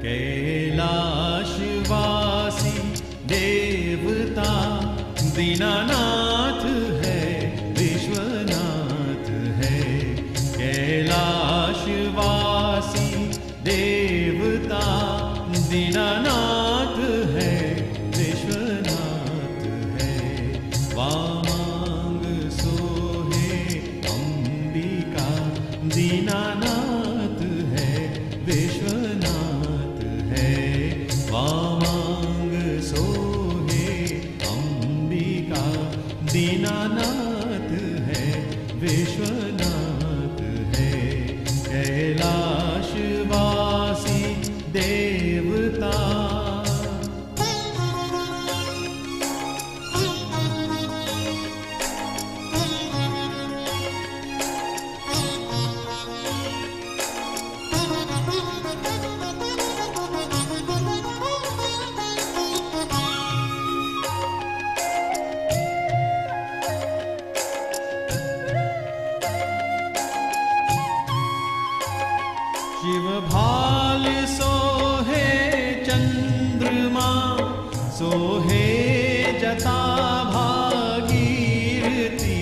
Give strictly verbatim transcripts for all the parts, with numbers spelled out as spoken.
कैलाशवासी देवता दीनानाथ है, विश्वनाथ है। कैलाशवासी देवता दीनानाथ है, विश्वनाथ है। वामांग सोहे अंबिका दीनानाथ है, विश्वनाथ है। वामांग सोहे अंबिका दीनानाथ है, विश्वनाथ है। कैलाशवासी देवता शिव भाल सोहे चंद्रमा, सोहे जटा भागीरथी।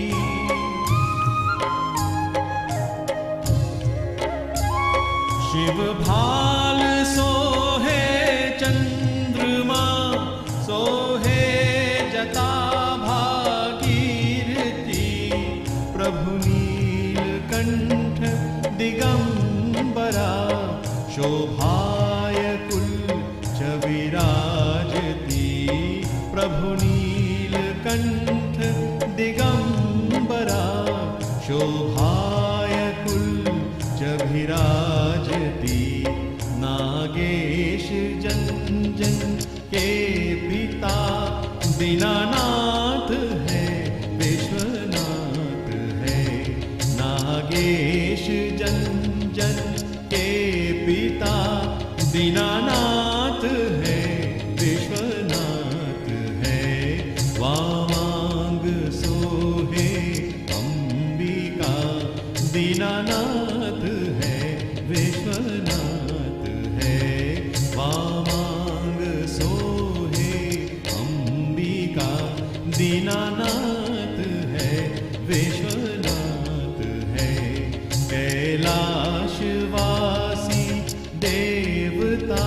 शिव भाल सोहे चंद्रमा, सोहे जटा भागीरथी। प्रभु नीलकंठ दिगंबरा, शोभाय कुलच विराजती। प्रभु नीलकंठ दिगंबरा, शोभाय कुलच विराजती। नागेश जन जन के पिता दीनानाथ है, विश्वनाथ है। नागेश जन जन के पिता दीनानाथ है, विश्वनाथ है। वामांग सोहे अंबिका दीनानाथ है, विश्वनाथ है। वामांग सोहे अंबिका दीनानाथ है, विश्वनाथ है। कैलाशवासी देवता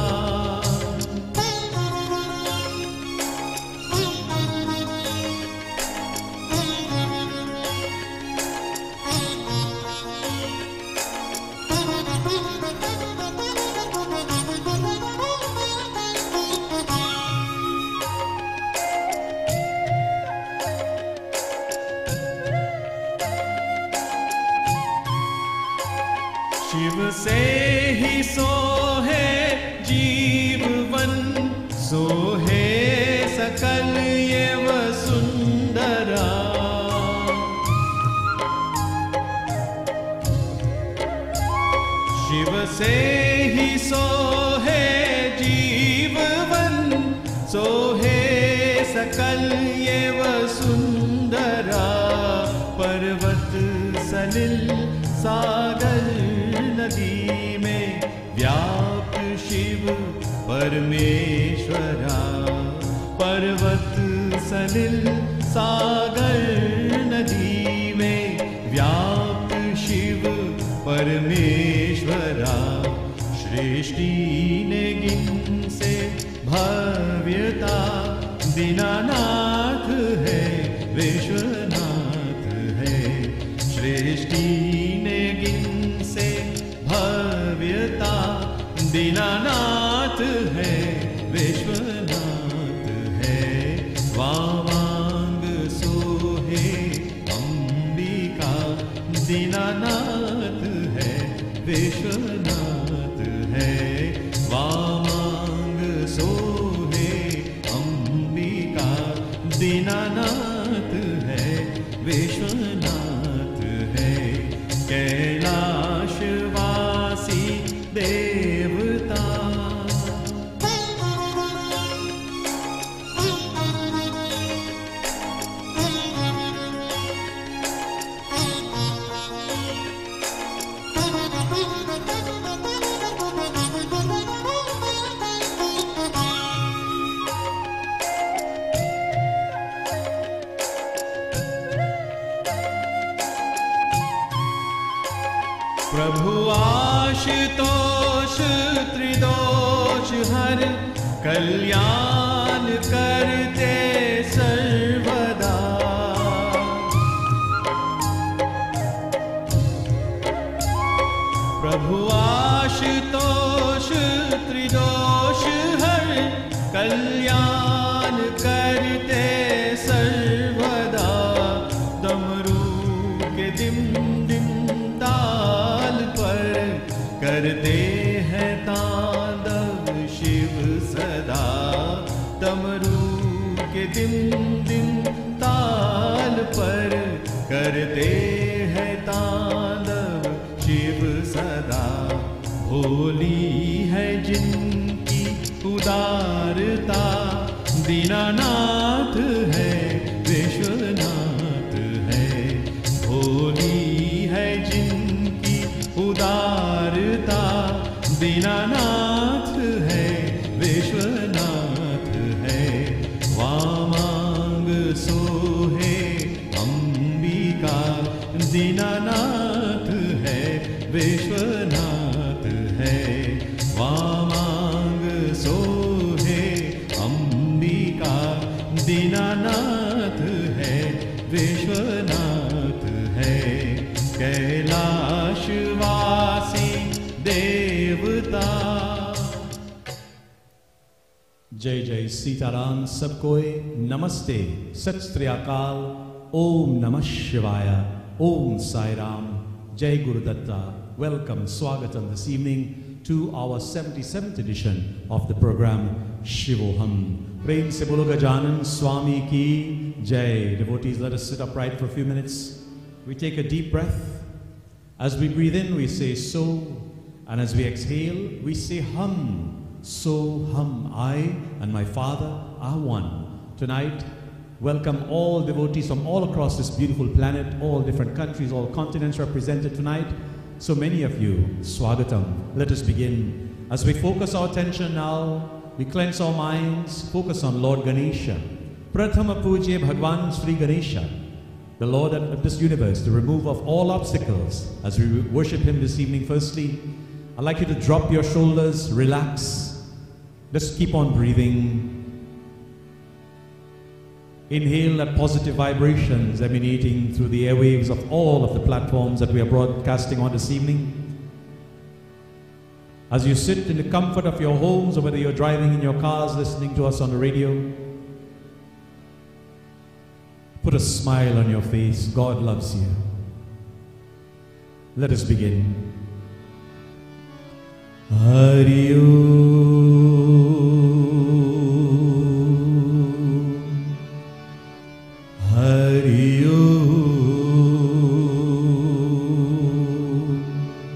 शिव से ही सोहे जीवन, सोहे सकल ये वसुंधरा। शिव से ही सोहे जीवन, सोहे सकल ये वसुंधरा। पर्वत सलिल सागर नदी में व्याप्त शिव परमेश्वरा। पर्वत सलिल सागर नदी में व्याप्त शिव परमेश्वरा। सृष्टि ने गिन से भव्यता दीनानाथ है, विश्वनाथ है। सृष्टि ने गिन से भव्यता दीनानाथ है, विश्वनाथ है। वामांग सोहे अंबिका दीनानाथ है, विश्वनाथ है। वामांग सोहे अंबिका दीनानाथ है, विश्वनाथ है। कैलाशवासी देवता आशुतोष त्रिदोष हर कल्याण करते सर्वदा। प्रभु आशुतोष त्रिदोष हर कल्याण करते सर्वदा। डमरू के दिम दिम ताल पर करते हैं तांडव शिव सदा। डमरू के दिम दिम ताल पर करते हैं तांडव शिव सदा। होली है जिनकी उदारता, दीनानाथ है विश्वनाथ है। होली है जिनकी उदारता, दीनानाथ है विश्वनाथ है। वामांग सोहे अंबिका, दीनानाथ है विश्वनाथ है। वामांग सोहे अंबिका, दीनानाथ है विश्वनाथ है। कैलाशवासी देवता। जय जय सीताराम। सबकोई नमस्ते, सत श्री अकाल, ओम नमः शिवाय, ओम साई राम, जय Gurudatta. Welcome, Swagatam this evening to our seventy-seventh edition of the program Shivoham. Prem se bolo Gajanan Swami ki jai. Devotees, let us sit upright for a few minutes. We take a deep breath. As we breathe in, we say so, and as we exhale, we say hum. So hum, I and my Father are one. Tonight, welcome all devotees from all across this beautiful planet, all different countries, all continents represented tonight. So many of you, Swagatam. Let us begin. As we focus our attention now, we cleanse our minds, focus on Lord Ganesha. Prathama Pujya Bhagwan Sri Ganesha, the Lord of this universe, the remover of all obstacles. As we worship Him this evening, firstly, I'd like you to drop your shoulders, relax. Just keep on breathing. Inhale that positive vibrations emanating through the airwaves of all of the platforms that we are broadcasting on this evening. As you sit in the comfort of your homes, or whether you're driving in your cars listening to us on the radio, put a smile on your face. God loves you. Let us begin. Hari Hari Om,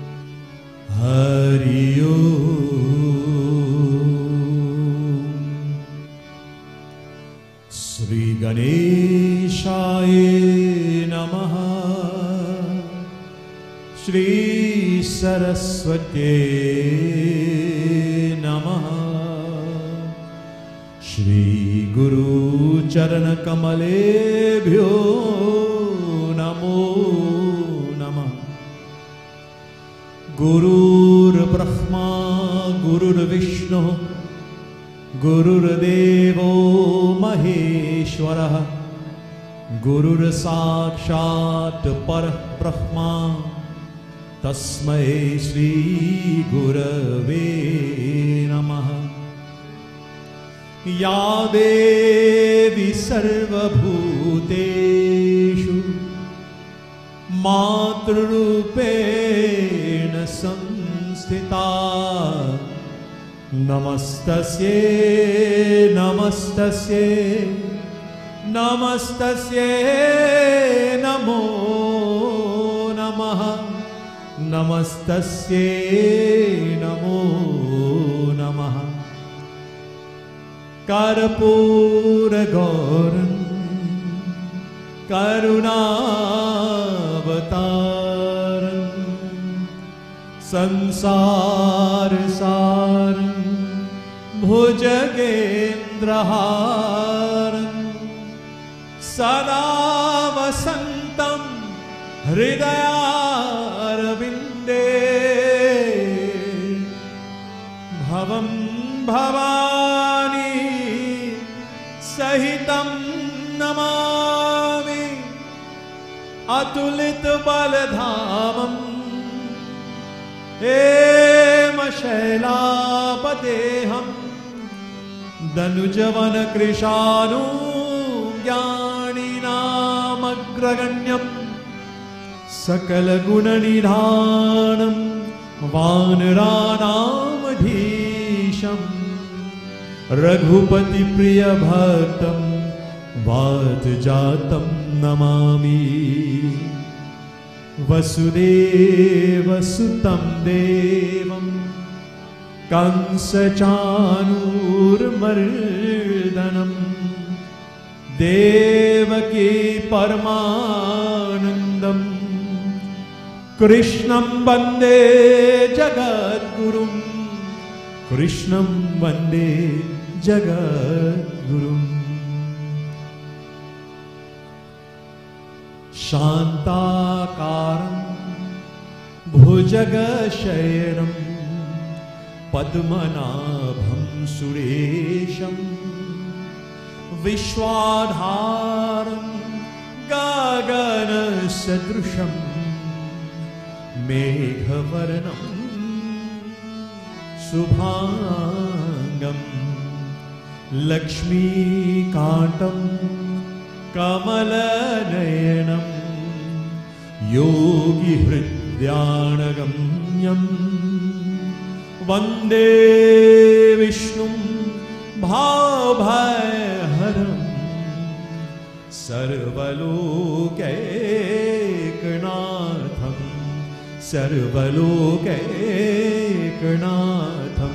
Hari Om. Sri Ganeshaya Namaha, Sri Saraswati Namaha, Shri Guru Charana Kamalebhyo Namo Namah. Gurur Brahma Gurur Vishnu Gurur Devo Maheshwara, Gurur Sakshat Parabrahma, Tasmai Shri Gurave Namaha. Ya Devi Sarvabhuteshu Matrurupena Samsthita, Namastasye Namastasye Namastasye Namo Namaha, Namastasye Namo Namaha. Karpura Gauram Karunavataram Sansar Saram Bhujagendraharam Sada Vasantam Hridayarvinde भावं भवानी सहितं नमामि अतुलित बलधामं हेम शैलापदेहं दनुजवन कृशानु ज्ञानिनामग्रगण्यं सकल गुणनिधानं वानराणामधीशं रघुपति प्रिय भक्तं वातजातं नमामि वसुदेवसुतं देवं कंसचाणूरमर्दनं देवकी परमानन्दं कृष्णं वन्दे जगद्गुरुं कृष्णं वन्दे जगद्गुरुम् शान्ताकारं भुजगशयनं पद्मनाभं सुरेशं विश्वाधारं गगनसदृशं मेघवर्णं शुभांगं लक्ष्मीकान्तं कमलनयनं योगिहृद्यानगम्यं वन्दे विष्णुं भावभयहरं सर्वलोकैकनाथं सर्वलोकैकनाथं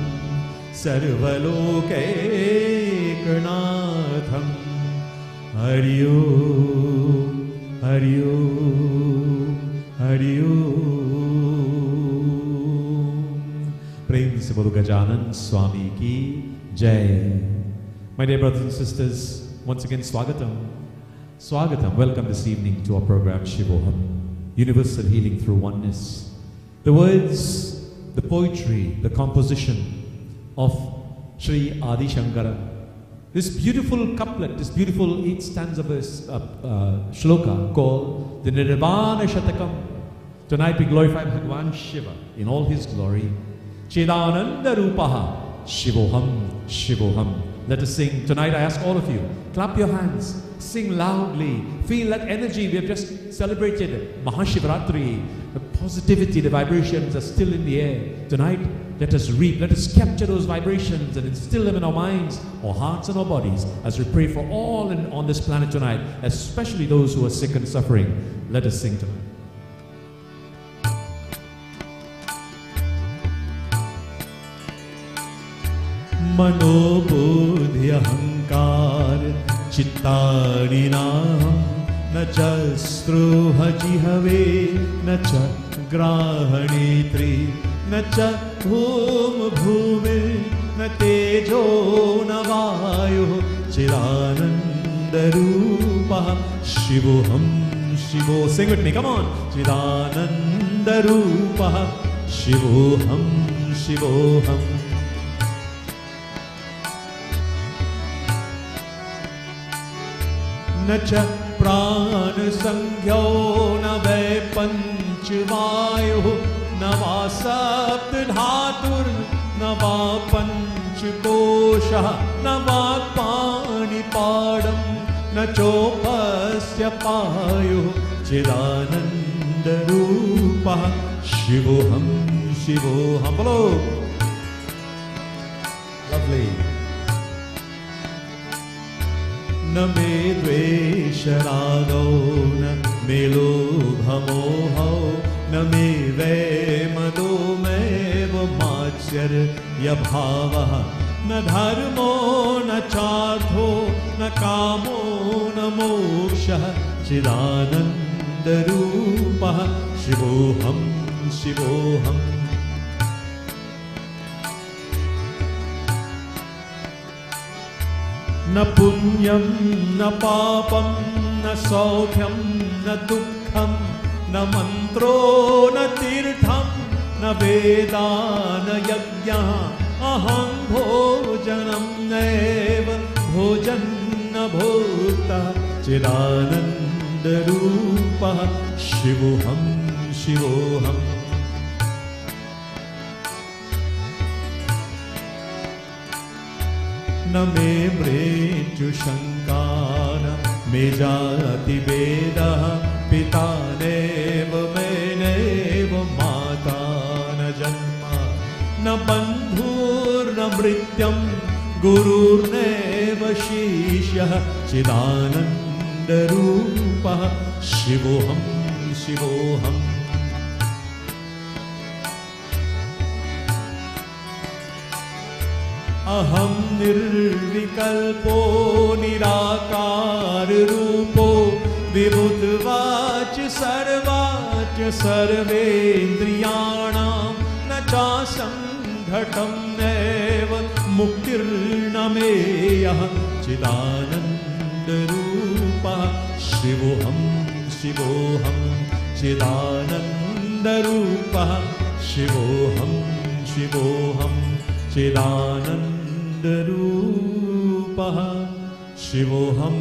सर्वलोकैकनाथं हरि ओम हरि ओम हरि ओम। प्रेम से बोलो गजानन स्वामी की जय। My dear brothers and sisters, once again Swagatam, Swagatam, welcome this evening to our program Shivoham, Universal Healing Through Oneness. The words, the poetry, the composition of Sri Adi Shankara, this beautiful couplet, this beautiful eight stanza verse, uh, uh, shloka called the Nirvana Shatakam. Tonight we glorify Bhagavan Shiva in all his glory. Chidananda Rupaha, Shivoham, Shivoham. Let us sing. Tonight I ask all of you, clap your hands, sing loudly, feel that energy. We have just celebrated Mahashivratri. The positivity, the vibrations are still in the air. Tonight, let us reap, let us capture those vibrations and instill them in our minds, our hearts and our bodies as we pray for all in, on this planet tonight, especially those who are sick and suffering. Let us sing tonight. मनोबुद्धि अहंकार चित्तानिनाहं न च स्पृह जिह्वे न च ग्राहणेत्रे न च भूम भूमि न तेजो न वायुः चिदानन्दरूपः शिवोऽहं शिवो sing with me come on चिदानन्दरूपः शिवोऽहं शिवोऽहं न च प्राणसंज्ञो न वै पञ्चवायुः न वा सप्तधातुर्न वा पञ्चकोशः न वा पाणिपादं न चोपस्य पायुः चिदानन्दरूपः शिवोऽहं शिवोऽहं बोलो lovely न मे द्वेषरागौ न मे लोभमोहौ न मे वैमदो मैव मात्सर्यभावः न धर्मो न चार्थो न कामो न मोक्षः चिदानन्दरूपः शिवोऽहं शिवोऽहम् न पुण्यं न पापं न सौख्यं न दुःखं न मन्त्रो न तीर्थं न वेदा न यज्ञः अहं भोजनं नैव भोजन्न भोक्ता चिदानन्दरूपः शिवोऽहं शिवोऽहम्। न मे मृत्युशङ्का न मे जातिभेदः पिता नैव मे नैव माता न जन्म न बन्धुर्न मृत्यं गुरुर्नैव शिष्यः चिदानन्दरूपः शिवोऽहं शिवोऽहम्। अहं निर्विकल्पो निराकार रूपो विबुधवाच सर्वाच सर्वेन्द्रियाणां न चासङ्घटं नैव मुक्तिर्न मेयः चिदानन्दरूपः शिवोऽहं शिवोऽहं चिदानन्दरूपः शिवोऽहं शिवोऽहं चिदानन्दरूपः शिवोऽहं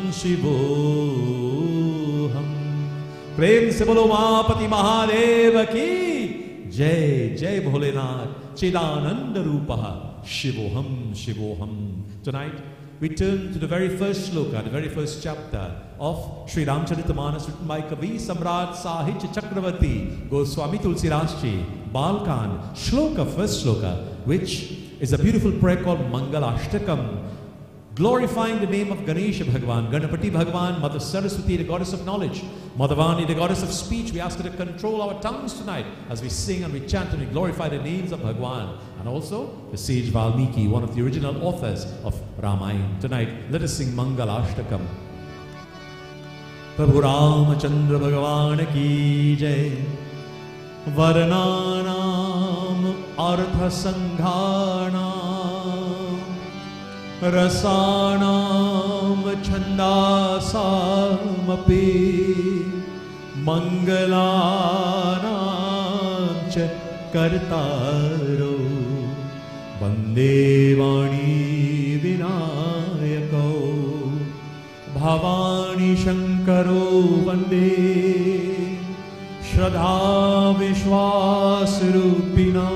शिवोऽहम्। प्रेम से बोलो उमापति महादेव की जय। जय भोलेनाथ। चिदानन्दरूपः शिवोऽहं शिवोऽहं। Tonight we turn to the very first shloka, the very first chapter of Sri Ramcharitamanas, written by Kavi Samrat Sahitya Chakravarti Goswami Tulsidas Ji, Balkan. Shloka, first shloka, which is a beautiful prayer called Mangalashtakam, glorifying the name of Ganesha Bhagavan, Ganapati Bhagavan, Mother Saraswati, the goddess of knowledge, Madhavani, the goddess of speech. We ask her to control our tongues tonight as we sing and we chant and we glorify the names of Bhagavan. And also the sage Valmiki, one of the original authors of Ramayana. Tonight, let us sing Mangalashtakam. Prabhu Ramachandra Bhagavan ki jai. Varnanam Artha Sanghanam Rasanam Chandasam Api Mangalanam Cha Kartaro Vande Vani Vinayako Bhavani Shankaro Vande Shraddha Vishwas Rupino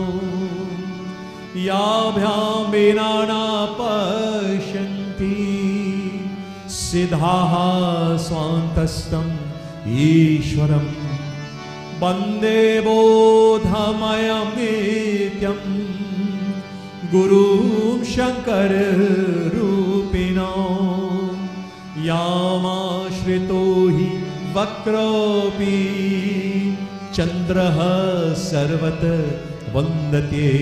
Yabhyam Vinana Pashanti Siddhaha Swantastam Ishwaram Bande Bodhamayam Nityam Guru Shankar Rupino Yama Shritohi Vakropi Chandraha Sarvat Vandate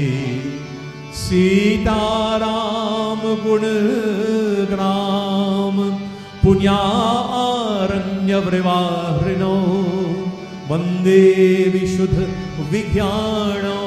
Sitaram Gunagram Punyaranya Vrivahrino Vande Vishuddha Vigyano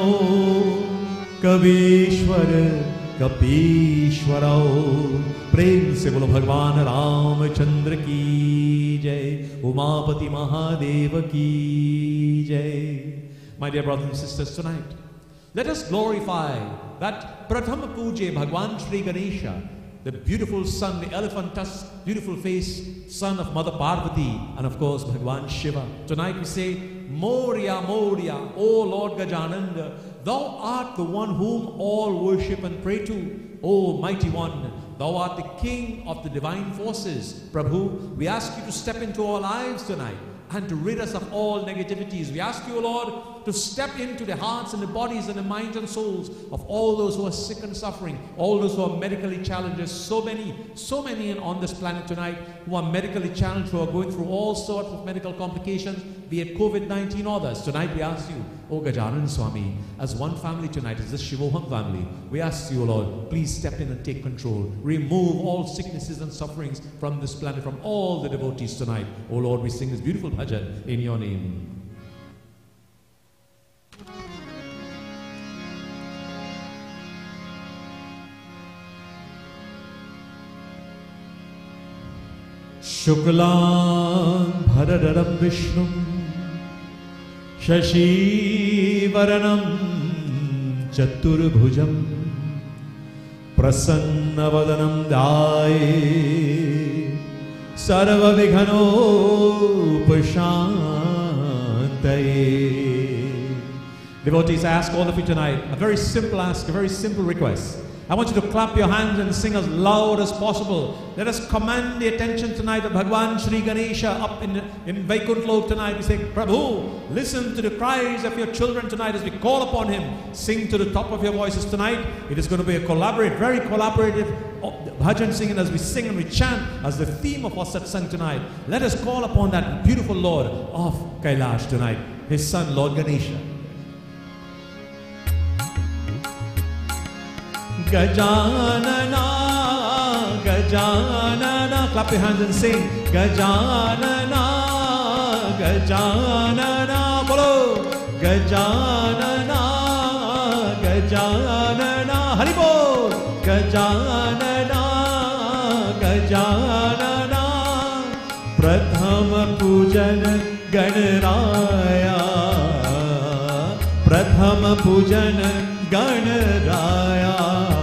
Kavishwar Kapishwarao. प्रेम से बोलो भगवान रामचंद्र की जय। उमापति महादेव की जय। My dear brothers and sisters, tonight let us glorify that Prathama Puja Bhagwan Sri Ganesha, the beautiful son, the elephant tusk, beautiful face, son of Mother Parvati, and of course Bhagwan Shiva. Tonight we say, Moria, Moria, O Lord Gajananda, thou art the one whom all worship and pray to, O mighty one. Thou art the king of the divine forces. Prabhu, we ask you to step into our lives tonight and to rid us of all negativities. We ask you, Lord, to step into the hearts and the bodies and the minds and souls of all those who are sick and suffering, all those who are medically challenged. So many, so many on this planet tonight who are medically challenged, who are going through all sorts of medical complications, be it COVID nineteen or others. Tonight we ask you, O Gajanan Swami, as one family tonight, as this Shivoham family, we ask you, Lord, please step in and take control. Remove all sicknesses and sufferings from this planet, from all the devotees tonight. O Lord, we sing this beautiful bhajan in your name. Shuklam Bharadaram Vishnum Shashi Varanam Chaturbhujam Prasannavadanam Daye Sarva Vighanopashantaye. Devotees, I ask all of you tonight a very simple ask, a very simple request. I want you to clap your hands and sing as loud as possible. Let us command the attention tonight of Bhagwan Shri Ganesha up in, in Vaikuntha Lok tonight. We say, Prabhu, listen to the cries of your children tonight as we call upon him. Sing to the top of your voices tonight. It is going to be a collaborative, very collaborative bhajan singing as we sing and we chant as the theme of our satsang tonight. Let us call upon that beautiful Lord of Kailash tonight, his son Lord Ganesha. Gajanana, Gajanana, clap your hands and sing. Gajanana, Gajanana, bolo. Gajanana, Gajanana, Haribol. Gajanana, Gajanana, Prathama Pujan Ganaraya, Prathama Pujan Ganaraya,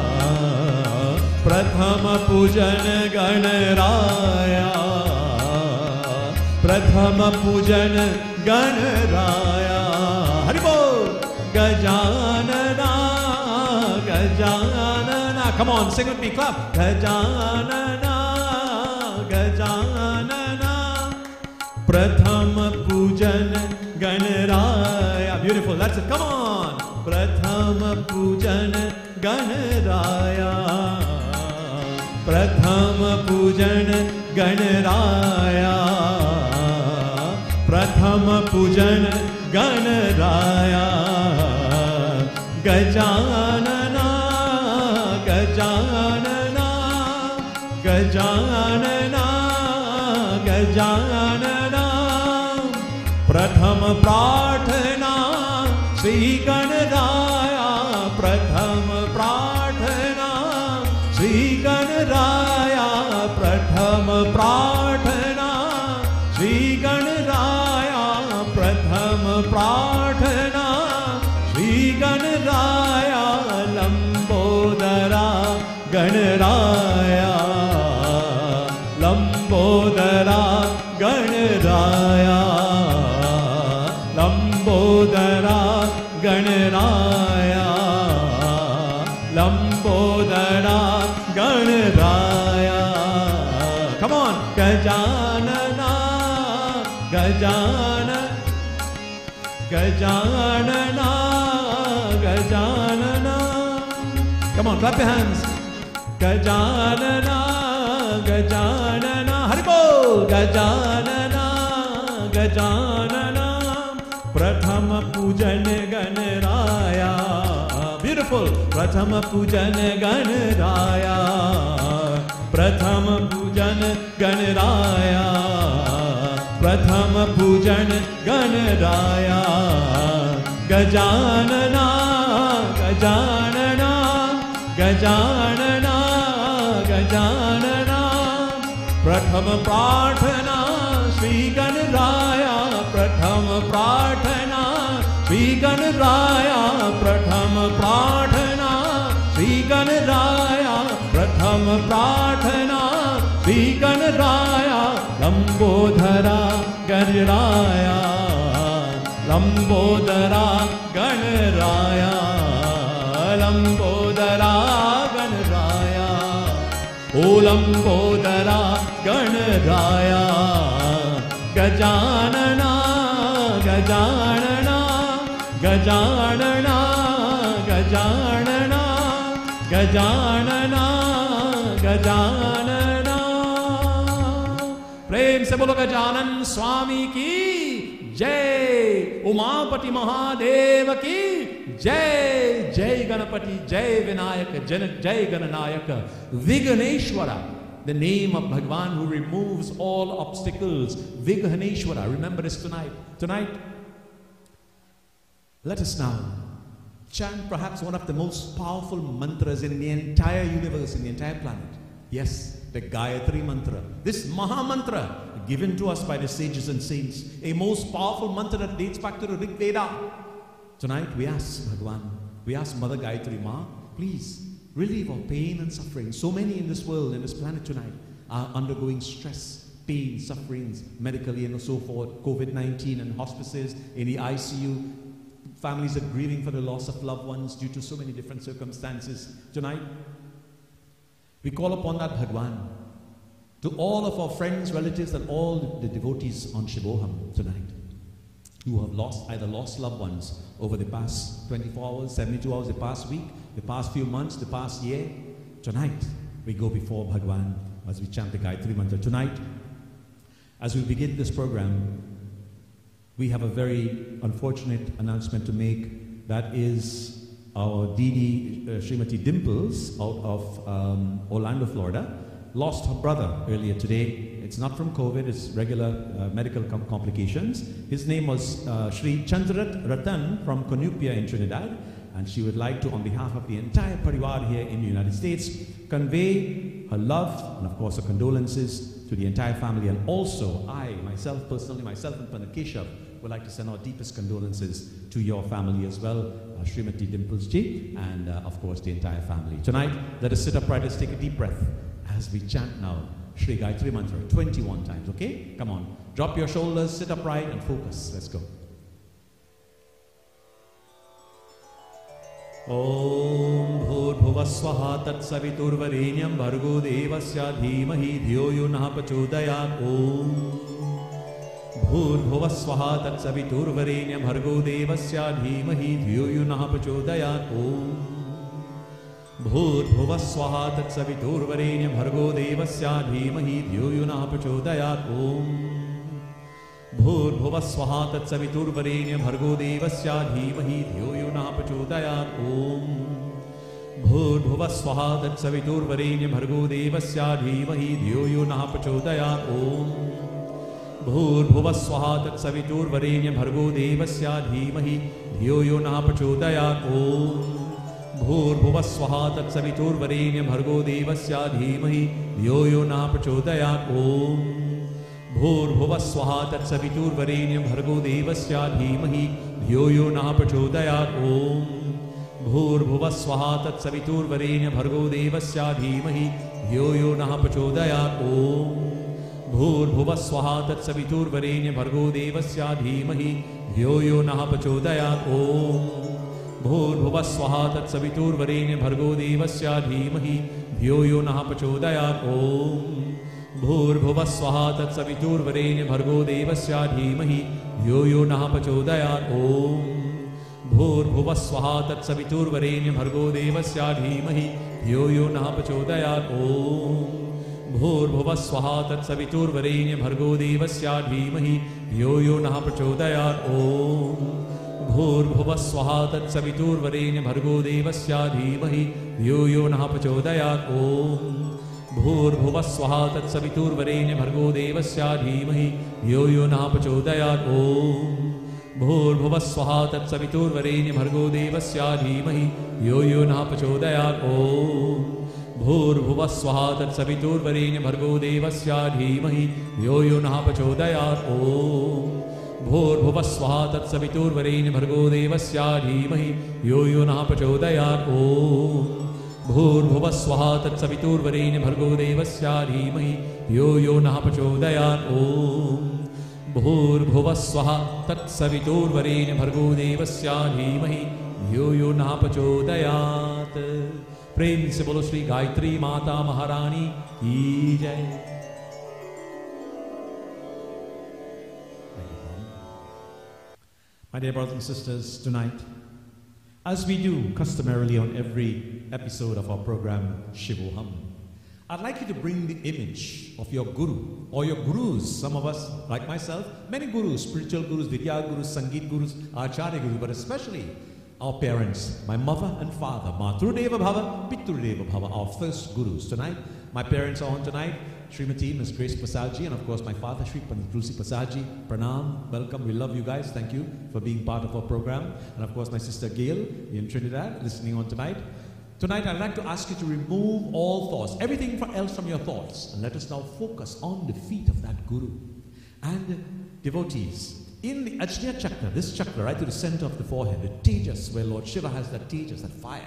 Prathama Pujan Ganaraya, Prathama Pujan Ganaraya, Haribol. Gajanana, Gajanana, come on, sing with me, clap. Gajanana, Gajanana, Prathama Pujan Ganaraya. Beautiful, that's it, come on. Prathama Pujan Ganaraya, Prathama Pujan Ganaraya, Prathama Pujan Ganaraya, Gajanana, Gajanana, Gajanana, Gajanana, Prathama Prarthana Shri Ganaraya, Prathama Prarthana Shri Ganaraya, Prathama Prarthana Shri Ganaraya, Prathama Prarthana Shri Ganaraya, Lambodara Ganaraya, Lambodara Ganaraya, Lambodara Ganaraya, Lambodara Ganaraya. Come on, Gajanana, Gajana, Gajanana, Gajanana. Come on, clap your hands. Gajanana, Gajanana, Haribol. Gajanana, Gajanana, Prathama Pujan Ganaraya. Beautiful. Prathama Pujan Ganaraya, Prathama Pujan Ganaraya, Prathama Pujan Ganaraya, Gajanana, Gajanana, Gajanana, Gajanana, Prathama Prarthana Shri Ganaraya, Prathama Prarthana Shri Ganaraya, Prathama Prarthana Shri Ganaraya, Prathama Prarthana Shri Ganaraya, Lambodhara Ganaraya, Lambodhara Ganaraya, Lambodhara Ganaraya, O Lambodhara Ganaraya, Gajanana, Gajanana, Gajanana, Gajanana, Gajanana, Gajanana. प्रेम से बोलो गजानन स्वामी की जय, उमापति महादेव की जय, जय गणपति, जय विनायक, जन जय Gananayak, Vighaneshwara, the name of Bhagwan who removes all obstacles. Vighaneshwara, remember this tonight. Tonight, let us now chant perhaps one of the most powerful mantras in the entire universe, in the entire planet. Yes, the Gayatri Mantra. This Maha Mantra given to us by the sages and saints. A most powerful mantra that dates back to the Rig Veda. Tonight we ask Bhagwan, we ask Mother Gayatri, Ma, please relief of pain and suffering. So many in this world, in this planet tonight, are undergoing stress, pain, sufferings, medically and so forth, COVID nineteen and hospices, in the I C U. Families are grieving for the loss of loved ones due to so many different circumstances. Tonight, we call upon that Bhagwan to all of our friends, relatives, and all the devotees on Shivoham tonight who have lost, either lost loved ones over the past twenty-four hours, seventy-two hours, the past week, the past few months, the past year. Tonight, we go before Bhagwan as we chant the Gayatri Mantra. Tonight, as we begin this program, we have a very unfortunate announcement to make. That is our Didi, uh, Srimati Dimples out of um, Orlando, Florida, lost her brother earlier today. It's not from COVID, it's regular uh, medical com complications. His name was uh, Sri Chandrat Ratan from Conupia in Trinidad, and she would like to, on behalf of the entire Parivar here in the United States, convey her love and of course her condolences to the entire family. And also I, myself personally, myself and Pandit Keshav, would like to send our deepest condolences to your family as well, uh, Srimati Dimples ji, and uh, of course the entire family. Tonight, let us sit upright, let's take a deep breath as we chant now Shri Gayatri Mantra twenty-one times, okay? Come on, drop your shoulders, sit upright and focus. Let's go. Om Bhur Swaha Tat Saviturvarenyam Bhargo Devasya Dhimahi Dhyo Yo Nah Prachodayat. Om Bhur Swaha Tat Saviturvarenyam Bhargo Devasya Dhimahi Dhyo Yo Nah Prachodayat. Om Bhur Swaha Tat Saviturvarenyam Bhargo Devasya Dhimahi Dhyo Yo Nah Prachodayat. Om Bhur Swaha Tat Saviturvarenyam Bhargo Devasya Dhimahi Dhyo Yo Nah Prachodayat. Om Bhur Swaha Tat Saviturvarenyam Bhargo Devasya Dhimahi Dhyo Yo Nah Prachodayat. Om Bhur Swaha Tat Saviturvarenyam Bhargo Devasya Dhimahi Dhyo Yo Nah Prachodayat. Om Bhur Swaha Tat Saviturvarenyam Bhargo Devasya Dhimahi Dhyo Yo Nah Prachodayat. Om Bhur Swaha Tat Saviturvarenyam Bhargo Devasya Dhimahi Dhyo Yo Nah Prachodayat. Om Bhur Swaha Tat Saviturvarenyam Bhargo Devasya Dhimahi Dhyo Yo Nah Prachodayat. Om Bhur Swaha Tat Saviturvarenyam Bhargo Devasya Dhimahi Dhyo Yo Nah Prachodayat. Om Bhur Swaha Tat Saviturvarenyam Bhargo Devasya Dhimahi Dhyo Yo Nah Prachodayat. Om Bhur Swaha Tat Saviturvarenyam Bhargo Devasya Dhimahi Dhyo Yo Nah Prachodayat. Om Bhur Swaha Tat Saviturvarenyam Bhargo Devasya Dhimahi Dhyo Yo Nah Prachodayat. Om Bhur Swaha Tat Saviturvarenyam Bhargo Devasya Dhimahi Dhyo Yo Nah Prachodayat. Om Bhur Swaha Tat Saviturvarenyam Bhargo Devasya Dhimahi Dhyo Yo Nah Prachodayat. Om Bhur Swaha Tat Saviturvarenyam Bhargo Devasya Dhimahi Dhyo Yo Nah Prachodayat. Om Bhur Swaha Tat Saviturvarenyam Bhargo Devasya Dhimahi Dhyo Yo Nah Prachodayat. Om Bhur Swaha Tat Saviturvarenyam Bhargo Devasya Dhimahi Dhyo Yo Nah Prachodayat. Om Bhur Swaha Tat Saviturvarenyam Bhargo Devasya Dhimahi Dhyo Yo Nah Prachodayat. Om Bhur Swaha Tat Saviturvarenyam Bhargo Devasya Dhimahi Dhyo Yo Nah Prachodayat. Om Bhur Swaha Tat Saviturvarenyam Bhargo Devasya Dhimahi Dhyo Yo Nah Prachodayat. प्रेम से बोलो श्री गायत्री माता महारानी की जय. My dear brothers and sisters, tonight, as we do customarily on every episode of our program Shivoham, I'd like you to bring the image of your guru or your gurus. Some of us, like myself, many gurus, spiritual gurus, vidya gurus, sangeet gurus, acharya gurus, but especially our parents, my mother and father, Matrudeva Bhava, Pitrudeva Bhava, our first gurus. Tonight, my parents are on tonight, Srimati, Miss Grace Prasadji, and of course my father, Sri Pandit Tulsi Prasadji. Pranam, welcome, we love you guys, thank you for being part of our program. And of course my sister Gail in Trinidad, listening on tonight. Tonight I'd like to ask you to remove all thoughts, everything else from your thoughts, and let us now focus on the feet of that guru. And devotees, in the Ajna Chakra, this chakra right to the center of the forehead, the Tejas, where Lord Shiva has that Tejas, that fire,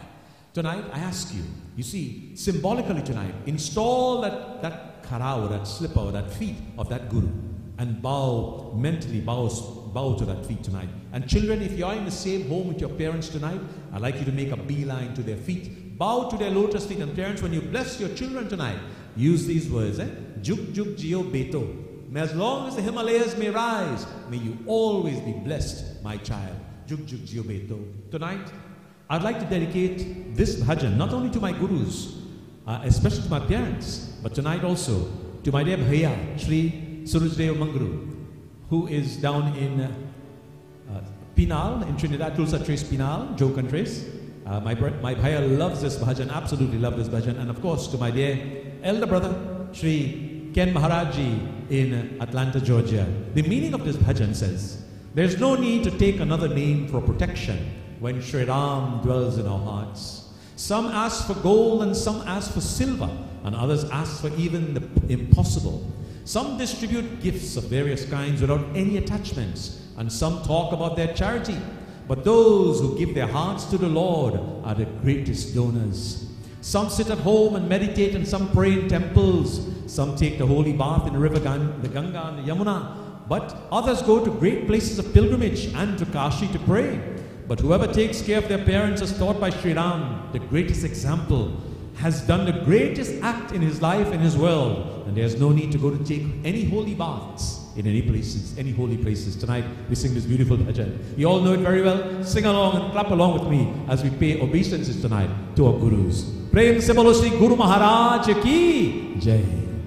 Tonight, I ask you, you see, symbolically tonight, install that, that karao, that slipper, that feet of that guru, and bow, mentally bow, bow to that feet tonight. And children, if you are in the same home with your parents tonight, I'd like you to make a beeline to their feet. Bow to their lotus feet. And parents, when you bless your children tonight, use these words, eh? Juk juk jio beto. May as long as the Himalayas may rise, may you always be blessed, my child. Juk juk jio beto. Tonight, I'd like to dedicate this bhajan not only to my gurus, uh, especially to my parents, but tonight also to my dear Bhaiya, Sri Surajdev Mangru, who is down in uh, uh, Pinal, in Trinidad, Tulsa Trace Pinal, Jokan Trace. Uh, my, my Bhaiya loves this bhajan, absolutely loves this bhajan. And of course, to my dear elder brother, Sri Ken Maharaji in Atlanta, Georgia. The meaning of this bhajan says, there's no need to take another name for protection when Sri Ram dwells in our hearts. Some ask for gold and some ask for silver, and others ask for even the impossible. Some distribute gifts of various kinds without any attachments, and some talk about their charity. But those who give their hearts to the Lord are the greatest donors. Some sit at home and meditate, and some pray in temples. Some take the holy bath in the river Gan the Ganga and the Yamuna. But others go to great places of pilgrimage and to Kashi to pray. But whoever takes care of their parents as taught by Sri Ram, the greatest example, has done the greatest act in his life, in his world. And there's no need to go to take any holy baths in any places, any holy places. Tonight, we sing this beautiful bhajan. You all know it very well. Sing along and clap along with me as we pay obeisances tonight to our gurus. Prem se bolo Shri Guru Maharaj ki Jai.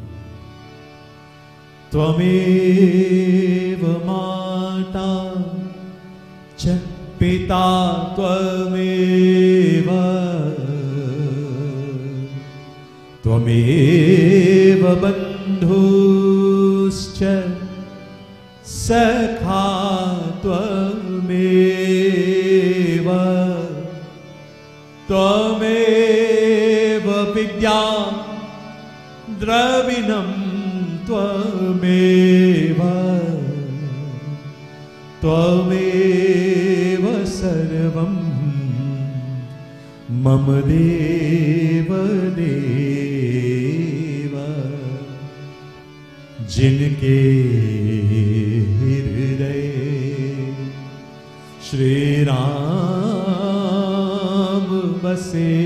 Tvameva mata cha Pita Tvameva Tvameva Bandhuscha Sakha Tvameva Tvameva Vidya Dravinam Tvameva Tvameva Sarvam Mama Deva Deva Jinke Hriday Shri Ram Base.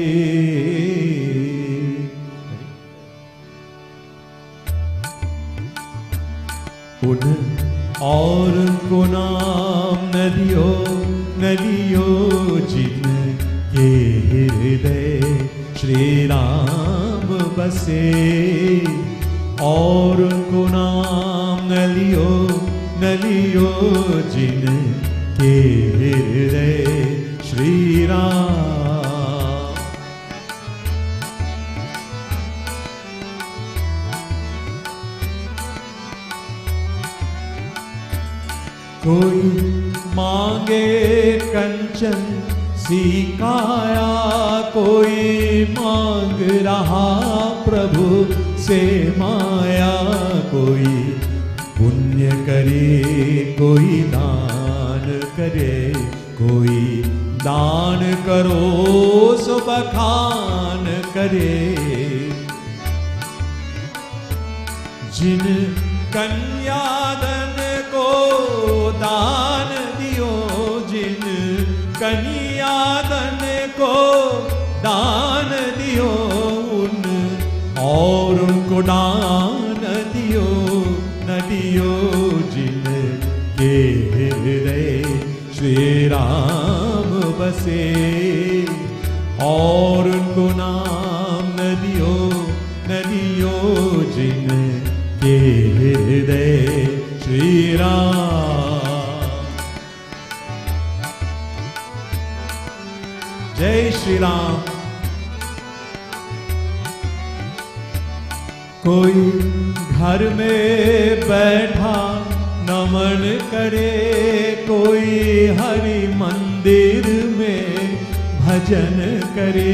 Un और को नाम नदियों नदियों जिनके हृदय श्री राम बसे और को नाम नलियों नलियों जिनके हृदय श्री राम कोई मांगे कंचन सिखाया कोई मांग रहा प्रभु से माया कोई पुण्य करे कोई दान करे कोई दान करो सो बखान करे जिन कन्यादन को दान दियो जिन कन्यादन को दान दियो उन और उनको दान दियो न दियो जिन के हृदय श्री राम बसे और उनको नाम न दियो न दियो जिन के हृदय श्री राम। जय श्री राम। कोई घर में बैठा नमन करे कोई हरि मंदिर में भजन करे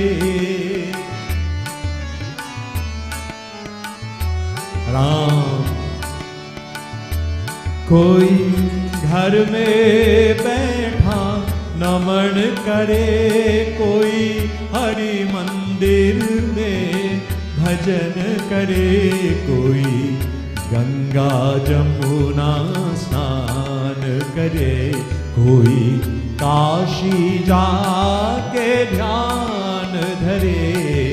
राम। कोई घर में बैठा नमन करे कोई हरि मंदिर में, भजन करे कोई गंगा जमुना स्नान करे, कोई काशी जाके ध्यान धरे।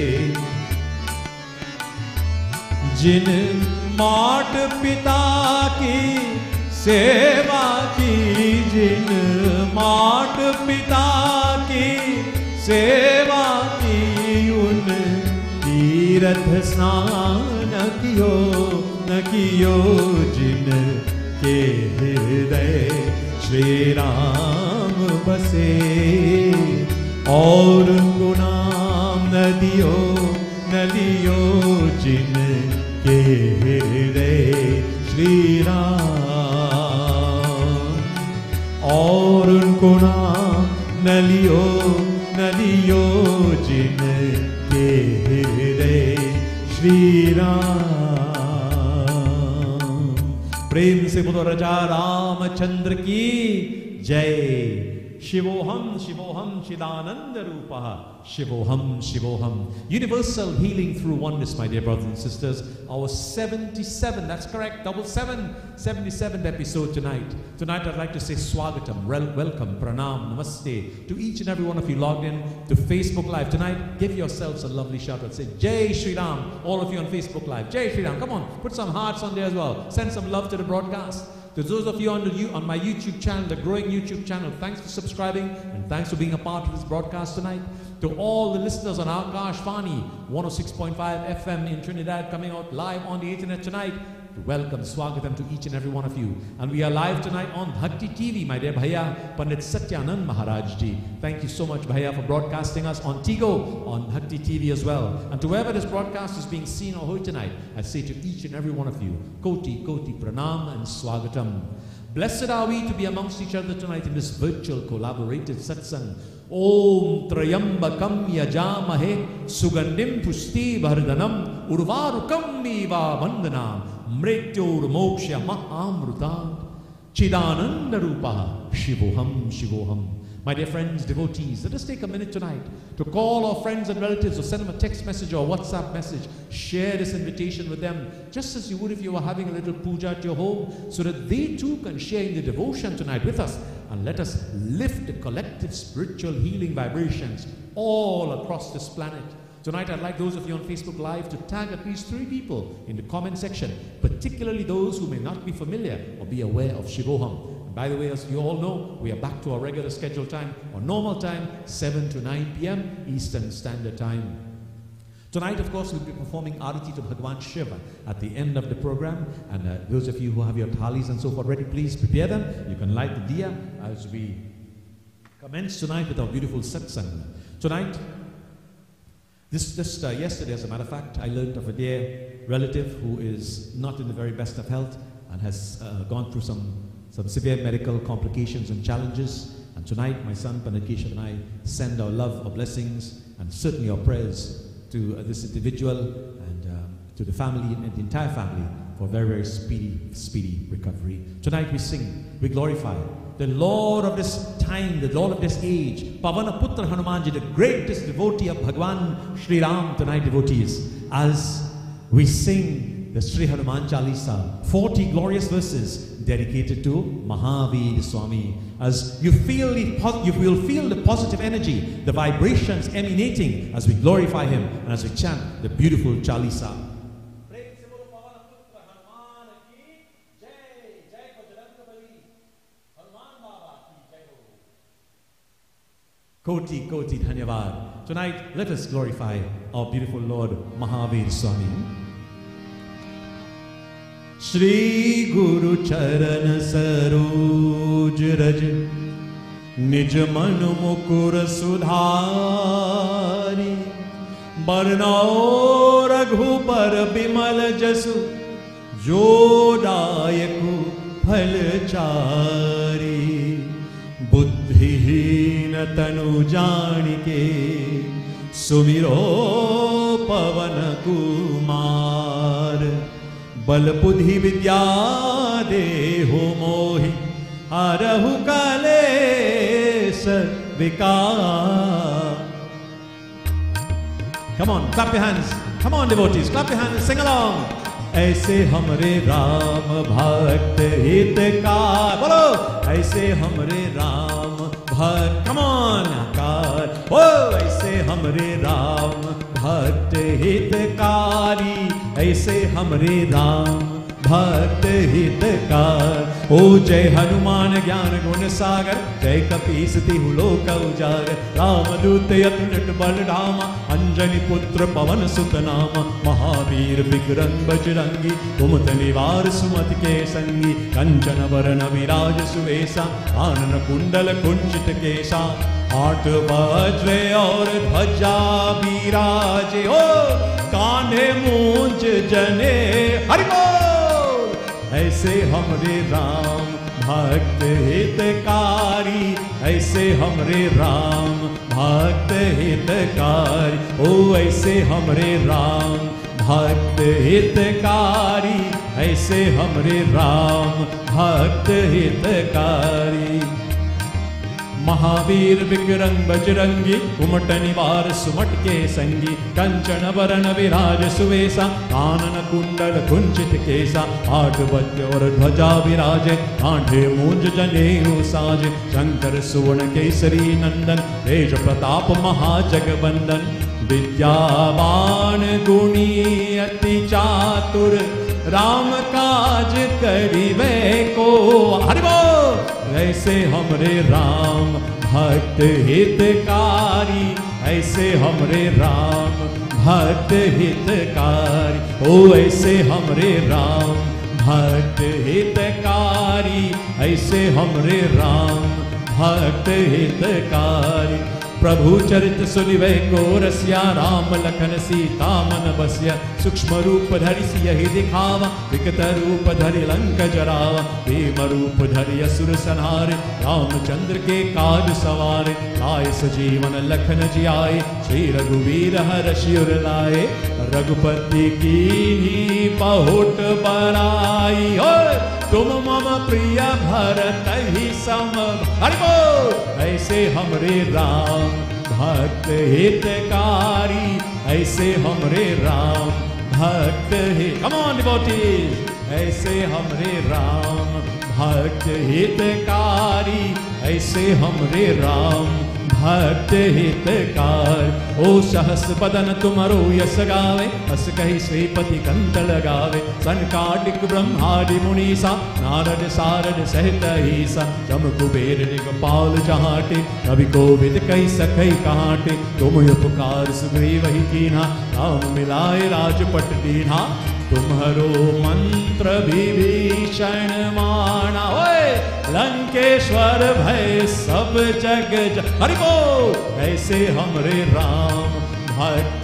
जिन मात पिता की सेवा की, जिन मात पिता की सेवा की, उन तीर्थ स्नान कियो न कियो, जिन के हृदय श्री राम बसे, और उनको नाम न दियो न दियो, जिन के हृदय श्री राम, और उनको नाम न लियो न लियो, जिन के हृदय श्री राम। प्रेम से बोलो राजा रामचंद्र की जय। शिवोहम शिवोहम चिदानंद रूपः, शिवोहम शिवोहम। Universal healing through oneness, my dear brothers and sisters. Our seventy-seven, that's correct, double seven, seventy-seventh episode tonight. Tonight I'd like to say swagatam, welcome, pranam, namaste to each and every one of you logged in to Facebook Live. Tonight, give yourselves a lovely shout out. Say Jai Shri Ram, all of you on Facebook Live. Jai Shri Ram, come on, put some hearts on there as well. Send some love to the broadcast. To those of you on, the, on my YouTube channel, the growing YouTube channel, thanks for subscribing and thanks for being a part of this broadcast tonight. To all the listeners on Akash Vani one oh six point five F M in Trinidad, coming out live on the internet tonight, to welcome, swagatam to each and every one of you. And we are live tonight on Bhakti T V, my dear Bhaiya, Pandit Satyanand Maharaj Ji. Thank you so much, Bhaiya, for broadcasting us on Tigo, on Bhakti T V as well. And to whoever this broadcast is being seen or heard tonight, I say to each and every one of you, Koti, Koti, Pranam and Swagatam. Blessed are we to be amongst each other tonight in this virtual collaborated satsang. Om Trayambakam Yajamahe Sugandim Pusti Vardhanam Urvarukam Niva Vandanam Mrityor Moksha Mahamruta Chidananda Rupa Shivoham Shivoham. My dear friends, devotees, let us take a minute tonight to call our friends and relatives or send them a text message or a WhatsApp message. Share this invitation with them, just as you would if you were having a little puja at your home, so that they too can share in the devotion tonight with us. And let us lift the collective spiritual healing vibrations all across this planet. Tonight, I'd like those of you on Facebook Live to tag at least three people in the comment section, particularly those who may not be familiar or be aware of Shivoham. By the way, as you all know, we are back to our regular scheduled time, or normal time, seven to nine p m Eastern Standard Time. Tonight, of course, we'll be performing Arati to Bhagwan Shiva at the end of the program. And uh, those of you who have your thalis and so forth ready, please prepare them. You can light the diya as we commence tonight with our beautiful satsang. Tonight, this just uh, yesterday, as a matter of fact, I learned of a dear relative who is not in the very best of health and has uh, gone through some some severe medical complications and challenges. And tonight, my son Pandit Keshav and I send our love, our blessings, and certainly our prayers to uh, this individual and uh, to the family and the entire family for very, very speedy, speedy recovery. Tonight we sing, we glorify the Lord of this time, the Lord of this age, Pavana Putra Hanumanji, the greatest devotee of Bhagwan Sri Ram. Tonight, devotees, as we sing the Sri Hanuman Chalisa, forty glorious verses dedicated to Mahavir Swami. As you feel the, you will feel the positive energy, the vibrations emanating as we glorify Him and as we chant the beautiful Chalisa. Koti Koti Dhanyavad. Tonight, let us glorify our beautiful Lord Mahavir Swami. Shri Guru Charan Saroj Raj Nij Manu Mukur Sudhari Barnao Raghupar Bimal Jasu Jodayaku Phalchari Buddhihin Tanu Janike Sumiro Pavan Kumar बल बुद्धि विद्या देहो मोहि हरहु कलेश क्लेश विकार. Come on, clap your hands. Come on, devotees, clap your hands, sing along. ऐसे हमरे राम भक्त हितकार. बोलो, ऐसे हमरे राम भक्त. Come on, car. ओ, ऐसे हमरे राम भक्त हितकारी. ऐसे हमरे राम भक्त हितकार. ओ जय हनुमान ज्ञान गुण सागर. जय कपीस तिहु लोक उजागर. रामदूत अतुलित बलधामा. अंजनी पुत्र पवन सुत नामा. महावीर विक्रम बजरंगी. कुमति निवार सुमति के संगी. कंचन वरण विराज सुवेशा. कानन कुंडल कुंचित केशा. आठ वज्र और ध्वजा विराजे. ओ कान्हे मूंज जने हरि बोल. ऐसे हमरे राम भक्त हितकारी. ऐसे हमरे राम भक्त हितकारी. ओ ऐसे हमरे राम भक्त हितकारी. ऐसे हमरे राम भक्त हितकारी. महावीर विक्रम बजरंगी. कुमट निवार सुमट के संगी. कंचन वरण विराज सुवेशा. कानन कुंडल कुंचित केसा. आठ वज्र और ध्वजा विराजे. कांधे मूंज जनेऊ साजे. शंकर सुवर्ण केसरी नंदन. तेज प्रताप महाजगवंदन. विद्यावान गुणी अति चातुर. राम काज करिबे को. हरि बोल. ऐसे हमरे राम भक्त हितकारी. ऐसे हमरे राम भक्त हितकारी. ओ ऐसे हमरे राम भक्त हितकारी. ऐसे हमरे राम भक्त हितकारी. प्रभु चरित सुनिवे को रसिया. राम लखन सीता मन बसिया. सूक्ष्म रूप धरि सियहि दिखावा. विकट रूप धरि लंक जरावा. भीम रूप धरि असुर संहारे. रामचंद्र के काज सवारे. लाए सजीवन लखन जियाए. श्री रघुवीर हर्षि उर लाए. रघुपति की बहुत बड़ाई. हो तुम मम प्रिय भरत ही सम. हरि बोल. ऐसे हमरे राम भक्त हितकारी. ऐसे हमरे राम भक्त हित. Come on devotees. ऐसे हमरे राम भक्त हितकारी. ऐसे हमरे राम भक्त हितकार. ओ सहस बदन तुमरो यस गावे. हस कहि श्रीपति कंठ लगावे. सनकादिक ब्रह्मादि मुनीसा. नारद सारद सहित ईसा. जम कुबेर दिगपाल जहाटे. कवि कोविद कहि सखई कहाटे. तुम उपकार सुग्रीवहि कीन्हा. राम मिलाए राजपट दीन्हा. तुम्हारो मंत्र विभीषण माना. ओए लंकेश्वर भय सब जग ज. हरि बोल. ऐसे हमरे राम भक्त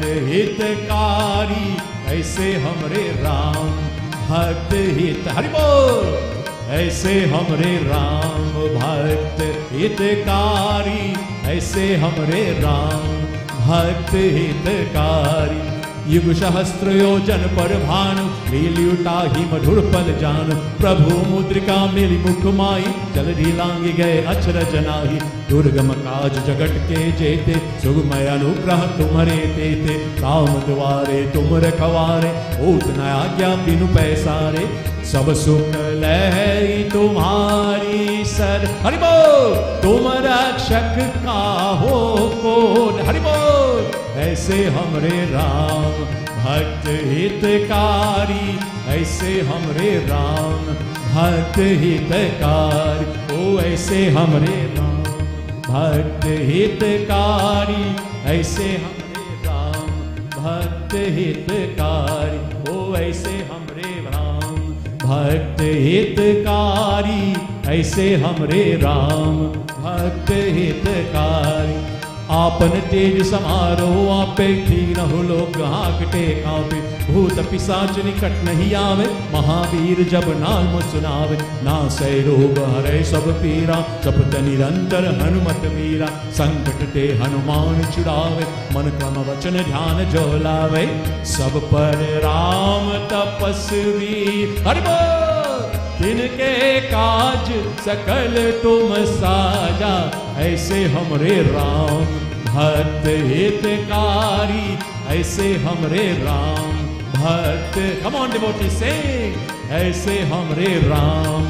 हितकारी. ऐसे हमरे राम भक्त हित. हरि बोल. ऐसे हमरे राम भक्त हितकारी. ऐसे हमरे राम भक्त हितकारी. युग सहस्त्र योजन पर भानु. लील्युटाहि मधुर पल जान. प्रभु मुद्रिका मेरी मुख माई. जलधि लांगी गए अचरज नाही. दुर्गम काज जगत के जेते. सुगमय अनुग्रह तुम्हारे तेते. काम द्वारे तुम रखवारे. ऊट न आज्ञा बिनु पैसारे. सब सुख लहरी तुम्हारी सर. हरि बोल. तुम रक्षक काहो को. हरि बोल. ऐसे हमरे राम भक्त हितकारी. ऐसे हमरे राम भक्त हितकारी. ओ ऐसे हमरे राम भक्त हितकारी. ऐसे हमरे राम भक्त हितकारी. ओ ऐसे हमरे राम भक्त हितकारी. ऐसे हमरे राम भक्त हितकारी. आपन तेज समारो. आपे तीनहु लोक हाकटे कांपे. भूत पिशाच निकट नहीं आवे. महावीर जब नाम सुनावे. नासै रोग हरै सब पीरा. जपत निरंतर हनुमत वीरा. संकट ते हनुमान छुड़ावे. मन क्रम वचन ध्यान जो लावे. सब पर राम तपस्वी. हरि बोल. इनके काज सकल तुम साजा, ऐसे हमरे राम भक्त हितकारी, ऐसे हमरे राम भक्त, कम ऑन डिवोटी सिंग, ऐसे हमरे राम,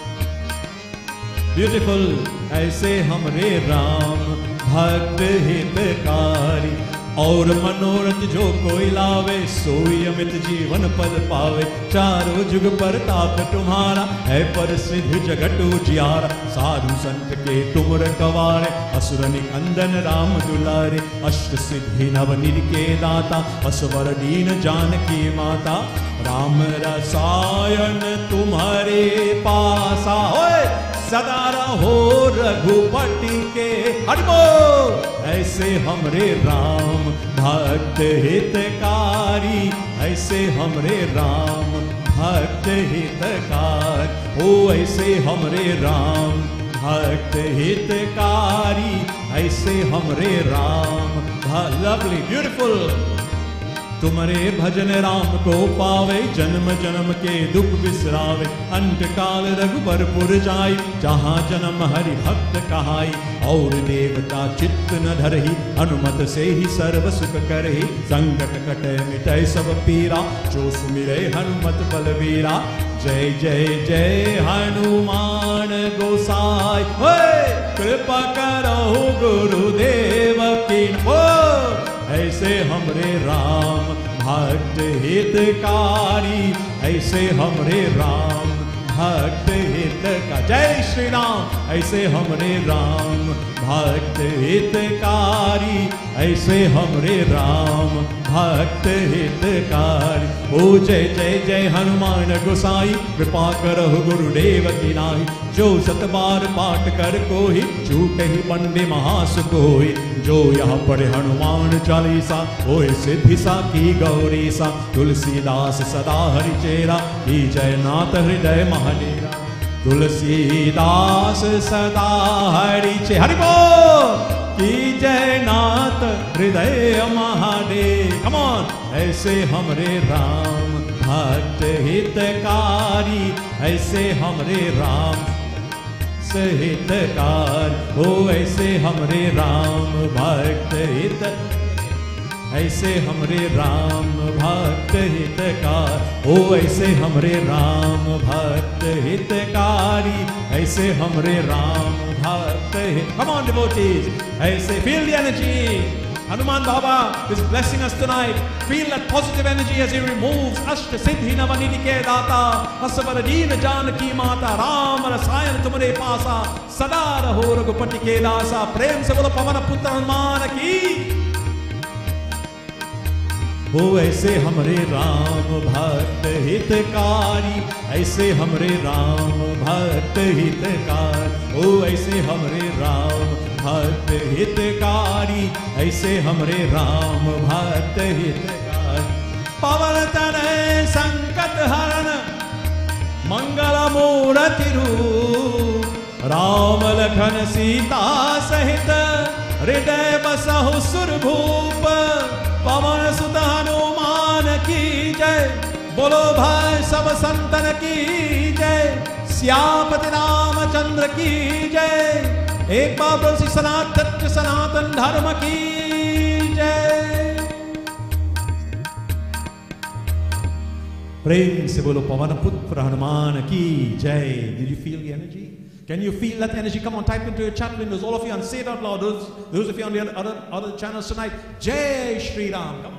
ब्यूटीफुल, ऐसे हमरे राम भक्त हितकारी। और मनोरथ जो कोई लावे, सोई अमित जीवन पद पावे, चारों जुग पर ताप तुम्हारा, है पर सिद्ध जगत उजियारा। साधु संत के तुम रखवारे, असुर निकंदन राम दुलारे, अष्ट सिद्धि नव निधि के दाता, असवर दीन जानकी माता। राम रसायन तुम्हारे पासा, ओए सदा रहो रघुपति के, हटबो, ऐसे हमरे राम भक्त हितकारी, ऐसे हमरे राम भक्त हितकारी, ओ ऐसे हमरे राम भक्त हितकारी, ऐसे हमरे राम, लवली ब्यूटीफुल। तुम्हारे भजन राम को पावे, जन्म जन्म के दुख बिसरावे, अंत काल रघुबरपुर जाई, जहाँ जन्म हरि भक्त कहाई। और देवता चित्त न धरहि, हनुमत से ही सर्व सुख करहि, संकट कटे मिटै सब पीरा, जो सुमिरै हनुमत बलवीरा। जय जय जय हनुमान गोसाई, कृपा करो गुरुदेव की, ऐसे हमरे राम भक्त हितकारी, ऐसे हमरे राम भक्त हितका, जय श्री राम, ऐसे हमरे राम भक्त हितकारी, ऐसे हमरे राम भक्त हितकारी। ओ जय जय जय हनुमान गोसाई, कृपा करहु गुरुदेव की नाई, जो सत बार पाठ कर कोई, छूट ही बंदे महासुख होई। जो यह पढ़े हनुमान चालीसा, होए सिद्धि सा की गौरी सा। तुलसीदास सदा हरि चेरा, की जय नाथ हृदय महाडेरा। तुलसीदास सदा हरि चे, हरि बोल, की जय नाथ हृदय महादेव। कम ऑन, ऐसे हमरे राम भक्त हितकारी, ऐसे हमरे राम हितकार, हो ऐसे हमरे राम भक्त हित, ऐसे हमरे राम भक्त हितकार, हो ऐसे हमरे राम भक्त हितकारी, ऐसे हमरे राम भक्त हित। Come on devotees, ऐसे feel the energy. Hanuman Baba is blessing us tonight. Feel that positive energy as he removes Ashta Siddhi Navanidhi ke Data, Aswara Deen Janaki Mata, Ram Rasayan tumhare paasa, Sada raho Raghupati ke dasa. प्रेम से बोलो पवन पुत्र हनुमान की। हो ऐसे हमरे राम भक्त हितकारी, ऐसे हमरे राम भक्त हितकार, हो ऐसे हमरे राम भक्त हितकारी, ऐसे हमरे राम भक्त हितकार। पवन तनय संकट हरण, मंगल मूर्ति रूप, राम लखन सीता सहित, हृदय बसहु सुरभूप। पवन सुत हनुमान की जय, बोलो भाई सब संतन की जय, श्यामपति रामचंद्र की जय। एक बार बोल सी सनातन सनातन धर्म की जय। प्रेम से बोलो पवन पुत्र हनुमान की जय। Did you feel the energy? Can you feel that energy? Come on, type into your chat windows, all of you, and say it out loud. Those, those of you on the other, other, other channels tonight, Jai Shri Ram. Come on.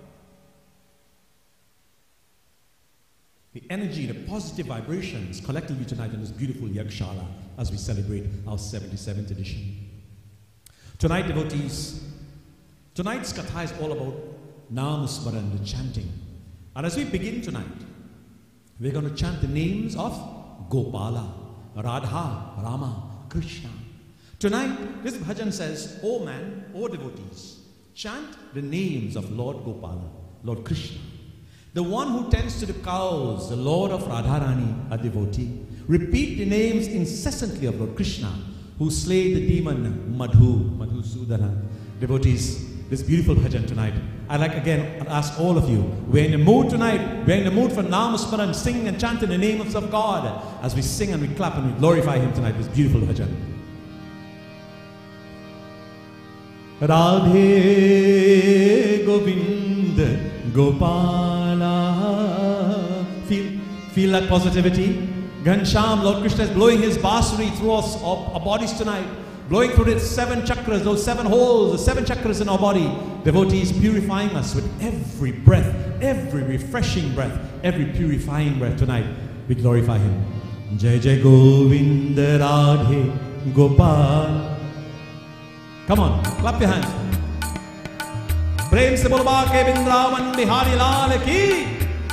The energy, the positive vibrations collectively tonight in this beautiful Yagshala as we celebrate our seventy-seventh edition. Tonight, devotees, tonight's katha is all about Nam Smaran, the chanting. And as we begin tonight, we're going to chant the names of Gopala, Radha, Rama, Krishna. Tonight, this bhajan says, O man, O devotees, chant the names of Lord Gopala, Lord Krishna. The one who tends to the cows, the Lord of Radharani, a devotee. Repeat the names incessantly of Lord Krishna, who slayed the demon Madhu, Madhusudana. Devotees, this beautiful bhajan tonight. I'd like again ask all of you, we're in the mood tonight, we're in the mood for Naam Smaran, sing and chant in the names of God as we sing and we clap and we glorify Him tonight, this beautiful bhajan. Radhe Govind Gopala. Feel, feel that positivity? Ghanshyam, Lord Krishna is blowing His bansuri through us, our, our bodies tonight. Blowing through its seven chakras, those seven holes, the seven chakras in our body. Devotees purifying us with every breath, every refreshing breath, every purifying breath tonight. We glorify Him. Jai Jai Govinda Radhe Gopal. Come on, clap your hands. Prem se bolba ke Vrindavan Bihari Lal ki.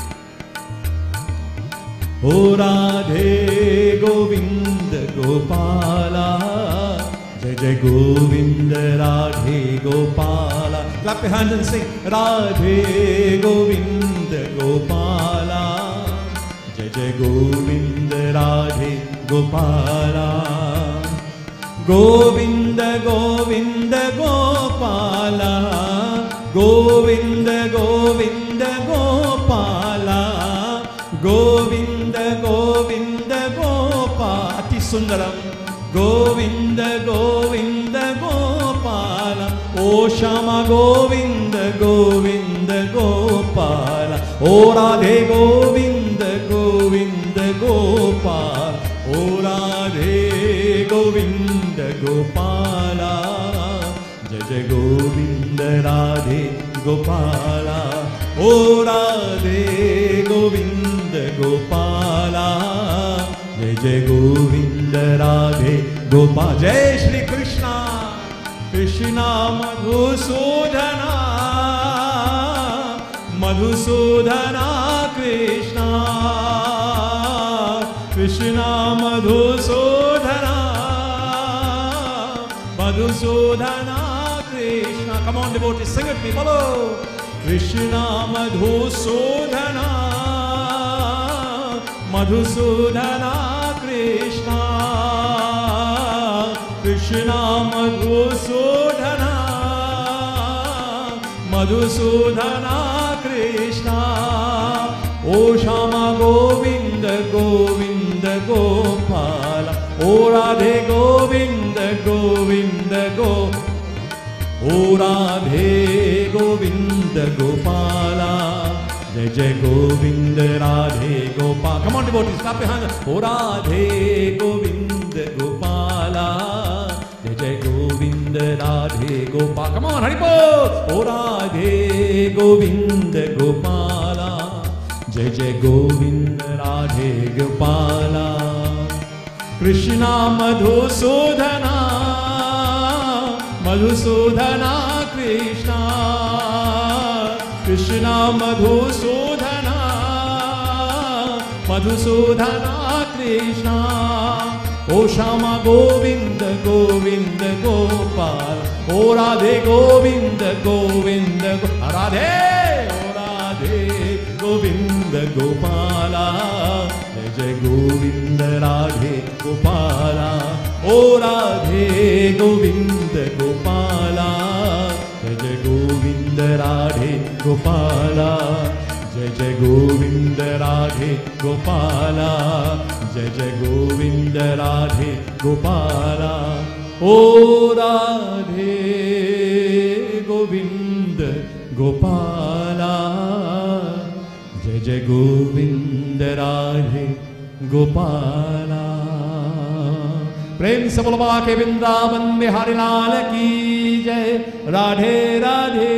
O Radhe Govinda Gopala. Jai Jai Govinda Radhe Gopala. Clap your hands and sing. Radhe Govinda Gopala. Jai Jai Govinda Radhe Gopala. Govinda Govinda Gopala. Govinda Govinda Gopala. Govinda Govinda Gopala. Ati Sundaram. Govinda Govinda Gopala. O Shama Govinda Govinda Gopala. O Radhe Govinda Govinda Gopala. O Radhe Govinda Gopala. Jai Jai Govinda Radhe Gopala. O Radhe Govinda Gopala. Jai Jai Govinda Radhe Gopala. Jai Shri Krishna. Krishna Madhusudhana. Madhusudhana Krishna. Krishna Madhusudhana. Madhusudhana Krishna. Come on, devotees, sing it, me, follow. Krishna Madhusudhana. Madhusudhana Krishna. Krishna Madhusudhana. Madhusudhana Krishna. O Shama Govinda Govinda Gopala. O Radhe Govinda Govinda Gopala. O Radhe Govinda Gopala. Jai Jai Govinda Radhe Gopala. Come on, devotees, clap your hands. O Radhe Govinda Gopala. Jai Jai Govinda Radhe Gopala. Come on, Haribol. O Radhe Govinda Gopala. Jai Jai Govinda Radhe Gopala. Krishna Madhusudhana. Madhusudhana Krishna. Krishna Madhusudhana. Madhusudhana Krishna. O Shama Govinda Govinda Gopal. O Radhe Govinda Govinda Radhe. O Radhe Govinda Gopala. Jai Jai Govinda Radhe Gopala. O Radhe Govinda Gopala. Jai Jai Govinda Radhe Gopala. Jai Jai Govinda Radhe Gopala. Jai Jai Govinda Radhe Gopala. O Radhe Govinda Gopala. Jai Jai Govinda Radhe Gopala. प्रेम से बोलवा के वृंदावन बिहारी लाल की जय. Radhe Radhe.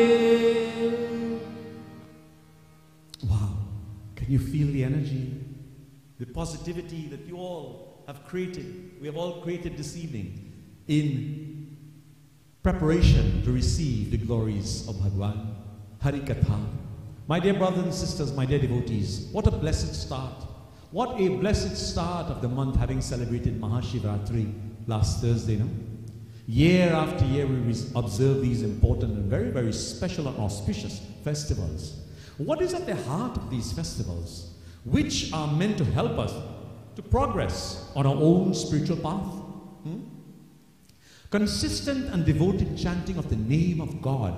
Wow, can you feel the energy, the positivity that you all have created, we have all created this evening in preparation to receive the glories of Bhagwan Hari Katha. My dear brothers and sisters, my dear devotees, what a blessed start. What a blessed start of the month, having celebrated Mahashivratri last Thursday, no? Year after year we observe these important and very, very special and auspicious festivals. What is at the heart of these festivals, which are meant to help us to progress on our own spiritual path? Hmm? Consistent and devoted chanting of the name of God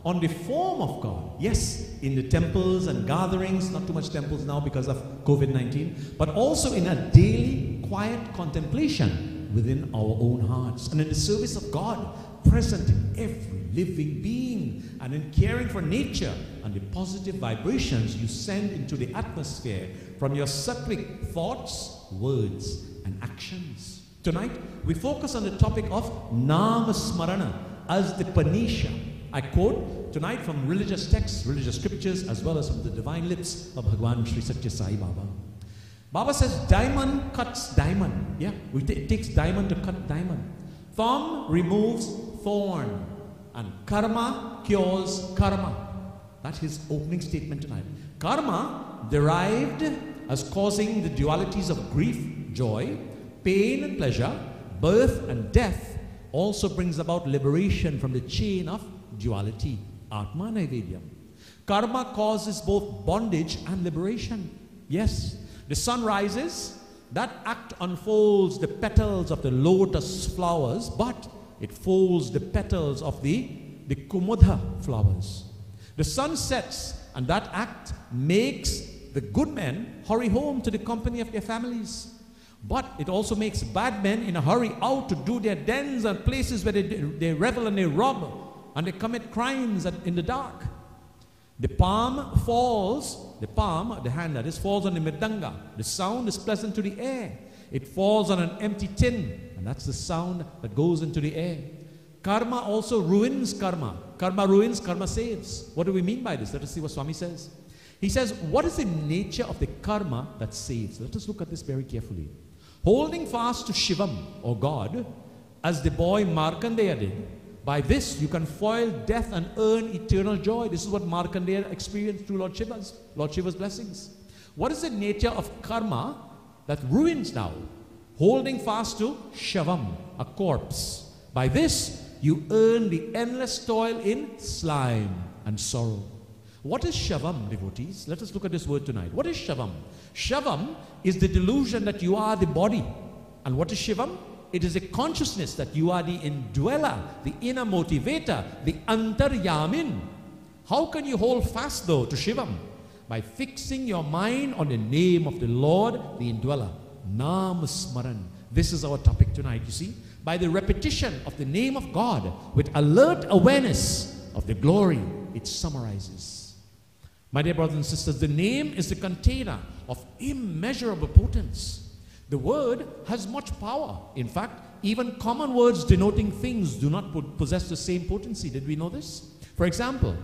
on the form of God. Yes, in the temples and gatherings, not too much temples now because of COVID nineteen, but also in a daily quiet contemplation within our own hearts and in the service of God, present in every living being, and in caring for nature and the positive vibrations you send into the atmosphere from your sattvic thoughts, words, and actions. Tonight, we focus on the topic of Nama Smarana as the Panisha. I quote tonight from religious texts, religious scriptures, as well as from the divine lips of Bhagwan Sri Satya Sai Baba. Baba says, diamond cuts diamond. Yeah, it takes diamond to cut diamond. Thorn removes thorn. And karma cures karma. That's his opening statement tonight. Karma, derived as causing the dualities of grief, joy, pain and pleasure, birth and death, also brings about liberation from the chain of duality, Atma Naivedyam. Karma causes both bondage and liberation. Yes, the sun rises, that act unfolds the petals of the lotus flowers, but it folds the petals of the, the Kumudha flowers. The sun sets, and that act makes the good men hurry home to the company of their families. But it also makes bad men in a hurry out to do their dens and places where they, they revel and they rob and they commit crimes in the dark. The palm falls, the palm, the hand that is, falls on the mridanga. The sound is pleasant to the ear. It falls on an empty tin, and that's the sound that goes into the air. Karma also ruins karma. Karma ruins, karma saves. What do we mean by this? Let us see what Swami says. He says, what is the nature of the karma that saves? Let us look at this very carefully. Holding fast to Shivam, or God, as the boy Markandeya did, by this you can foil death and earn eternal joy. This is what Markandeya experienced through Lord Shiva's, Lord Shiva's blessings. What is the nature of karma that ruins now? Holding fast to Shavam, a corpse. By this you earn the endless toil in slime and sorrow. What is Shavam, devotees? Let us look at this word tonight. What is Shavam? Shavam is the delusion that you are the body. And what is Shivam? It is a consciousness that you are the indweller, the inner motivator, the antaryamin. How can you hold fast though to Shivam? By fixing your mind on the name of the Lord, the indweller. Nam Smaran. This is our topic tonight, you see. By the repetition of the name of God with alert awareness of the glory, it summarizes. My dear brothers and sisters, the name is the container of immeasurable potence. The word has much power. In fact, even common words denoting things do not possess the same potency. Did we know this? For example,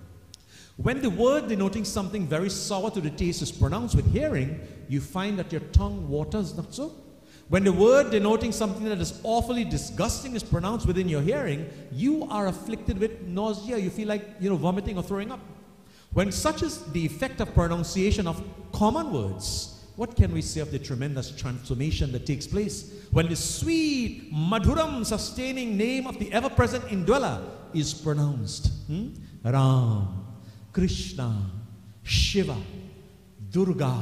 when the word denoting something very sour to the taste is pronounced with hearing, you find that your tongue waters, not so? When the word denoting something that is awfully disgusting is pronounced within your hearing, you are afflicted with nausea. You feel like, you know, vomiting or throwing up. When such is the effect of pronunciation of common words, what can we say of the tremendous transformation that takes place when the sweet, madhuram, sustaining name of the ever-present indweller is pronounced? Hmm? Ram, Krishna, Shiva, Durga,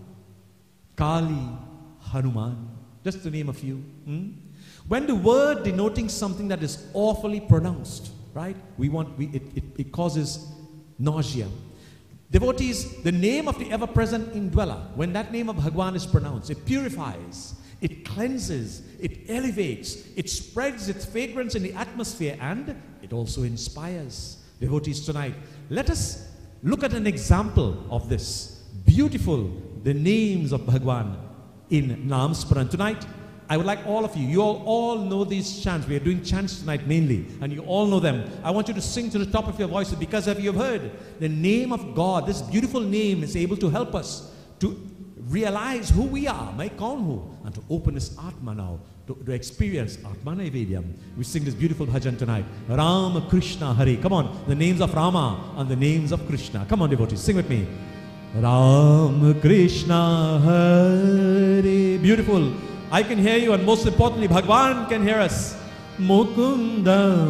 Kali, Hanuman, just to name a few. Hmm? When the word denoting something that is awfully pronounced, right? We want, we, it, it, it causes nausea. Devotees, the name of the ever-present indweller, when that name of Bhagwan is pronounced, it purifies, it cleanses, it elevates, it spreads its fragrance in the atmosphere, and it also inspires. Devotees, tonight, let us look at an example of this. Beautiful, the names of Bhagwan in Nam Smaran. Tonight, I would like all of you, you all, all know these chants. We are doing chants tonight mainly, and you all know them. I want you to sing to the top of your voices because of you have heard the name of God. This beautiful name is able to help us to realize who we are, my kaun hu, and to open this Atma now, to, to experience Atma Naivedyam. We sing this beautiful bhajan tonight. Ram, Krishna, Hare. Come on, the names of Rama and the names of Krishna. Come on, devotees, sing with me. Ram, Krishna, Hare. Beautiful. I can hear you, and most importantly, Bhagwan can hear us. Mukunda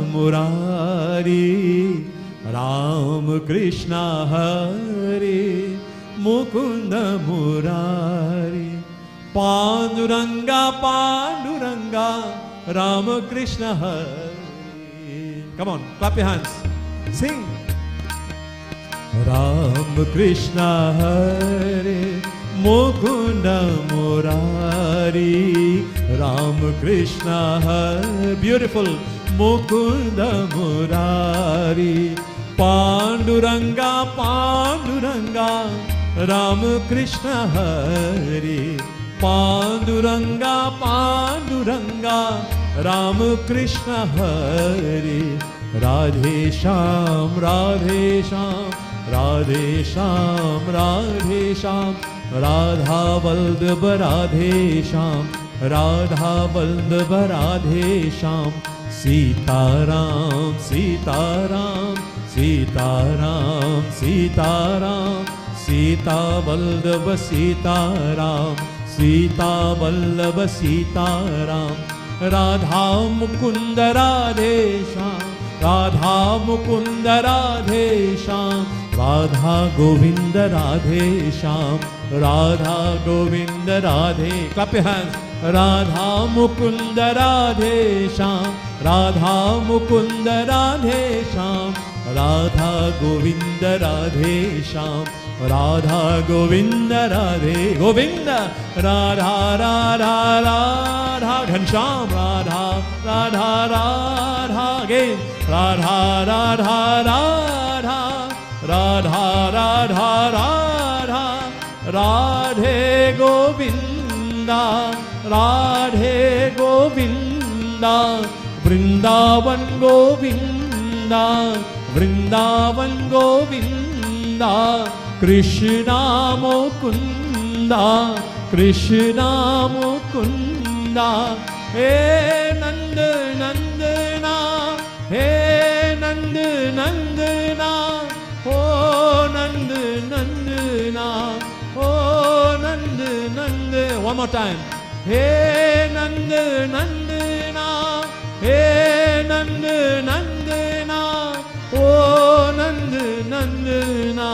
Murari, Ram Krishna Hare, Mukunda Murari, Panduranga Panduranga, Ram Krishna Hare. Come on, clap your hands. Sing. Ram Krishna Hare Mukunda Murari, Ram Krishna Hare, beautiful, Mukunda Murari, Panduranga Panduranga, Ram Krishna Hare, Panduranga Panduranga, Ram Krishna Hare, Radhe Shyam Radhe Shyam, Radhe Shyam Radhe Shyam, Radha Vallabha Radhe Shyam, Radha Vallabha Radhe Shyam, Sita Ram Sita Ram Sita Ram Sita Ram, Sita Vallabha Sita Ram, Sita Vallabha Sita Ram, Radha Mukunda Radhe Shyam, Radha Mukunda Radhe Shyam, Radha Govinda Radhe Shyam, Radha Govinda Radhe, clap your hands, Radha Mukunda Radhe Shyam, Radha Mukunda Radhe Shyam, Radha Govinda Radhe Shyam, Radha Govinda Radhe, Govinda, Radha Radha Radha Ghanshyam, Radha Radha Radha again, Radha Radha Radha, Radha Radha Radha, Radhe Govinda, Radhe Govinda, Vrindavan Govinda, Vrindavan Govinda, Krishna Mukunda, Krishna Mukunda, Hey Nanda Nandana, Hey Nanda Nandana, Oh Nanda Nandana, Oh Nanda Nanda, one more time, Hey Nanda Nandana, Hey Nanda Nandana, Oh Nanda Nandana,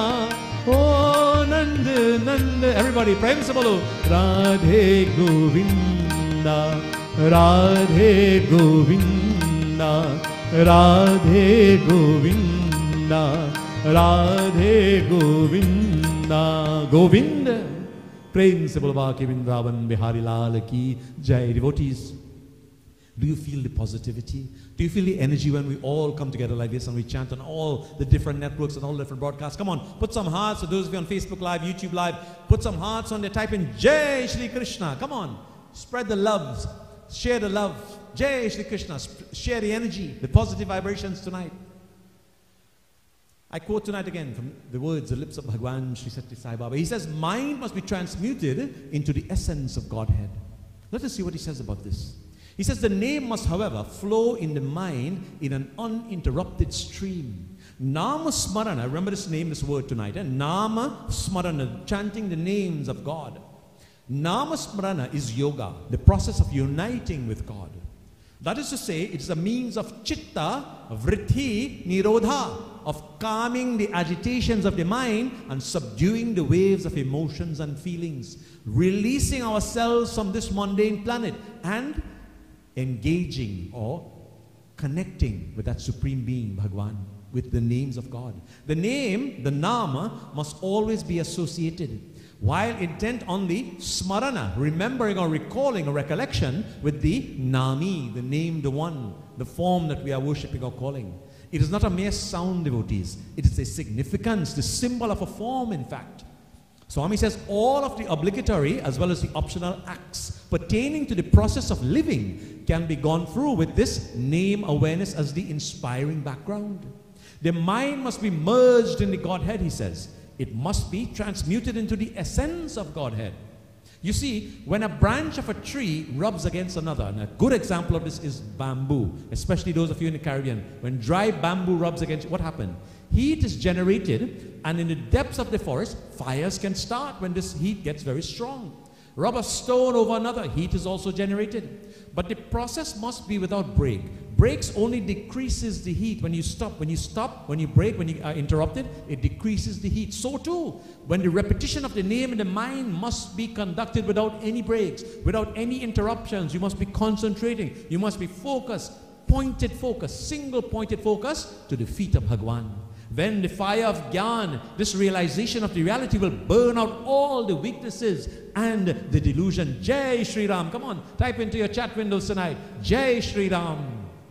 Oh Nanda Nanda, everybody prem se bolo, Radhe Govinda, Radhe Govinda, Radhe Govinda, Radhe Govinda, Govinda, prem se bolo Baki Vrindavan Bihari Lal ki Jai. Devotees, do you feel the positivity? Do you feel the energy when we all come together like this and we chant on all the different networks and all the different broadcasts? Come on, put some hearts for those of you on Facebook Live, YouTube Live. Put some hearts on there. Type in Jai Shri Krishna. Come on, spread the love, share the love. Jai Shri Krishna. Share the energy, the positive vibrations tonight. I quote tonight again from the words, the lips of Bhagwan Sri Satya Sai Baba. He says, mind must be transmuted into the essence of Godhead. Let us see what he says about this. He says the name must, however, flow in the mind in an uninterrupted stream. Nama Smarana, remember this name, this word tonight. Eh? Nama Smarana, chanting the names of God. Nama Smarana is yoga, the process of uniting with God. That is to say, it is a means of chitta, vritti, nirodha, of calming the agitations of the mind and subduing the waves of emotions and feelings, releasing ourselves from this mundane planet and engaging or connecting with that Supreme Being, Bhagwan, with the names of God. The name, the nama, must always be associated, while intent on the smarana, remembering or recalling or recollection, with the nami, the name, the one, the form that we are worshipping or calling. It is not a mere sound, devotees. It is a significance, the symbol of a form, in fact. Swami says all of the obligatory as well as the optional acts pertaining to the process of living can be gone through with this name awareness as the inspiring background. The mind must be merged in the Godhead, he says. It must be transmuted into the essence of Godhead. You see, when a branch of a tree rubs against another, and a good example of this is bamboo, especially those of you in the Caribbean, when dry bamboo rubs against, what happened? Heat is generated, and in the depths of the forest, fires can start when this heat gets very strong. Rub a stone over another, heat is also generated. But the process must be without break. Breaks only decreases the heat. When you stop, when you stop, when you break, when you are interrupted, it decreases the heat. So too, when the repetition of the name in the mind must be conducted without any breaks, without any interruptions, you must be concentrating, you must be focused, pointed focus, single pointed focus to the feet of Bhagwan. Then the fire of Gyan, this realization of the reality, will burn out all the weaknesses and the delusion. Jai Shri Ram. Come on, type into your chat windows tonight. Jai Shri Ram.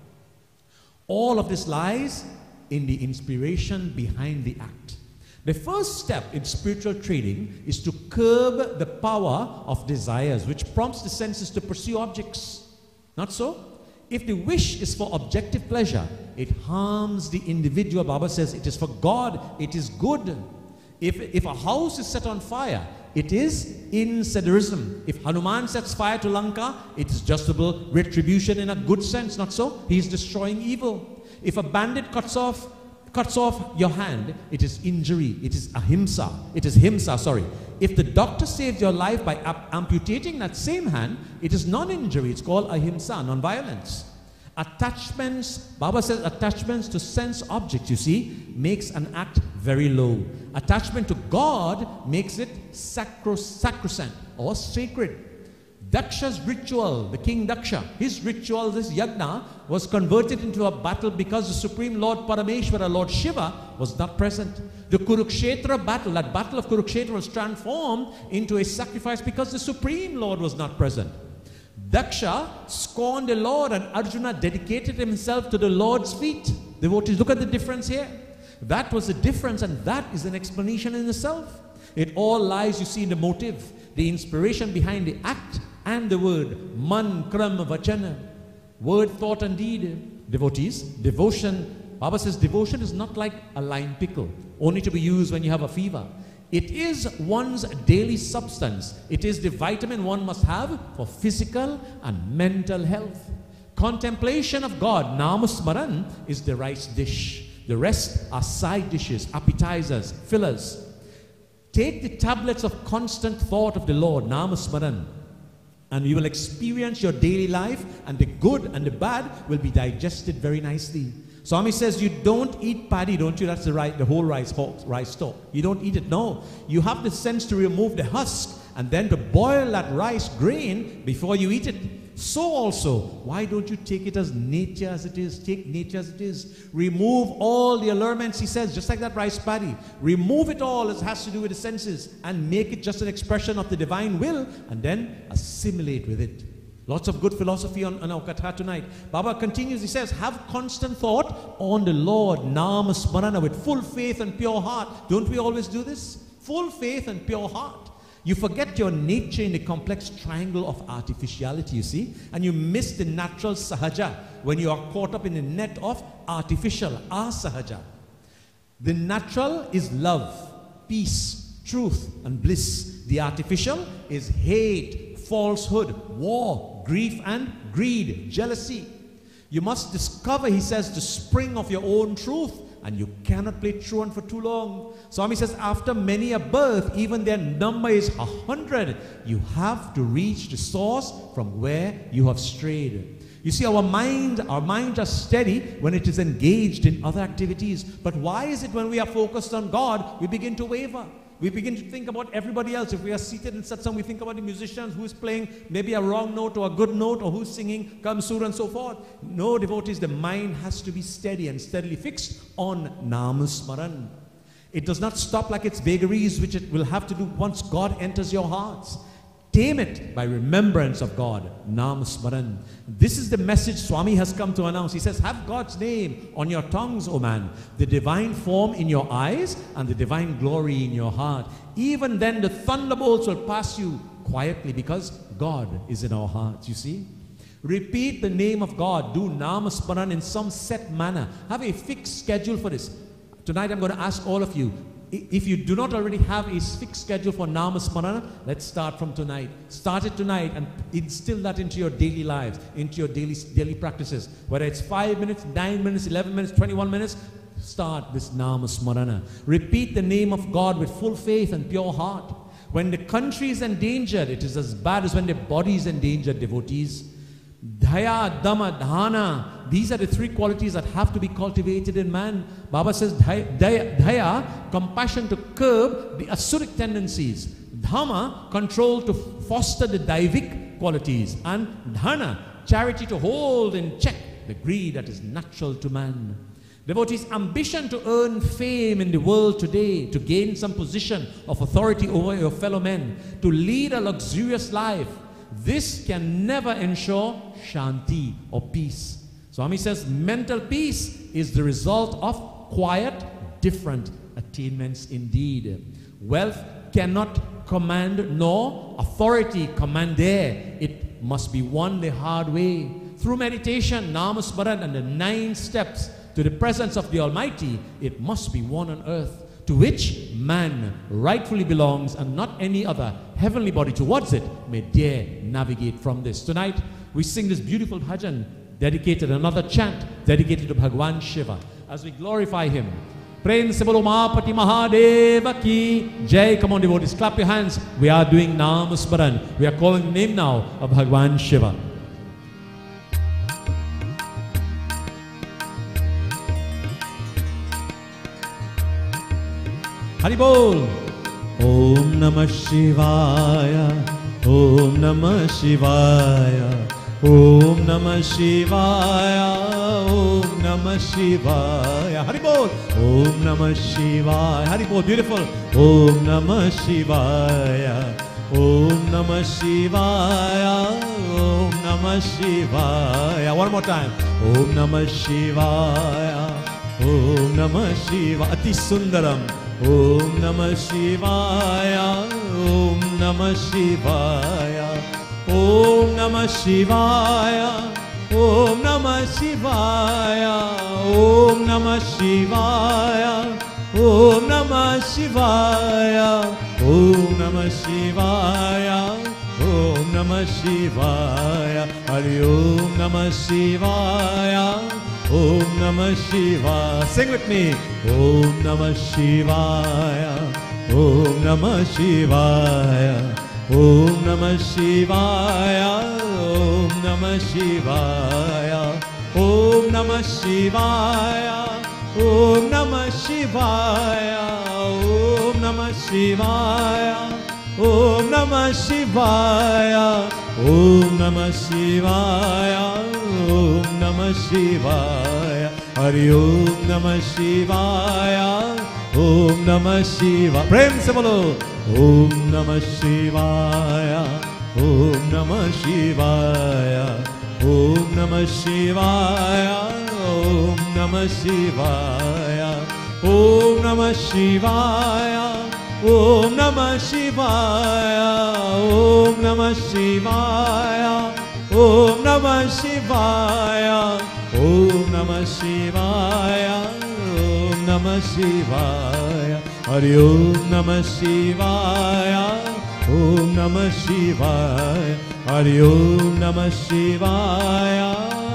All of this lies in the inspiration behind the act. The first step in spiritual training is to curb the power of desires, which prompts the senses to pursue objects. Not so? If the wish is for objective pleasure, it harms the individual. Baba says it is for God, it is good. If, if a house is set on fire, it is incesturism. If Hanuman sets fire to Lanka, it is justable retribution in a good sense, not so? He is destroying evil. If a bandit cuts off cuts off your hand, it is injury, it is ahimsa, it is himsa, sorry. If the doctor saved your life by amputating that same hand, it is non-injury, it's called ahimsa, non-violence. Attachments, Baba says attachments to sense objects, you see, makes an act very low. Attachment to God makes it sacro sacrosanct or sacred. Daksha's ritual, the king Daksha, his ritual, this yajna, was converted into a battle because the Supreme Lord Parameshwara, Lord Shiva, was not present. The Kurukshetra battle, that battle of Kurukshetra, was transformed into a sacrifice because the Supreme Lord was not present. Daksha scorned the Lord and Arjuna dedicated himself to the Lord's feet. Devotees, look at the difference here. That was the difference, and that is an explanation in itself. It all lies, you see, in the motive, the inspiration behind the act and the word. Man, kram, vachana. Word, thought and deed. Devotees, devotion, Baba says devotion is not like a lime pickle, only to be used when you have a fever. It is one's daily substance. It is the vitamin one must have for physical and mental health. Contemplation of God, Namasmaran, is the rice dish. The rest are side dishes, appetizers, fillers. Take the tablets of constant thought of the Lord, Namasmaran, and you will experience your daily life, and the good and the bad will be digested very nicely. Swami says you don't eat paddy, don't you? That's the right, the whole rice, rice stalk. You don't eat it, no. You have the sense to remove the husk and then to boil that rice grain before you eat it. So also, why don't you take it as nature as it is? Take nature as it is. Remove all the allurements, he says, just like that rice paddy. Remove it all as has to do with the senses and make it just an expression of the divine will, and then assimilate with it. Lots of good philosophy on, on our katha tonight. Baba continues, he says, have constant thought on the Lord, Nama Smarana, with full faith and pure heart. Don't we always do this? Full faith and pure heart. You forget your nature in the complex triangle of artificiality, you see, and you miss the natural sahaja when you are caught up in the net of artificial, asahaja. The natural is love, peace, truth, and bliss. The artificial is hate, falsehood, war, grief, and greed, jealousy. You must discover, he says, the spring of your own truth, and you cannot play truant for too long. Swami says, after many a birth, even their number is a hundred. You have to reach the source from where you have strayed. You see, our mind, our minds are steady when it is engaged in other activities. But why is it when we are focused on God, we begin to waver? We begin to think about everybody else. If we are seated in satsang, we think about the musicians, who's playing maybe a wrong note or a good note, or who's singing Kamsur and so forth. No, devotees, the mind has to be steady and steadily fixed on Namasmaran. It does not stop like its vagaries, which it will have to do once God enters your hearts. Tame it by remembrance of God, Namasmaran. This is the message Swami has come to announce. He says, have God's name on your tongues, O man, the divine form in your eyes and the divine glory in your heart. Even then the thunderbolts will pass you quietly because God is in our hearts, you see. Repeat the name of God. Do Namasmaran in some set manner. Have a fixed schedule for this. Tonight I'm going to ask all of you, if you do not already have a fixed schedule for Namasmarana, let's start from tonight. Start it tonight and instill that into your daily lives, into your daily, daily practices. Whether it's five minutes, nine minutes, eleven minutes, twenty-one minutes, start this Namasmarana. Repeat the name of God with full faith and pure heart. When the country is endangered, it is as bad as when the body is endangered, devotees. Dhaya, Dhamma, Dhana. These are the three qualities that have to be cultivated in man. Baba says Dhaya, dhaya compassion to curb the asuric tendencies. Dhamma, control to foster the daivic qualities. And Dhana, charity to hold in check the greed that is natural to man. Devotees' ambition to earn fame in the world today, to gain some position of authority over your fellow men, to lead a luxurious life, this can never ensure shanti or peace. Swami says mental peace is the result of quiet, different attainments indeed. Wealth cannot command, nor authority commander. It must be won the hard way. Through meditation, Namasmaran, and the nine steps to the presence of the Almighty, it must be won on earth, to which man rightfully belongs, and not any other heavenly body towards it may dare navigate from this. Tonight, we sing this beautiful bhajan, dedicated, another chant dedicated to Bhagwan Shiva, as we glorify him. Prem se bolo Mahapati Mahadeva ki jai. Come on, devotees, clap your hands. We are doing Namasmaran. We are calling the name now of Bhagwan Shiva. Hari Bol. Om Namah Shivaya, Om Namah Shivaya, Om Namah Shivaya, Om Namah Shivaya. Hari Bol. Om Namah Shivaya. Hari Bol. Beautiful. Om Namah Shivaya, Om Namah Shivaya, Om Namah Shivaya. One more time. Om Namah Shivaya, Om Namah Shivaya. Ati Sundaram. Om Namah Shivaya, Om Namah Shivaya, Om Namah Shivaya, Om Namah Shivaya, Om Namah Shivaya, Om Namah Shivaya, Om Namah Shivaya, Om Namah Shivaya, Hari Om Namah Shivaya, Om Namah Shivaya. Sing with me. Om Namah Shivaya, Om Namah Shivaya, Om Namah Shivaya, Om Namah Shivaya, Om Namah Shivaya, Om Namah Shivaya, Om Namah Shivaya, Om Namah Shivaya, Om Namah Shivaya, Om Namah Shivaya, Hari Om Namah Shivaya, Om Namah Shivaya. Prem se bolo. Om Namah Shivaya, Om Namah Shivaya, Om Namah Shivaya, Om Namah Shivaya, Om Namah Shivaya, Om Namah Shivaya, Om Namah Shivaya, Om Namah Shivaya, Om Namah Shivaya, Om Namah Shivaya, Hari Om Namah Shivaya, Om Namah Shivaya, Hari Om Namah Shivaya,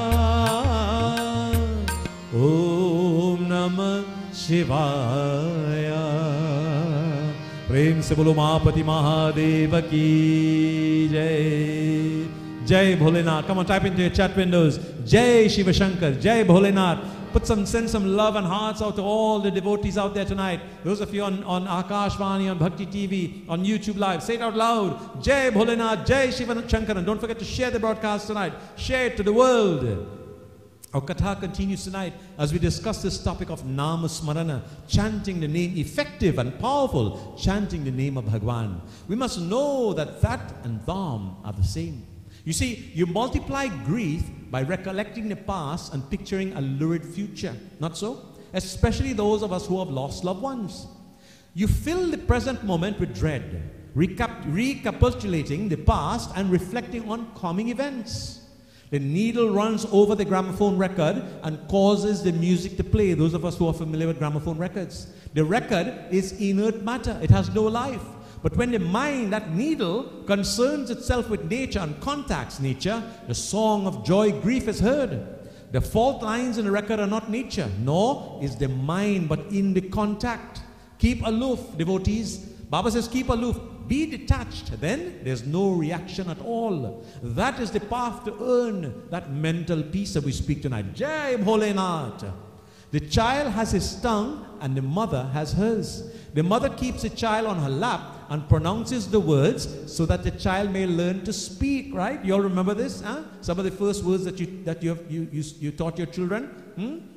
Om Namah Shivaya. Prem se bolo Mahapati Mahadeva ki jai. Jai Bholenath. Come on, type into your chat windows. Jai Shiva Shankar. Jai Bholenath. Put some, send some love and hearts out to all the devotees out there tonight. Those of you on, on Akashvani, on Bhakti T V, on YouTube Live, say it out loud. Jai Bholenath, Jai Shiva Shankar. And don't forget to share the broadcast tonight. Share it to the world. Our Katha continues tonight as we discuss this topic of Namasmarana, chanting the name, effective and powerful, chanting the name of Bhagwan. We must know that that and Dham are the same. You see, you multiply grief by recollecting the past and picturing a lurid future. Not so? Especially those of us who have lost loved ones. You fill the present moment with dread, recap recapitulating the past and reflecting on coming events. The needle runs over the gramophone record and causes the music to play. Those of us who are familiar with gramophone records. The record is inert matter. It has no life. But when the mind, that needle, concerns itself with nature and contacts nature, the song of joy, grief is heard. The fault lines in the record are not nature, nor is the mind, but in the contact. Keep aloof, devotees. Baba says, keep aloof. Be detached. Then there's no reaction at all. That is the path to earn that mental peace that we speak tonight. Jai Bholenath. The child has his tongue and the mother has hers. The mother keeps the child on her lap and pronounces the words so that the child may learn to speak, right? You all remember this? Huh? Some of the first words that you, that you, have, you, you, you taught your children? Hmm?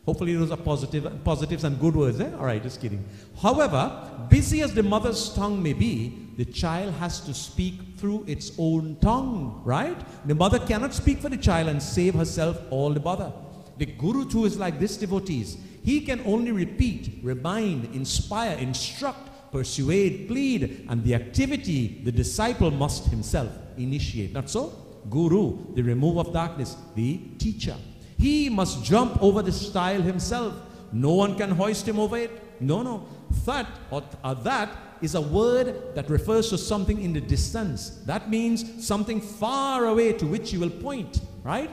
Hopefully those are positive, positives and good words, eh? All right, just kidding. However, busy as the mother's tongue may be, the child has to speak through its own tongue, right? The mother cannot speak for the child and save herself all the bother. The Guru too is like this, devotees. He can only repeat, remind, inspire, instruct, persuade, plead, and the activity the disciple must himself initiate. Not so? Guru, the remover of darkness, the teacher. He must jump over the stile himself. No one can hoist him over it. No, no. That or, or that is a word that refers to something in the distance. That means something far away to which you will point, right?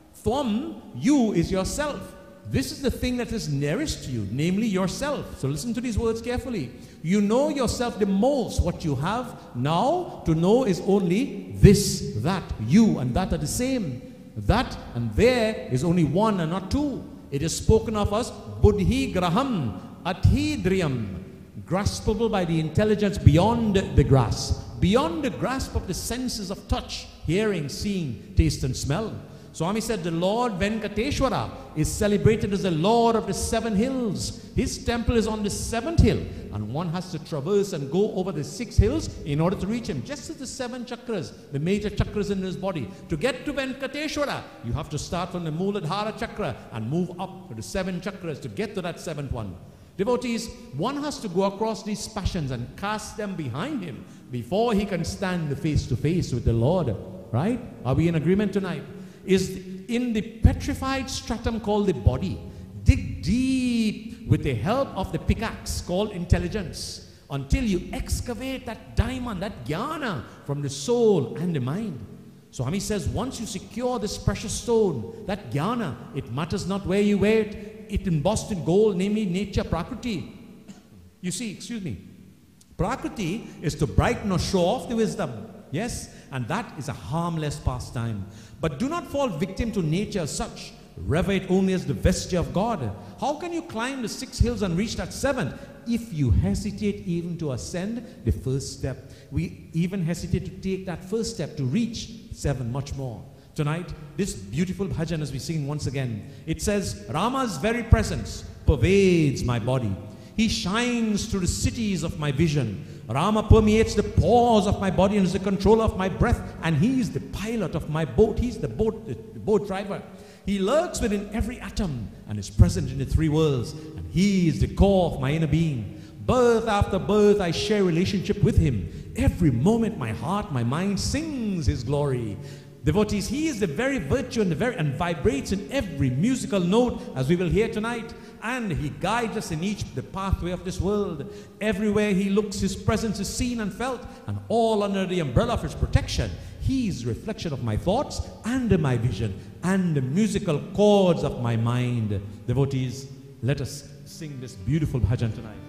Thwam, you is yourself. This is the thing that is nearest to you, namely yourself. So listen to these words carefully. You know yourself the most. What you have now to know is only this, that. You and that are the same. That and there is only one and not two. It is spoken of as buddhi graham athidriyam, graspable by the intelligence beyond the grasp, beyond the grasp of the senses of touch, hearing, seeing, taste and smell. Swami said the Lord Venkateshwara is celebrated as the Lord of the seven hills. His temple is on the seventh hill, and one has to traverse and go over the six hills in order to reach him. Just as the seven chakras, the major chakras in his body. To get to Venkateshwara, you have to start from the Muladhara chakra and move up to the seven chakras to get to that seventh one. Devotees, one has to go across these passions and cast them behind him before he can stand face to face with the Lord. Right? Are we in agreement tonight? Is in the petrified stratum called the body. Dig deep with the help of the pickaxe called intelligence until you excavate that diamond, that jnana from the soul and the mind. So Swami says once you secure this precious stone, that jnana, it matters not where you wear it, it embossed in gold, namely nature, prakriti. You see, excuse me, prakriti is to brighten or show off the wisdom. Yes, and that is a harmless pastime. But do not fall victim to nature as such. Rever it only as the vesture of God. How can you climb the six hills and reach that seventh if you hesitate even to ascend the first step? We even hesitate to take that first step to reach seven, much more. Tonight, this beautiful bhajan as we sing once again, it says, Rama's very presence pervades my body. He shines through the cities of my vision. Rama permeates the pores of my body and is the controller of my breath, and he is the pilot of my boat. He's the boat, the boat driver. He lurks within every atom and is present in the three worlds, and he is the core of my inner being. Birth after birth, I share relationship with him. Every moment, my heart, my mind sings his glory. Devotees, he is the very virtue and the very and vibrates in every musical note, as we will hear tonight. And he guides us in each the pathway of this world. Everywhere he looks, his presence is seen and felt, and all under the umbrella of his protection. He is a reflection of my thoughts and my vision and the musical chords of my mind. Devotees, let us sing this beautiful bhajan tonight.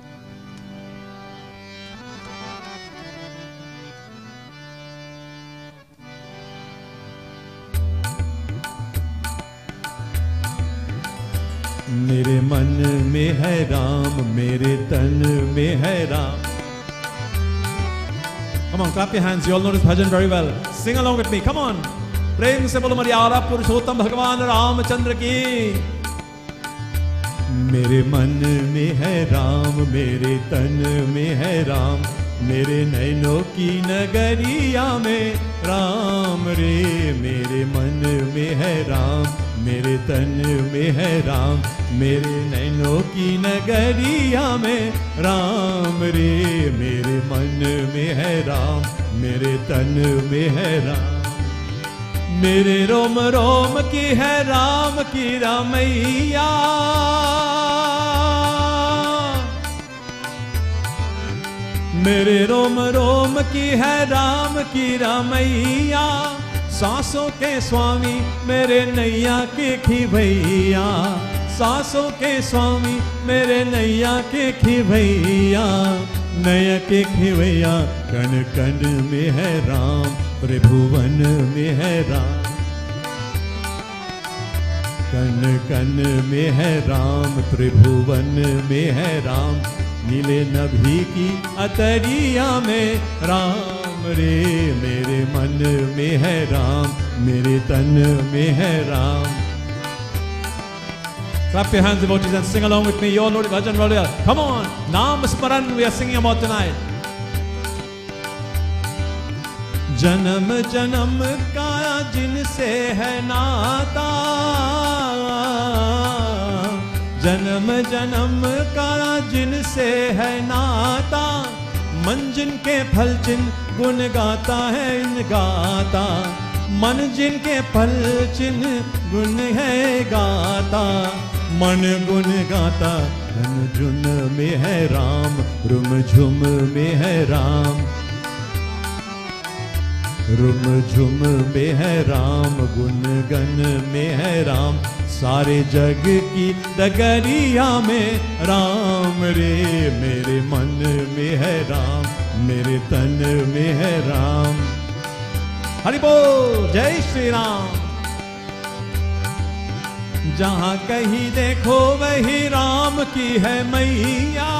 मेरे मन में है राम, मेरे तन में है Ram. Come on, clap your hands. You all know this bhajan very well. Sing along with me. Come on. प्रेम से बोलो मर्यादा पुरुषोत्तम भगवान रामचंद्र की. मेरे मन में है राम, मेरे तन में है राम, मेरे नैनों की नगरिया में राम रे. मेरे मन में है राम, मेरे तन में है राम, मेरे नैनों की नगरिया में राम रे. मेरे मन में है राम, मेरे तन में है राम, मेरे रोम रोम की है राम की रामैया. मेरे रोम रोम की है राम की रामैया. सांसों के स्वामी मेरे नैया के खिवैया. सांसों के स्वामी मेरे नैया के खिवैया. नैया के खिवैया. कण कण में है राम, त्रिभुवन में है राम. कण कण में है राम, त्रिभुवन में है राम. नीले नभी की अतरिया में राम रे. मेरे मन में है राम, मेरे तन में है Ram. Clap your hands, devotees, and sing along with me. You all know the bhajan very well. Come on. Naam Smaran we are singing about tonight. जन्म जन्म का जिनसे है नाता, जन्म जन्म का जिनसे है नाता, मन जिनके फल जिन गुण गाता है इन गाता, मन जिनके फल जिन गुण है गाता, मन गुण गाता, धन जुन में है राम, रुम झुम में है राम, रुम झुम में है राम, गुण गण में है राम, सारे जग की डगरिया में राम रे, मेरे मन में है राम, मेरे तन में है राम। हरि बोल, जय श्री राम। जहां कहीं देखो वही राम की है मैया,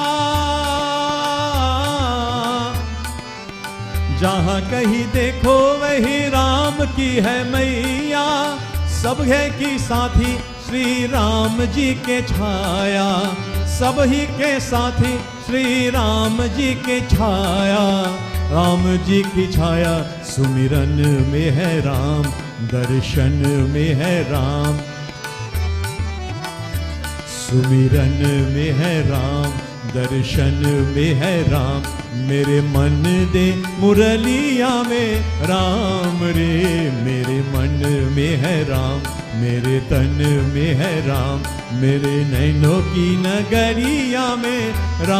जहां कहीं देखो वही राम की है मैया, सब है की साथी श्री राम जी के छाया, सब ही के साथी श्री राम जी के छाया, राम जी की छाया, सुमिरन में है राम, दर्शन में है राम, सुमिरन में है राम, दर्शन में है राम, मेरे मन दे मुरलिया में राम रे, मेरे मन में है राम, मेरे तन में है राम, मेरे नैनों की नगरिया में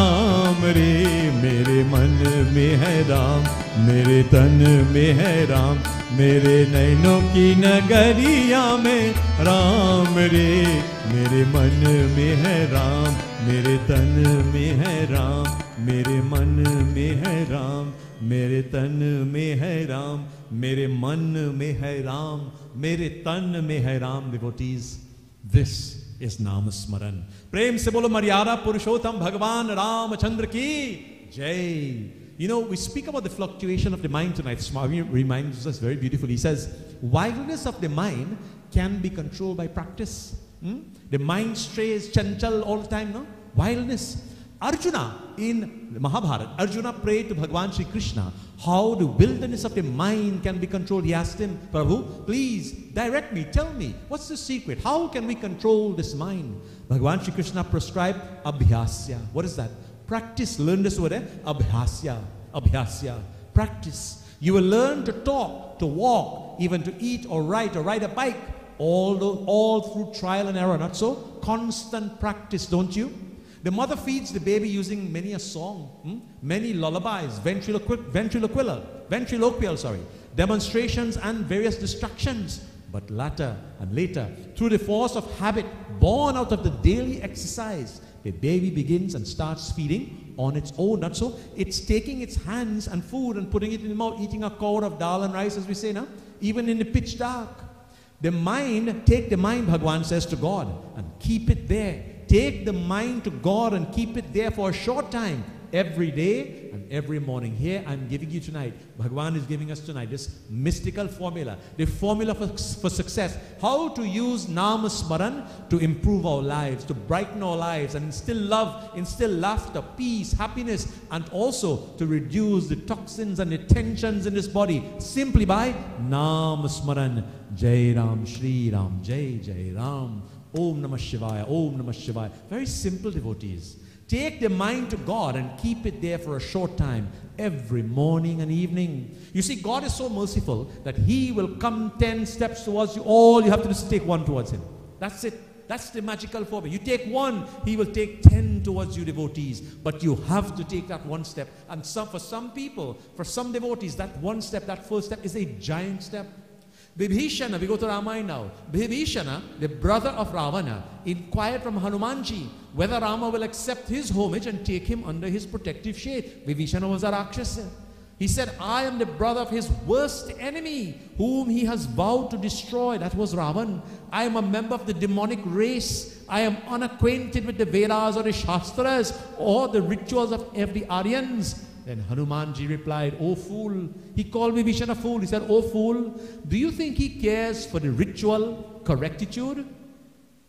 राम रे, मेरे मन में है राम, मेरे तन में है राम, मेरे नैनों की नगरिया में राम रे, मेरे मन में है राम, मेरे तन में है राम, मेरे मन में है राम, मेरे तन में है राम, मेरे मन में है राम, मेरे तन में है Ram. Devotees, this is Naam Smaran. प्रेम से बोलो मर्यादा पुरुषोत्तम भगवान रामचंद्र की जय। You know, we speak about the fluctuation of the mind tonight. Swami reminds us very beautifully. He says, wildness of the mind can be controlled by practice. Hmm? The mind strays, chanchal all the time, no? Wildness. Arjuna, in Mahabharata, Arjuna prayed to Bhagavan Shri Krishna how the wilderness of the mind can be controlled. He asked him, Prabhu, please direct me, tell me, what's the secret? How can we control this mind? Bhagavan Shri Krishna prescribed abhyasya. What is that? Practice. Learn this word, eh? Abhyasya. Abhyasya. Practice. You will learn to talk, to walk, even to eat or write or ride a bike. All, those, all through trial and error. Not so? Constant practice, don't you? The mother feeds the baby using many a song, hmm? many lullabies, ventriloqu ventriloquial, ventriloquial, sorry, demonstrations and various distractions. But later and later, through the force of habit born out of the daily exercise, the baby begins and starts feeding on its own. Not so? It's taking its hands and food and putting it in the mouth, eating a core of dal and rice, as we say now, even in the pitch dark. The mind, take the mind, Bhagavan says, to God and keep it there. Take the mind to God and keep it there for a short time, every day and every morning. Here I'm giving you tonight, Bhagavan is giving us tonight this mystical formula, the formula for, for success. How to use Naam Smaran to improve our lives, to brighten our lives and instill love, instill laughter, peace, happiness, and also to reduce the toxins and the tensions in this body simply by Naam Smaran. Jai Ram, Shri Ram, Jai Jai Ram. Om Namah Shivaya, Om Namah Shivaya. Very simple, devotees. Take the mind to God and keep it there for a short time, every morning and evening. You see, God is so merciful that He will come ten steps towards you. All you have to do is take one towards Him. That's it. That's the magical formula. You take one, He will take ten towards you, devotees. But you have to take that one step. And some, for some people, for some devotees, that one step, that first step is a giant step. Vibhishana, we go to Ramayana now. Vibhishana, the brother of Ravana, inquired from Hanumanji whether Rama will accept his homage and take him under his protective shade. Vibhishana was a Rakshasa. He said, I am the brother of his worst enemy, whom he has vowed to destroy. That was Ravan. I am a member of the demonic race. I am unacquainted with the Vedas or the Shastras or the rituals of every Aryans. Then Hanumanji replied, O fool. He called Vibhishana a fool. He said, O fool, do you think he cares for the ritual correctitude?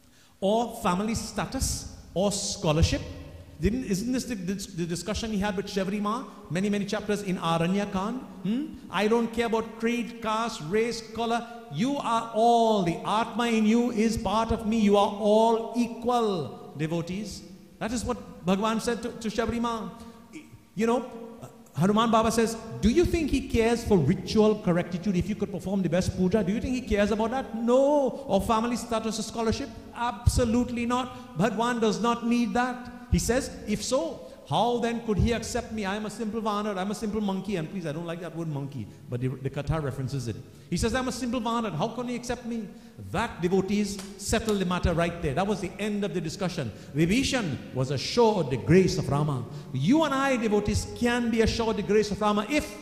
or family status or scholarship. Didn't, isn't this the, the discussion he had with Shevri Ma many, many chapters in Aranyakand? Hmm? I don't care about creed, caste, race, color. You are all, the Atma in you is part of me. You are all equal devotees. That is what Bhagavan said to, to Shevri Ma. You know, Hanuman Baba says, do you think he cares for ritual correctitude if you could perform the best puja? Do you think he cares about that? No. Or family status or scholarship? Absolutely not. Bhagavan does not need that. He says, if so, how then could he accept me? I am a simple vanar, I'm a simple monkey. And please, I don't like that word monkey, but the, the Katha references it. He says, I'm a simple vanar. How can he accept me? That, devotees, settled the matter right there. That was the end of the discussion. Vibhishan was assured the grace of Rama. You and I, devotees, can be assured the grace of Rama if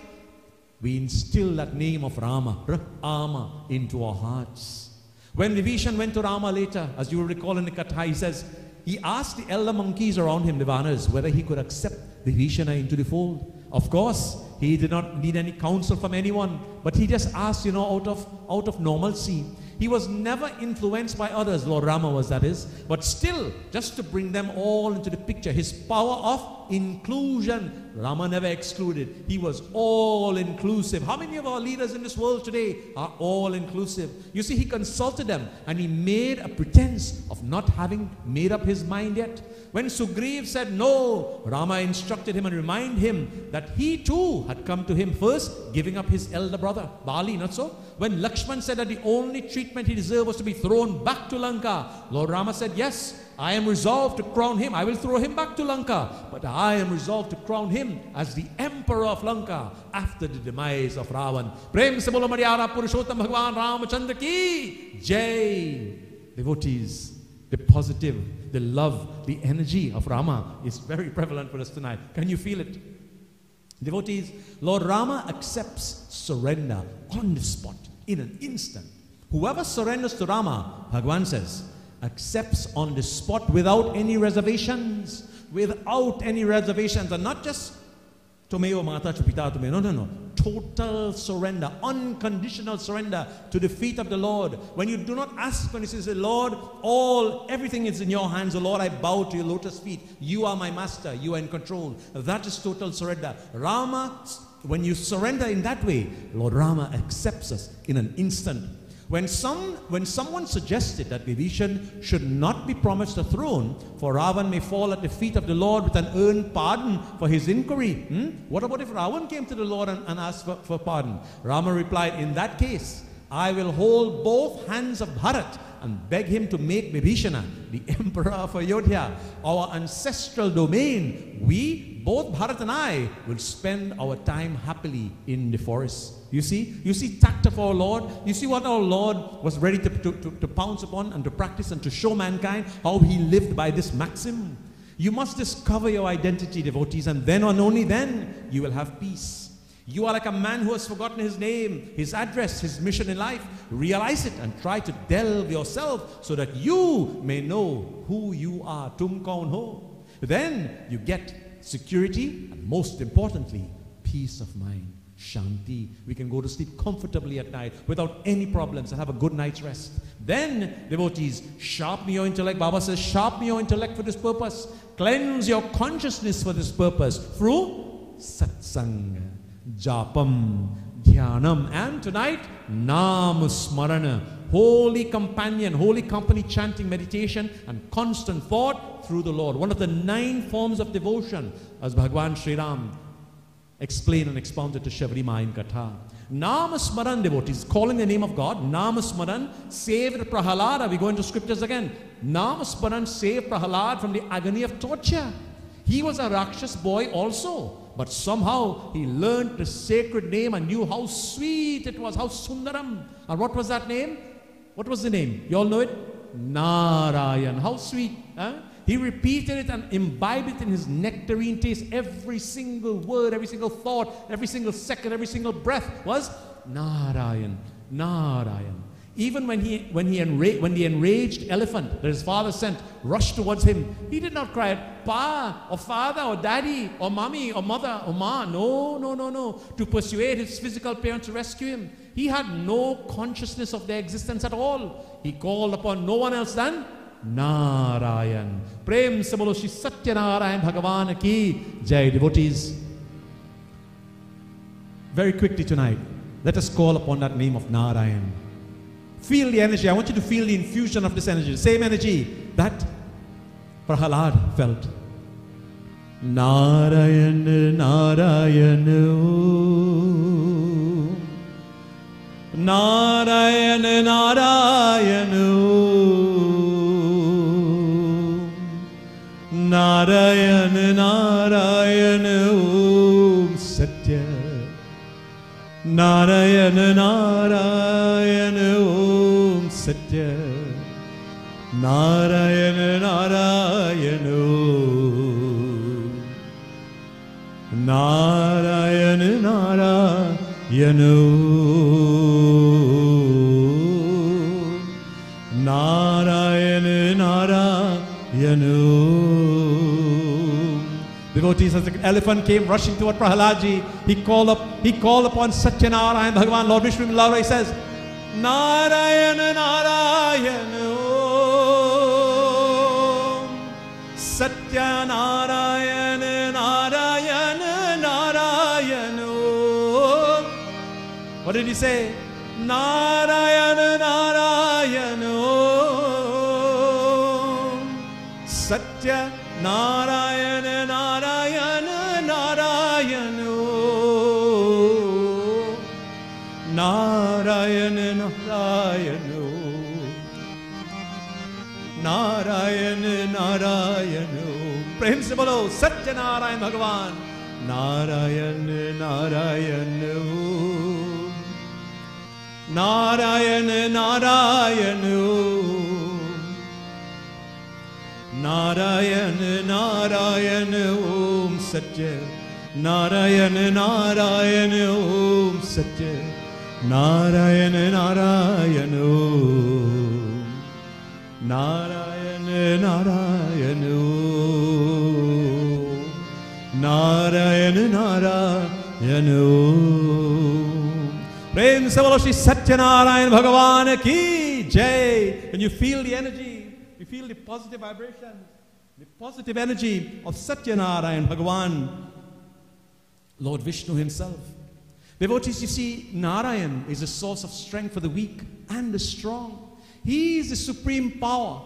we instill that name of Rama, Rama, into our hearts. When Vibhishan went to Rama later, as you will recall in the Katha, he says, he asked the elder monkeys around him, the Vanas, whether he could accept Vibhishana into the fold. Of course, he did not need any counsel from anyone, but he just asked, you know, out of, out of normalcy. He was never influenced by others, Lord Rama was, that is, but still, just to bring them all into the picture, his power of inclusion. Rama never excluded. He was all inclusive. How many of our leaders in this world today are all inclusive? You see, he consulted them and he made a pretense of not having made up his mind yet. When Sugriv said no, Rama instructed him and reminded him that he too had come to him first, giving up his elder brother, Bali, not so? When Lakshman said that the only treatment he deserved was to be thrown back to Lanka, Lord Rama said, yes, I am resolved to crown him. I will throw him back to Lanka, but I am resolved to crown him as the emperor of Lanka after the demise of Ravan. Prem se bolo Madhyara Purushottam Bhagavan Ramachandra ki Jai. Devotees, the positive, the love, the energy of Rama is very prevalent for us tonight. Can you feel it? Devotees, Lord Rama accepts surrender on the spot, in an instant. Whoever surrenders to Rama, Bhagavan says, accepts on the spot without any reservations. Without any reservations. And not just Tomeo Mata Chupita Tomeo. No, no, no. Total surrender, unconditional surrender to the feet of the Lord. When you do not ask, when you say, Lord, all, everything is in your hands. Oh Lord, I bow to your lotus feet. You are my master. You are in control. That is total surrender. Rama, when you surrender in that way, Lord Rama accepts us in an instant. When, some, when someone suggested that Vibhishan should not be promised a throne, for Ravan may fall at the feet of the Lord with an earned pardon for his inquiry. Hmm? What about if Ravan came to the Lord and, and asked for, for pardon? Rama replied, in that case, I will hold both hands of Bharat and beg him to make Vibhishana the emperor of Ayodhya, our ancestral domain. We, both Bharat and I, will spend our time happily in the forest. You see, you see tact of our Lord. You see what our Lord was ready to, to, to, to pounce upon and to practice and to show mankind how he lived by this maxim. You must discover your identity, devotees, and then and only then you will have peace. You are like a man who has forgotten his name, his address, his mission in life. Realize it and try to delve yourself so that you may know who you are. Tum kaun ho. Then you get security and, most importantly, peace of mind. Shanti. We can go to sleep comfortably at night without any problems and have a good night's rest. Then, devotees, sharpen your intellect. Baba says, sharpen your intellect for this purpose. Cleanse your consciousness for this purpose through satsanga, japam, dhyanam, and tonight, nam smarana, holy companion, holy company chanting, meditation, and constant thought through the Lord. One of the nine forms of devotion, as Bhagavan Sri Ram explained and expounded to Shevri Ma in Katha. Nama Smaran, devotees, calling the name of God. Nama Smaran saved Prahalada. We go into scriptures again. Nama Smaran saved Prahalad from the agony of torture. He was a Rakshas boy also, but somehow he learned the sacred name and knew how sweet it was, how sundaram. And what was that name? What was the name? You all know it? Narayan. How sweet, huh? He repeated it and imbibed it in his nectarine taste. Every single word, every single thought, every single second, every single breath was Narayan, Narayan. Even when he, when he enra when the enraged elephant that his father sent rushed towards him, he did not cry, Pa, or father, or daddy, or mommy, or mother, or ma. No, no, no, no. To persuade his physical parents to rescue him. He had no consciousness of their existence at all. He called upon no one else than Narayan. Prem se bolo Shri Satyanarayan Bhagavan ki jai. Devotees, very quickly tonight, let us call upon that name of Narayan. Feel the energy. I want you to feel the infusion of this energy. The same energy that Prahalad felt. Narayan, Narayan, Om. Narayan, Narayan, Om. Narayan, Narayan, Om. Satya. Narayan, Narayan, Om. Satya. Narayan, Narayan, Om. Narayan, Narayan, Om. Narayan, Narayan, Om. Devotees, as the elephant came rushing toward Prahaladji, he called up, he called upon Satyanarayan Bhagavan. Lord Vishnu in Lara, he says, Narayana, Narayana, Om. Satyanarayana, Narayana, Narayana, Om. What did he say? Narayana, Narayana, Om. Satya Narayana, Narayana, Narayana, Om. Narayana, Narayana, Narayana, Narayana. Prem se bolo Satya Narayan Bhagavan. Narayana, Narayana, Narayana, Narayana, Narayana, Narayana, Om. Satya Narayana, Narayana, Om. Satya Narayana, Narayana, Om. Narayana, Narayana, Om. Narayana, Narayana, Om. Prem se bolo Shri Satyanarayan Bhagavan ki jai. When you feel the energy, you feel the positive vibration, the positive energy of Satyanarayan Bhagavan, Lord Vishnu himself. Devotees, you see, Narayan is a source of strength for the weak and the strong. He is the supreme power.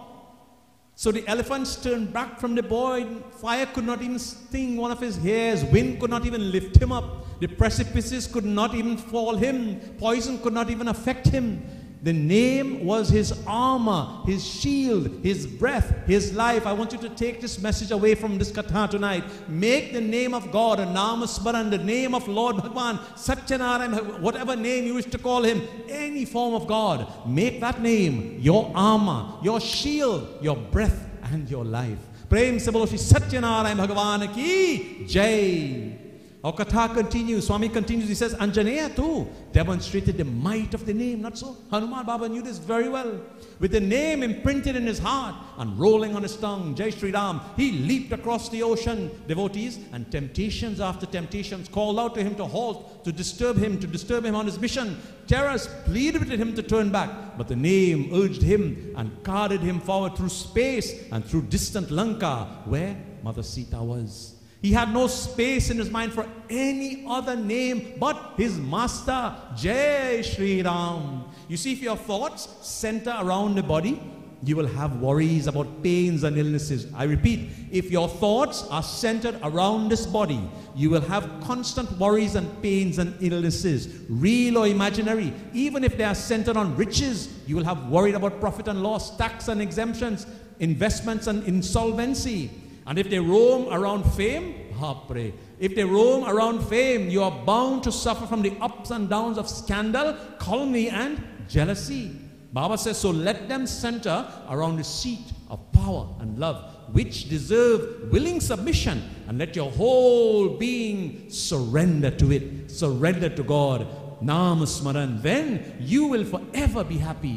So the elephants turned back from the boy. Fire could not even sting one of his hairs. Wind could not even lift him up. The precipices could not even fall him. Poison could not even affect him. The name was his armor, his shield, his breath, his life. I want you to take this message away from this katha tonight. Make the name of God a namasmaran, the name of Lord Bhagavan, Satyanarayan, whatever name you wish to call him, any form of God. Make that name your armor, your shield, your breath, and your life. Prem se bolo Shri Satyanarayan Bhagavan ki jai. Our katha continues, Swami continues, he says, Anjaneya too demonstrated the might of the name, not so? Hanuman Baba knew this very well. With the name imprinted in his heart and rolling on his tongue, Jai Shri Ram, he leaped across the ocean, devotees, and temptations after temptations called out to him to halt, to disturb him, to disturb him on his mission. Terrors pleaded with him to turn back, but the name urged him and carried him forward through space and through distant Lanka, where Mother Sita was. He had no space in his mind for any other name but his master, Jai Shri Ram. You see, if your thoughts center around the body, you will have worries about pains and illnesses. I repeat, if your thoughts are centered around this body, you will have constant worries and pains and illnesses, real or imaginary. Even if they are centered on riches, you will have worried about profit and loss, tax and exemptions, investments and insolvency. And if they roam around fame, pray. If they roam around fame, you are bound to suffer from the ups and downs of scandal, calumny, and jealousy. Baba says, so let them center around the seat of power and love, which deserve willing submission, and let your whole being surrender to it. Surrender to God. Namasmaran. Then you will forever be happy.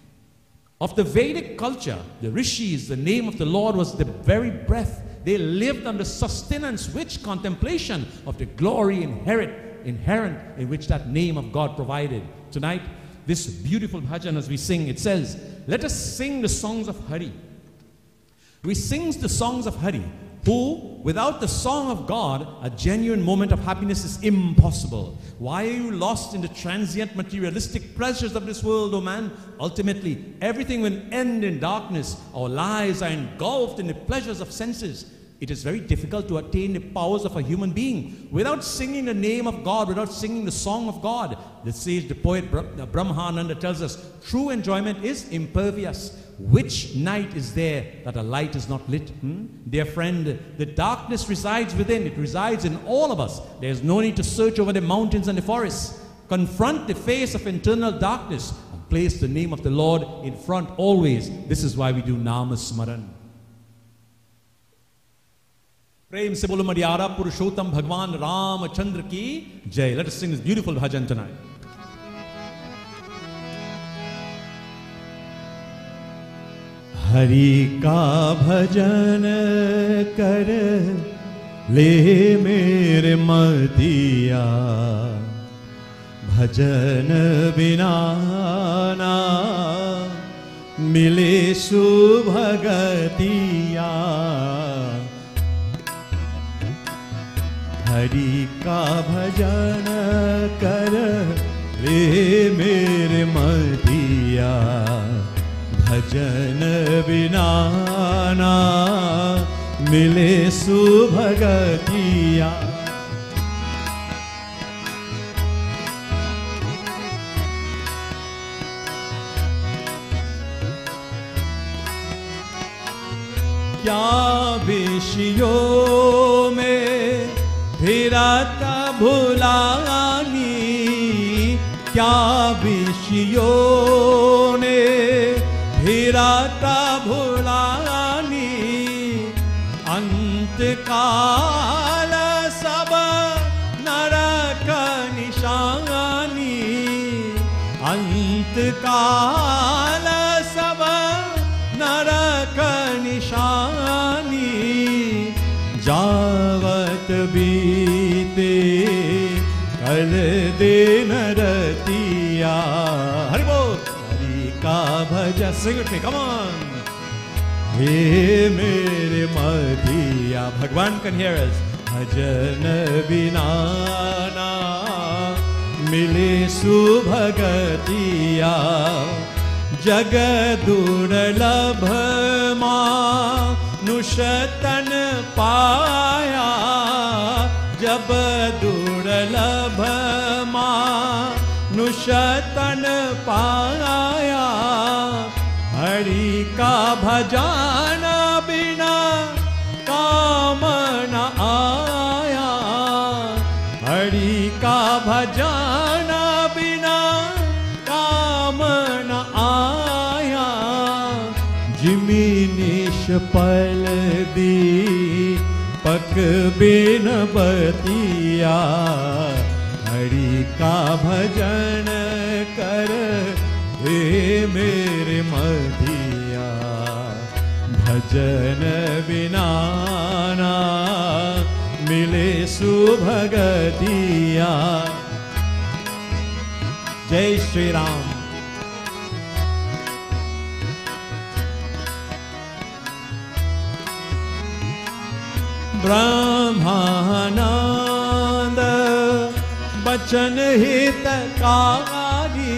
Of the Vedic culture, the rishis, the name of the Lord was the very breath. They lived on the sustenance, which contemplation of the glory inherent, inherent in which that name of God provided. Tonight, this beautiful bhajan as we sing, it says, let us sing the songs of Hari We sing the songs of Hari, who, without the song of God, a genuine moment of happiness is impossible. Why are you lost in the transient materialistic pleasures of this world, O man? Ultimately, everything will end in darkness. Our lives are engulfed in the pleasures of senses. It is very difficult to attain the powers of a human being without singing the name of God, without singing the song of God. The sage, the poet Brahmananda tells us, true enjoyment is impervious. Which night is there that a light is not lit? Hmm? Dear friend, the darkness resides within. It resides in all of us. There is no need to search over the mountains and the forests. Confront the face of internal darkness and place the name of the Lord in front always. This is why we do Nama Smaran. Prem se bolo Madhyara Purushottam Bhagwan Ramachandra ki Jai. Let us sing this beautiful bhajan tonight. Hari का भजन कर ले मेरे मतिया भजन बिना ना मिले सुभगतिया हरि का भजन कर ले मेरे मतिया भजन बिना ना मिले सुभगतिया क्या विषयों में फिरता भुलानी क्या विषयों ने फिरता भुलानी अंत काल सब नरक निशानी अंत काल सब नरक निशानी जावत बीते कल दिन रतिया हरि बोल का भजन sing with me, come on. हे मेरे मधिया भगवान can hear us. भजन बिना ना मिले सुभगतिया जग दुर्लभ मानुष तन पाया जब दुर्लभ मानुष तन पाया हरि का भजन बिना काम न आया हरि का भजन बिना काम न आया जिमी निष्फल दी पक बिन बतिया हरि का भजन कर हे मेरे मधिया भजन बिना ना मिले सुभगतिया जय श्री राम ब्रह्मानंद बचन हितकारी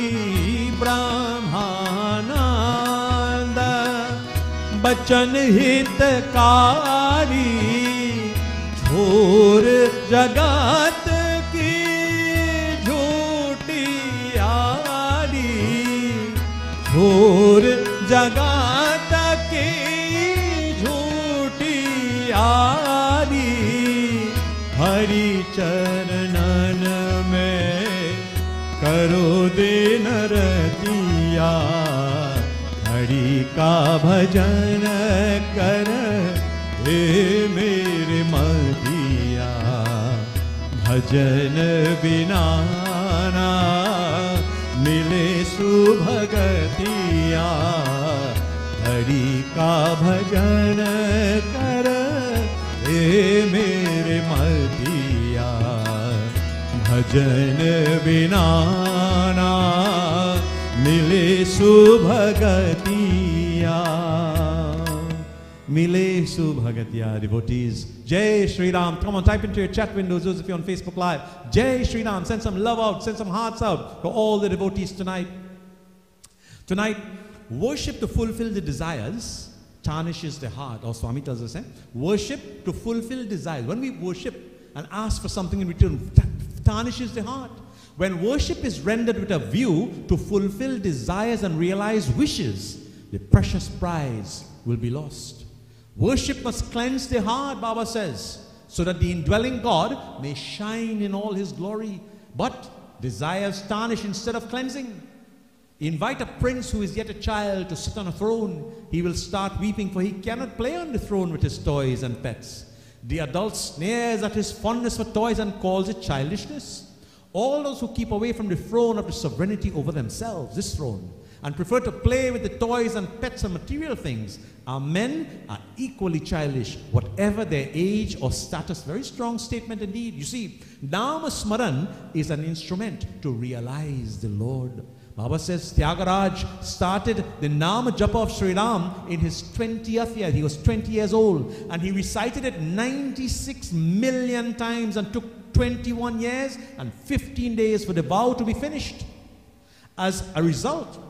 ब्रह्मानंद बचन हितकारी छोर जगत की झूठी यारी छोर जगत की झूठी यारी हरि चरणन में करो दिन रतिया हरि का भजन कर हे मेरे मधिया भजन बिना ना मिले सुभगतिया हरि का भजन कर हे मेरे मधिया भजन बिना ना मिले सुभगतिया Mile Subhagatya devotees. Jai Shri Ram. Come on, type into your chat windows, those of you on Facebook Live. Jai Shri Ram. Send some love out, send some hearts out for all the devotees tonight. Tonight, worship to fulfill the desires tarnishes the heart. Or Swami tells us, eh? Worship to fulfill desires. When we worship and ask for something in return, tarnishes the heart. When worship is rendered with a view to fulfill desires and realize wishes, the precious prize will be lost. Worship must cleanse the heart, Baba says, so that the indwelling God may shine in all his glory. But desires tarnish instead of cleansing. Invite a prince who is yet a child to sit on a throne. He will start weeping, for he cannot play on the throne with his toys and pets. The adult sneers at his fondness for toys and calls it childishness. All those who keep away from the throne of the sovereignty over themselves, this throne, and prefer to play with the toys and pets and material things, our men are equally childish, whatever their age or status. Very strong statement indeed. You see, Nama Smaran is an instrument to realize the Lord. Baba says Tyagaraj started the Nama Japa of Sri Ram in his twentieth year. He was twenty years old, and he recited it ninety-six million times and took twenty-one years and fifteen days for the vow to be finished. As a result,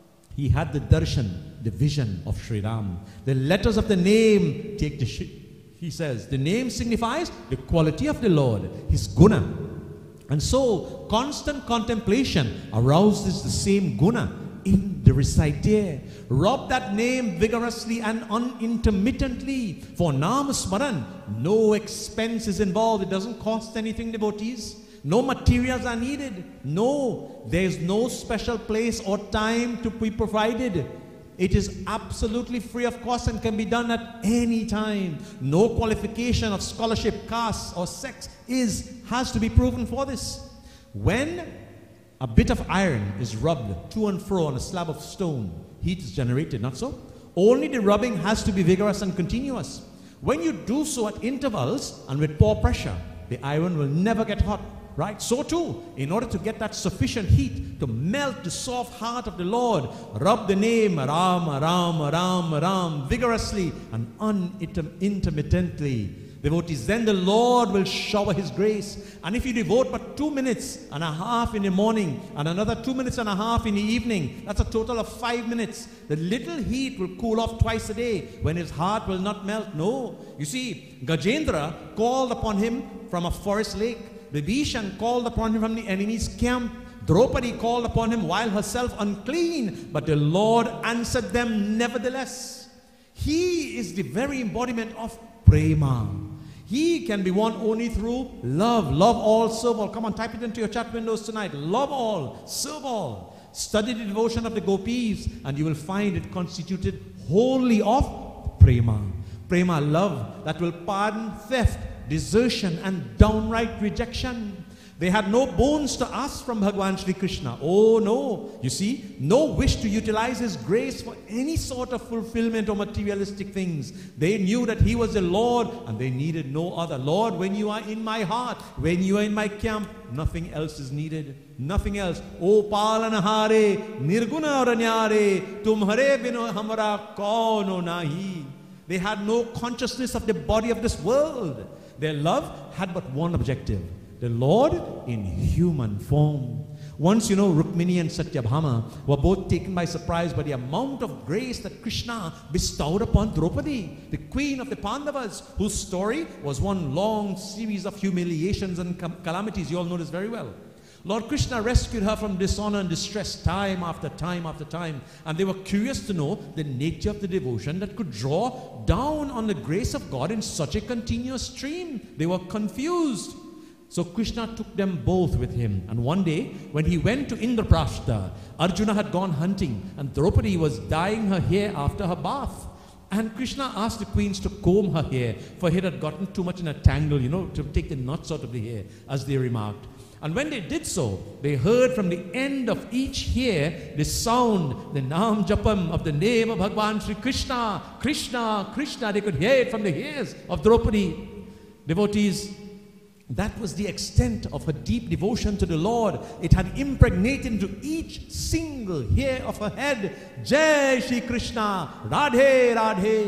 he had the darshan, the vision of Sri Ram. The letters of the name take the sh- he says, the name signifies the quality of the Lord, his guna. And so, constant contemplation arouses the same guna in the reciter. Rub that name vigorously and unintermittently. For Nam Smaran, no expense is involved. It doesn't cost anything, devotees. No materials are needed. No, there is no special place or time to be provided. It is absolutely free of cost and can be done at any time. No qualification of scholarship, caste, or sex is has to be proven for this. When a bit of iron is rubbed to and fro on a slab of stone, heat is generated, not so? Only the rubbing has to be vigorous and continuous. When you do so at intervals and with poor pressure, the iron will never get hot. Right? So too, in order to get that sufficient heat to melt the soft heart of the Lord, rub the name Ram, Ram, Ram, Ram vigorously and unintermittently. Devotees, then the Lord will shower his grace. And if you devote but two minutes and a half in the morning and another two minutes and a half in the evening, that's a total of five minutes. The little heat will cool off twice a day when his heart will not melt. No. You see, Gajendra called upon him from a forest lake. Vibhishan called upon him from the enemy's camp. Draupadi called upon him while herself unclean, but the Lord answered them nevertheless. He is the very embodiment of prema. He can be won only through love. Love all, serve all. Come on, type it into your chat windows tonight. Love all, serve all. Study the devotion of the gopis and you will find it constituted wholly of prema. Prema, love that will pardon theft, desertion and downright rejection. They had no boons to ask from Bhagavan Shri Krishna. Oh no, you see, no wish to utilize his grace for any sort of fulfillment or materialistic things. They knew that he was the Lord and they needed no other. Lord, when you are in my heart, when you are in my camp, nothing else is needed. Nothing else. O palanahare, nirguna ranyare, tumhare bino hamara kauno nahi. They had no consciousness of the body of this world. Their love had but one objective, the Lord in human form. Once, you know, Rukmini and Satyabhama were both taken by surprise by the amount of grace that Krishna bestowed upon Draupadi, the queen of the Pandavas, whose story was one long series of humiliations and calamities. You all know this very well. Lord Krishna rescued her from dishonor and distress time after time after time. And they were curious to know the nature of the devotion that could draw down on the grace of God in such a continuous stream. They were confused. So Krishna took them both with him. And one day, when he went to Indraprastha, Arjuna had gone hunting and Draupadi was dyeing her hair after her bath. And Krishna asked the queens to comb her hair, for it had gotten too much in a tangle, you know, to take the knots out of the hair, as they remarked. And when they did so, they heard from the end of each hair the sound, the Nam Japam of the name of Bhagavan Shri Krishna, Krishna, Krishna. They could hear it from the hairs of Draupadi. Devotees, that was the extent of her deep devotion to the Lord. It had impregnated into each single hair of her head. Jai Shri Krishna, Radhe, Radhe.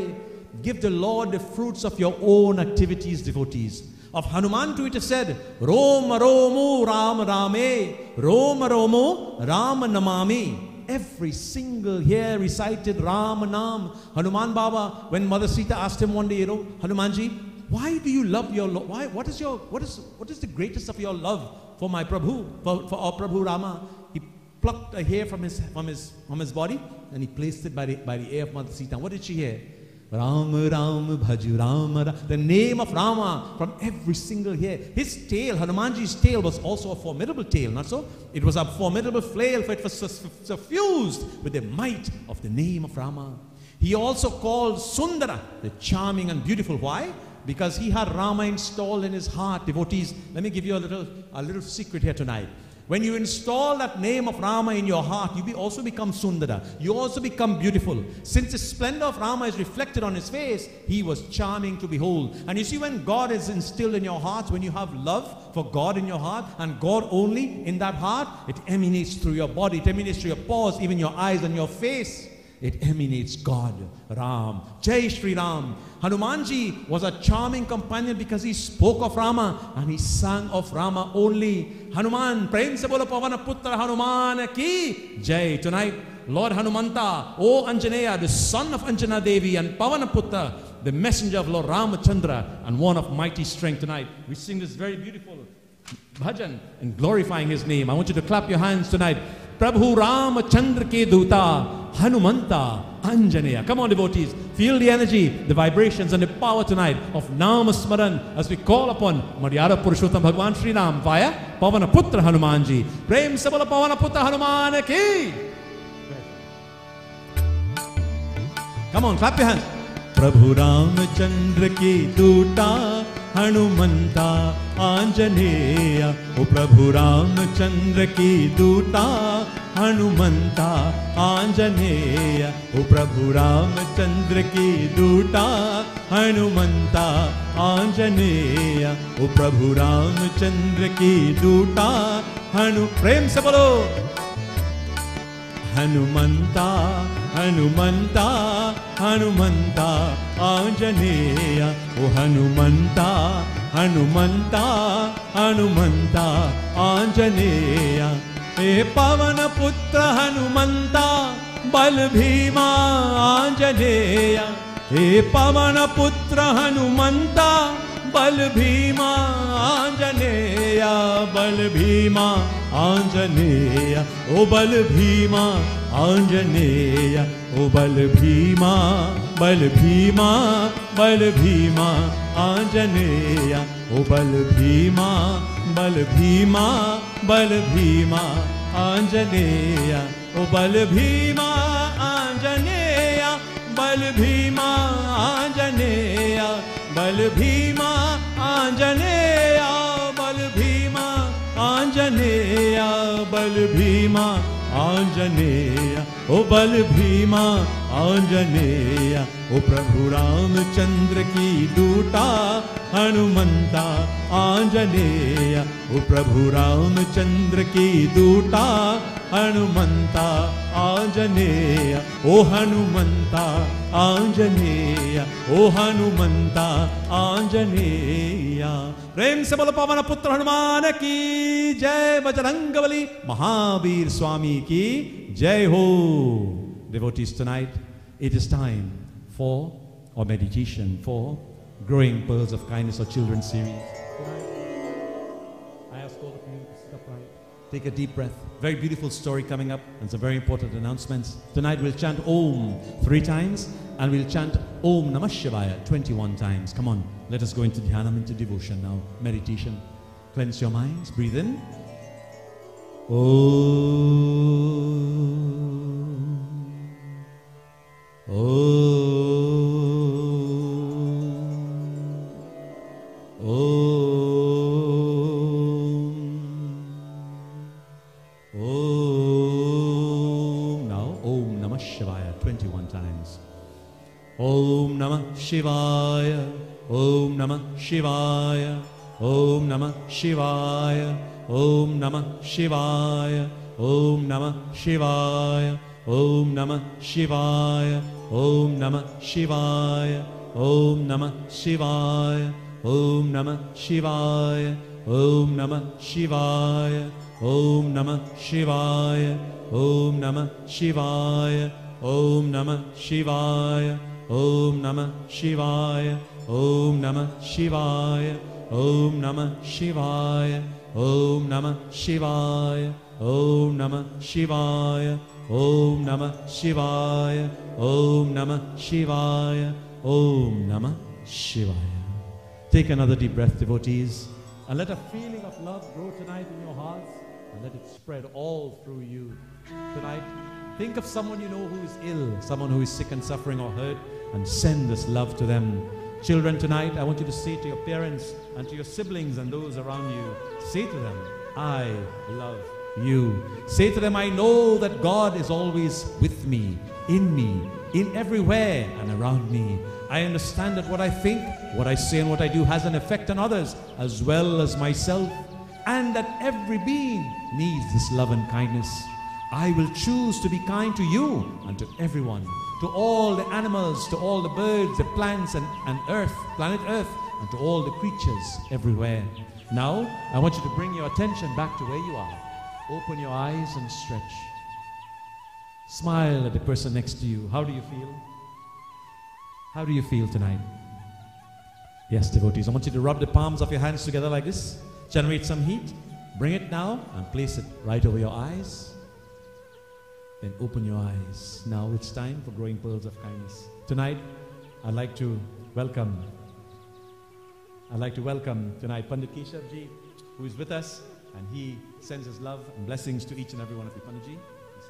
give the Lord the fruits of your own activities, devotees. Of Hanuman too it is said, Roma Romo Ram Rame, Roma Romo Ram Namami. Every single here recited Ram Nam. Hanuman Baba, when Mother Sita asked him one day, you know, Hanumanji, why do you love your Lord? Why? What is your? What is? What is the greatest of your love for my Prabhu, for, for our Prabhu Rama? He plucked a hair from his from his from his body and he placed it by the by the ear of Mother Sita. What did she hear? Ram Ram Bhaju Ram Ram. The name of Rama from every single hair. His tail, Hanumanji's tail, was also a formidable tail, not so? It was a formidable flail, for it was suffused with the might of the name of Rama. He also called Sundara, the charming and beautiful. Why? Because he had Rama installed in his heart. Devotees, let me give you a little, a little secret here tonight. When you install that name of Rama in your heart, you be also become Sundara. You also become beautiful. Since the splendor of Rama is reflected on his face, he was charming to behold. And you see, when God is instilled in your hearts, when you have love for God in your heart, and God only in that heart, it emanates through your body, it emanates through your pores, even your eyes and your face. It emanates God, Ram. Jai Shri Ram. Hanumanji was a charming companion because he spoke of Rama and he sang of Rama only. Hanuman, Prem se bolo Pavana Putra Hanuman ki Jai. Tonight, Lord Hanumanta, O Anjaneya, the son of Anjana Devi, and Pavana Putra, the messenger of Lord Ramachandra, and one of mighty strength. Tonight, we sing this very beautiful bhajan and glorifying his name. I want you to clap your hands tonight. Prabhu Ramachandra ke Duta, Hanumanta Anjaneya. Come on, devotees, feel the energy, the vibrations and the power tonight of Nama Smaran as we call upon Madhyara Purushottam Bhagwan Sri Ram via Pavana Putra Hanumanji. Prem Sabala Pavana Putra Hanuman ki. Come on, clap your hands. Prabhu Ramachandra ki Duta, Hanumanta Anjaneya. O Prabhu Ramachandra ki Duta, Hanumanta Anjaneya. O Prabhu Ramachandra ki Duta, Hanumanta Anjaneya. O Prabhu Ramachandra ki Duta, Hanu. Prem se bolo. Hanumanta, Hanumanta, Hanumanta Anjaneya. O Hanumanta, Hanumanta, Hanumanta Anjaneya. E Pavana Putra Hanumanta, Bal Bhima Anjaneya. E Pavana Putra Hanumanta, Bal Bhima Anjaneya. Bal Bhima Anjaneya. O Bal Bhima Anjaneya. O Bal Bhima, Bal Bhima, Bal Bhima Anjaneya. O Bal Bhima, Bal Bhima, Bal Bhima Anjaneya. O Bal Bhima Anjaneya. Bal Bhima Anjaneya. Bal Bhima Anjaneya. Bal Bhima Anjaneya. Bal Bhima Anjaneya. O Bal Bhima Anjaneya. O Prabhu Ramachandra ki Duta, Hanumanta Anjaneya. O Prabhu Ramachandra ki Duta, Hanumanta Anjaneya. O Hanumanta Anjaneya. O Hanumanta Anjaneya. Prem se bolo Pavana Putra Hanuman ki Jai. Bajrangabali Mahavir Swami ki Jai Ho. Devotees, tonight it is time for our meditation for Growing Pearls of Kindness or Children series. I ask all of you to sit upright. Take a deep breath. Very beautiful story coming up and some very important announcements. Tonight we'll chant Om three times and we'll chant Om Namah Shivaya twenty-one times. Come on, let us go into Dhyanam, into devotion now. Meditation. Cleanse your minds. Breathe in. Om. Om. Om. Om. Now, Om Namah Shivaya twenty-one times. Om Namah Shivaya. Om Namah Shivaya. Om Namah Shivaya. Om Namah Shivaya. Om Namah Shivaya. Om Namah Shivaya. Om Namah Shivaya. Om Namah Shivaya, Om Namah Shivaya, Om Namah Shivaya, Om Namah Shivaya, Om Namah Shivaya, Om Namah Shivaya, Om Namah Shivaya, Om Namah Shivaya, Om Namah Shivaya, Om Namah Shivaya, Om Namah Shivaya, Om Namah Shivaya, Om Namah Shivaya, Om Namah Shivaya. Take another deep breath, devotees, and let a feeling of love grow tonight in your hearts, and let it spread all through you. Tonight, think of someone you know who is ill, someone who is sick and suffering or hurt, and send this love to them. Children, tonight, I want you to say to your parents and to your siblings and those around you, say to them, I love you. Say to them, I know that God is always with me, in me, in everywhere and around me. I understand that what I think, what I say and what I do has an effect on others as well as myself, and that every being needs this love and kindness. I will choose to be kind to you and to everyone, to all the animals, to all the birds, the plants and, and earth, planet earth, and to all the creatures everywhere. Now, I want you to bring your attention back to where you are. Open your eyes and stretch. Smile at the person next to you. How do you feel? How do you feel tonight? Yes, devotees, I want you to rub the palms of your hands together like this. Generate some heat. Bring it now and place it right over your eyes. Then open your eyes. Now it's time for Growing Pearls of Kindness. Tonight, I'd like to welcome, I'd like to welcome tonight Pandit Keshav Ji, who is with us, and he sends his love and blessings to each and every one of you. Pandit Ji.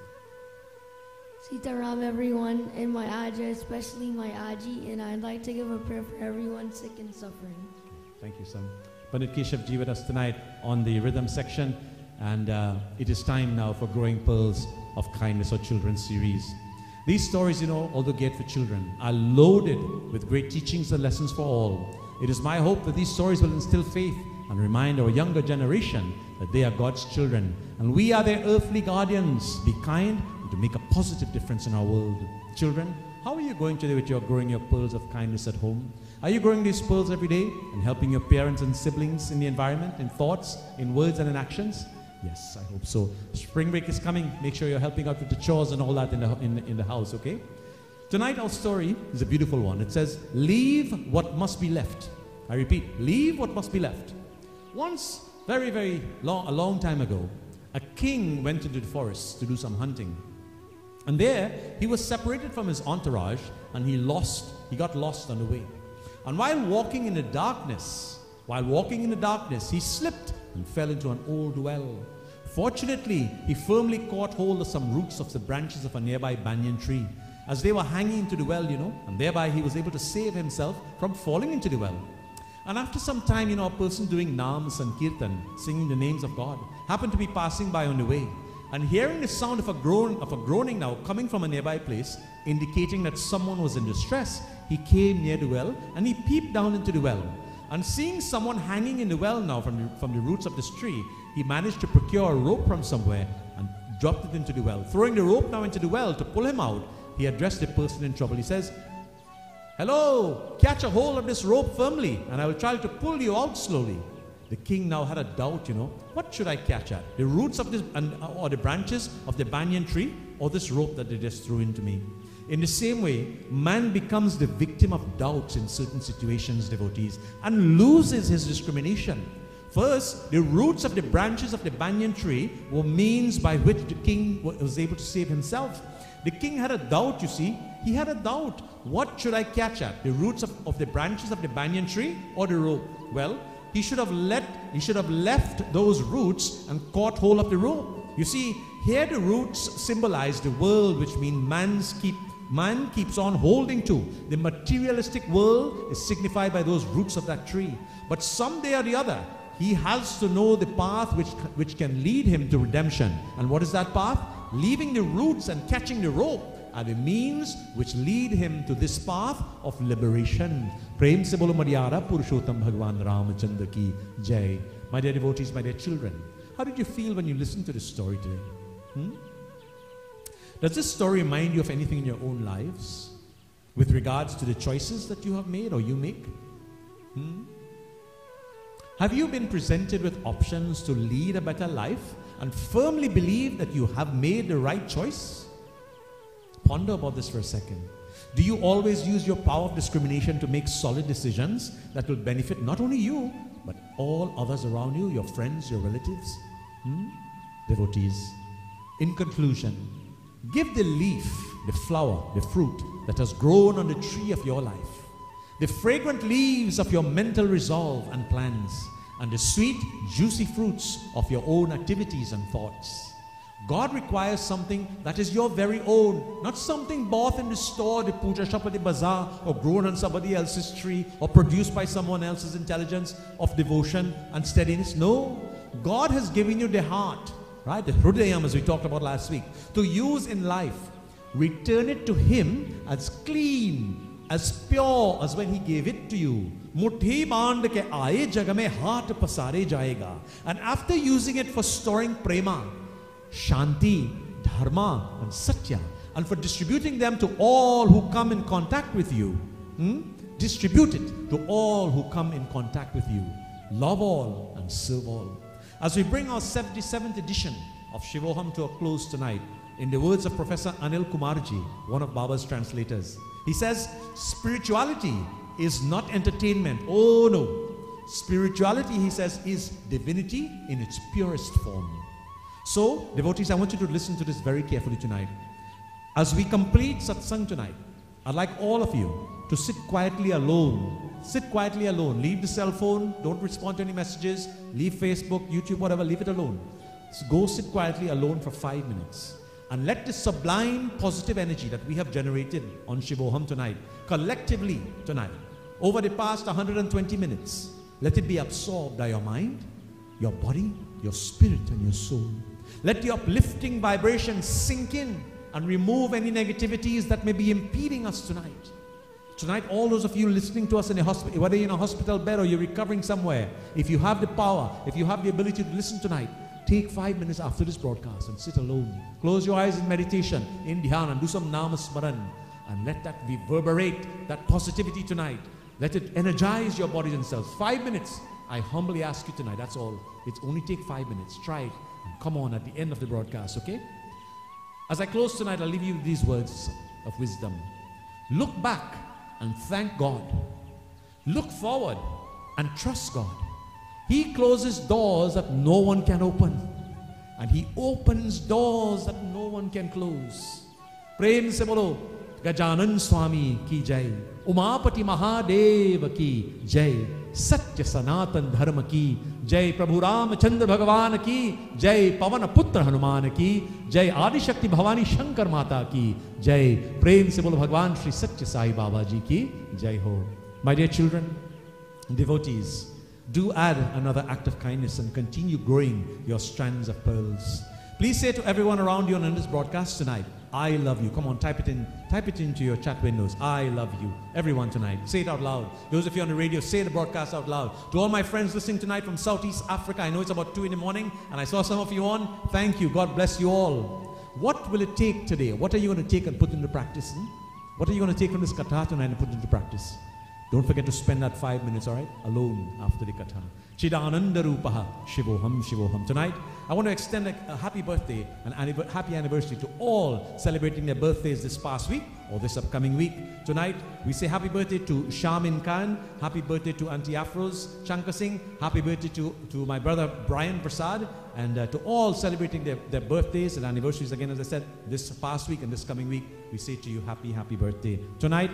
Sitaram, everyone, and my Aja, especially my Aji, and I'd like to give a prayer for everyone sick and suffering. Thank you, son. Pandit Keshav Ji with us tonight on the rhythm section, and uh, it is time now for Growing Pearls of Kindness or Children's series. These stories, you know, although geared for children, are loaded with great teachings and lessons for all. It is my hope that these stories will instill faith and remind our younger generation that they are God's children, and we are their earthly guardians. Be kind to make a positive difference in our world. Children, how are you going today with your growing your pearls of kindness at home? Are you growing these pearls every day and helping your parents and siblings in the environment, in thoughts, in words and in actions? Yes, I hope so. Spring break is coming. Make sure you're helping out with the chores and all that in the, in, in the house, okay? Tonight our story is a beautiful one. It says, leave what must be left. I repeat, leave what must be left. Once, very, very long, a long time ago, a king went into the forest to do some hunting. And there, he was separated from his entourage, and he lost, he got lost on the way. And while walking in the darkness, while walking in the darkness, he slipped and fell into an old well. Fortunately, he firmly caught hold of some roots of the branches of a nearby banyan tree as they were hanging into the well, you know, and thereby he was able to save himself from falling into the well. And after some time, you know, a person doing naams and kirtan, singing the names of God, happened to be passing by on the way. And hearing the sound of a groan, of a groaning now coming from a nearby place, indicating that someone was in distress, he came near the well and he peeped down into the well. And seeing someone hanging in the well now from the, from the roots of this tree, he managed to procure a rope from somewhere and dropped it into the well. Throwing the rope now into the well to pull him out, he addressed the person in trouble. He says, "Hello, catch a hold of this rope firmly and I will try to pull you out slowly." The king now had a doubt, you know, what should I catch at? The roots of this, or the branches of the banyan tree, or this rope that they just threw into me? In the same way, man becomes the victim of doubts in certain situations, devotees, and loses his discrimination. First, the roots of the branches of the banyan tree were means by which the king was able to save himself. The king had a doubt, you see. He had a doubt. What should I catch at? The roots of, of the branches of the banyan tree or the rope? Well, he should have let he should have left those roots and caught hold of the rope. You see, here the roots symbolize the world, which means man's keep man keeps on holding to. The materialistic world is signified by those roots of that tree. But someday or the other, he has to know the path which which can lead him to redemption. And what is that path? Leaving the roots and catching the rope are the means which lead him to this path of liberation. Prem se bolo Madhyara Purushottam Bhagwan Ramachandra ki Jai. My dear devotees, my dear children, how did you feel when you listened to this story today? Hmm? Does this story remind you of anything in your own lives? with regards to the choices that you have made or you make? Hmm? Have you been presented with options to lead a better life and firmly believe that you have made the right choice? Ponder about this for a second. Do you always use your power of discrimination to make solid decisions that will benefit not only you, but all others around you, your friends, your relatives? Hmm? Devotees, in conclusion, give the leaf, the flower, the fruit that has grown on the tree of your life, the fragrant leaves of your mental resolve and plans, and the sweet, juicy fruits of your own activities and thoughts. God requires something that is your very own, not something bought in the store, the puja shop or the bazaar, or grown on somebody else's tree, or produced by someone else's intelligence of devotion and steadiness. No, God has given you the heart, right? The Hrudayam, as we talked about last week, to use in life. Return it to Him as clean, as pure as when He gave it to you. Muthi band ke aaye jagah mein heart pasare jayega. And after using it for storing prema, Shanti, Dharma and Satya, and for distributing them to all who come in contact with you, hmm? distribute it to all who come in contact with you. Love all and serve all. As we bring our seventy-seventh edition of Shivoham to a close tonight, in the words of Professor Anil Kumarji, one of Baba's translators, he says, spirituality is not entertainment. Oh no. Spirituality, he says, is divinity in its purest form. So, devotees, I want you to listen to this very carefully tonight. As we complete satsang tonight, I'd like all of you to sit quietly alone. Sit quietly alone. Leave the cell phone. Don't respond to any messages. Leave Facebook, YouTube, whatever. Leave it alone. So go sit quietly alone for five minutes. And let this sublime positive energy that we have generated on Shivoham tonight, collectively tonight, over the past one hundred twenty minutes, let it be absorbed by your mind, your body, your spirit, and your soul. Let the uplifting vibration sink in and remove any negativities that may be impeding us tonight. Tonight, all those of you listening to us in a hospital, whether you're in a hospital bed or you're recovering somewhere, if you have the power, if you have the ability to listen tonight, take five minutes after this broadcast and sit alone. Close your eyes in meditation, in dhyan, and do some namasmaran, and let that reverberate, that positivity tonight. Let it energize your bodies and cells. Five minutes. I humbly ask you tonight, that's all. It's only take five minutes. Try it. And come on at the end of the broadcast, okay? As I close tonight, I'll leave you with these words of wisdom. Look back and thank God. Look forward and trust God. He closes doors that no one can open. And He opens doors that no one can close. Prem se bolo, Gajanan Swami ki jai. Umapati Mahadev ki jai. Satya Sanatan Dharma ki jai. Prabhu Ramachandra Bhagavan ki jai. Pavana Putra Hanuman ki jai. Adi Shakti Bhavani Shankar Mata ki jai. Prem se bolo Bhagwan Shri Satya Sai Baba ji ki jai ho. My dear children, devotees, do add another act of kindness and continue growing your strands of pearls. Please say to everyone around you and in this broadcast tonight, I love you. Come on, type it in. Type it into your chat windows. I love you. Everyone tonight. Say it out loud. Those of you on the radio, say the broadcast out loud. To all my friends listening tonight from Southeast Africa, I know it's about two in the morning and I saw some of you on. Thank you. God bless you all. What will it take today? What are you going to take and put into practice? Hmm? What are you going to take from this katha tonight and put into practice? Don't forget to spend that five minutes, all right, alone after the katha. Chidananda Rupaha Shivoham Shivoham. Tonight, I want to extend a, a happy birthday, an anniv happy anniversary to all celebrating their birthdays this past week or this upcoming week. Tonight, we say happy birthday to Shamin Khan, happy birthday to Auntie Afroz Shankar Singh, happy birthday to, to my brother Brian Prasad, and uh, to all celebrating their, their birthdays and anniversaries. Again, as I said, this past week and this coming week, we say to you happy, happy birthday. Tonight,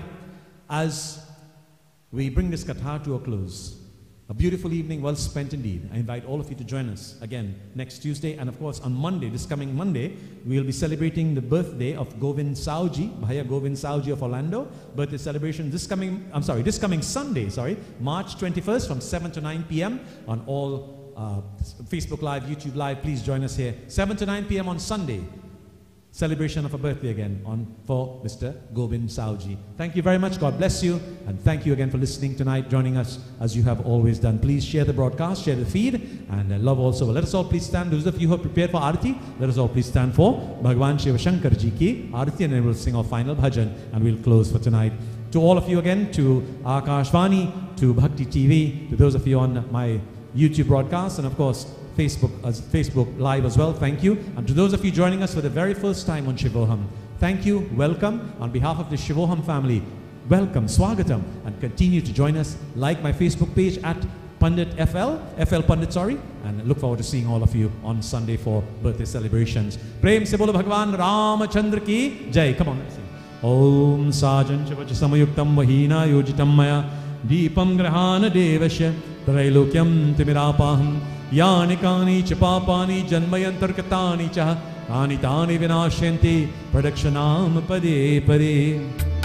as we bring this katha to a close. A beautiful evening, well spent indeed. I invite all of you to join us again next Tuesday, and of course on Monday, this coming Monday, we will be celebrating the birthday of Govind Sauji, Bhaiya Govind Sauji of Orlando. Birthday celebration this coming, I'm sorry, this coming Sunday, sorry, March twenty-first from seven to nine p m on all uh, Facebook Live, YouTube Live. Please join us here. seven to nine p m on Sunday. celebration of a birthday again on for Mister Gobind Saoji. Thank you very much. God bless you. And thank you again for listening tonight, joining us as you have always done. Please share the broadcast, share the feed, and uh, love also. Let us all please stand. Those of you who are prepared for Arati, let us all please stand for Bhagwan Shiva Shankar Ji ki Arati, and then we'll sing our final bhajan and we'll close for tonight. To all of you again, to Akashvani, to Bhakti T V, to those of you on my YouTube broadcast, and of course Facebook, as Facebook Live as well, thank you. And to those of you joining us for the very first time on Shivoham, thank you, welcome. On behalf of the Shivoham family, welcome, Swagatam, and continue to join us. Like my Facebook page at Pandit F L, F L Pandit, sorry, and look forward to seeing all of you on Sunday for birthday celebrations. Prem se bolo Bhagwan Ramachandra ki jai. Come on, let's sing. Om Sajan Shivacha Samayuktam Vahina Yojitam Maya Deepam Grahana Devasya Trailokyam Timirapaham Yani Kani Chapapani Janmayantarkatani Cha Kani Tani Vinashanti Pradakshanam Pade Pade.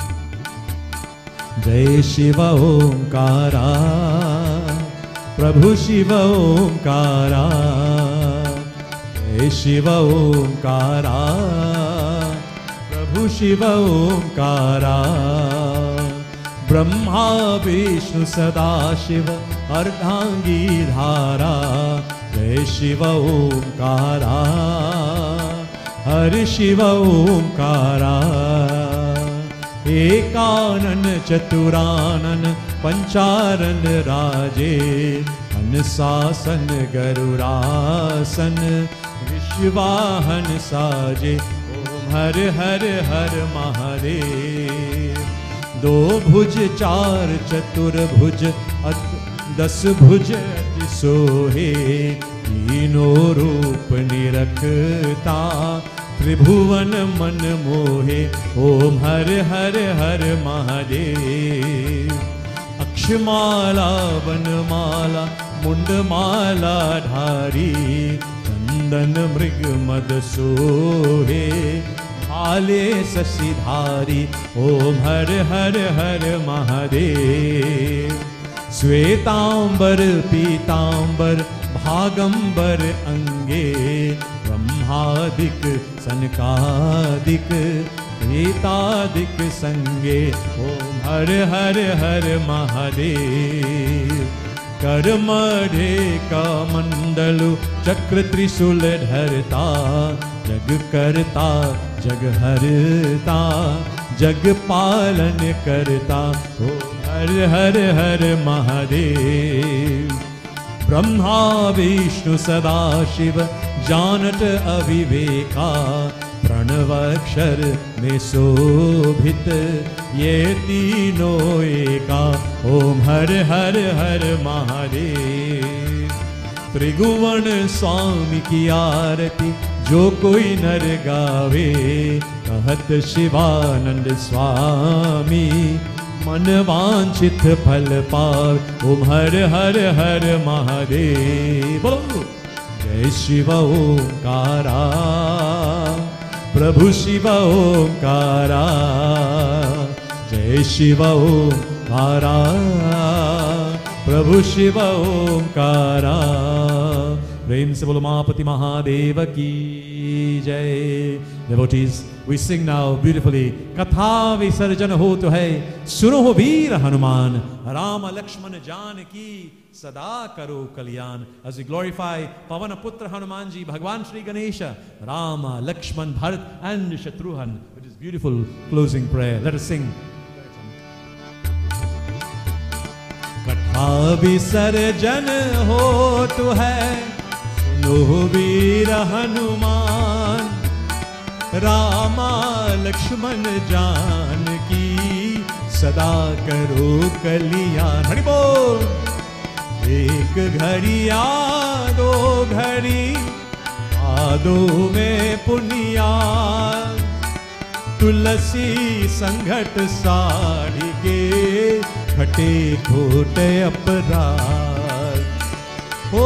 Jai Shiva Omkara Prabhu Shiva Omkara Jai Shiva Omkara Prabhu Shiva Omkara Brahma Vishnu Sadashiva Ardhangi Dhara Jai Shiva Omkara Hari Shiva Omkara Ekanan Chaturanan Pancharan Raje Ansasan Garurasan Vishwahan Saje Om Har Har Har Mahadev. दो भुज चार चतुर भुज दस भुज अति सोहे तीनों रूप निरखता त्रिभुवन मन मोहे ओम हर हर हर महादेव। अक्षमाला वनमाला मुंडमाला धारी चंदन मृग मद सोहे आले शशिधारी ओम हर हर हर महादेव। श्वेतांबर पीतांबर भागंबर अंगे ब्रह्मादिक सनकादिक एतादिक संगे ओम हर हर हर महादेव। कर्मढे का मंडलु चक्र त्रिशूल धरता जग करता जग हरता जग पालन करता ओम हर हर हर महादेव। ब्रह्मा विष्णु सदा शिव जानत अविवेका प्रणवाक्षर में शोभित ये तीनों एका ओम हर हर हर महादेव। त्रिभुवन स्वामी की आरती जो कोई नर गावे कहत शिवानंद स्वामी मन वांछित फल पाव ओम हर हर हर महादेव। बोलो जय शिव ओंकारा प्रभु शिव ओंकारा जय शिव ओंकारा प्रभु शिव ओंकारा। प्रेम से बोलो मापति महादेव की जय। Devotees, we sing now beautifully. Katha visarjan ho to hai suno ho veer Hanuman Rama Lakshmana Janaki Sada karo kalyan. As we glorify Pavana Putra Hanumanji, Bhagwan Shri Ganesha, Rama, Lakshman, Bharat and Shatruhan, with this beautiful closing prayer. Let us sing. Katha visarjan ho to hai सुनो वीर हनुमान रामा लक्ष्मण जानकी सदा करो कल्याण। हरि बोल। एक घड़िया दो घड़ी आदो में पुनिया तुलसी संघट साड़ी के खटे खोटे अपराध। हो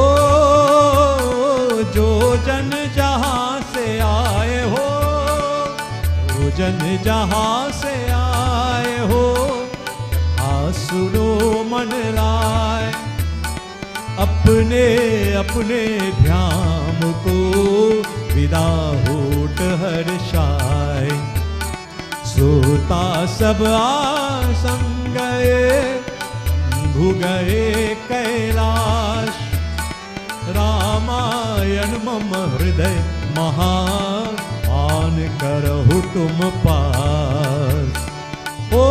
जो जन जहां से आए हो जो जन जहां से आए हो आ सुनो मन लाए अपने अपने ध्यान को विदा होत हर्षाय। श्रोता सब आसम गए, भुगए कैलाश। रामायण मम हृदय महान करहु तुम पास। ओ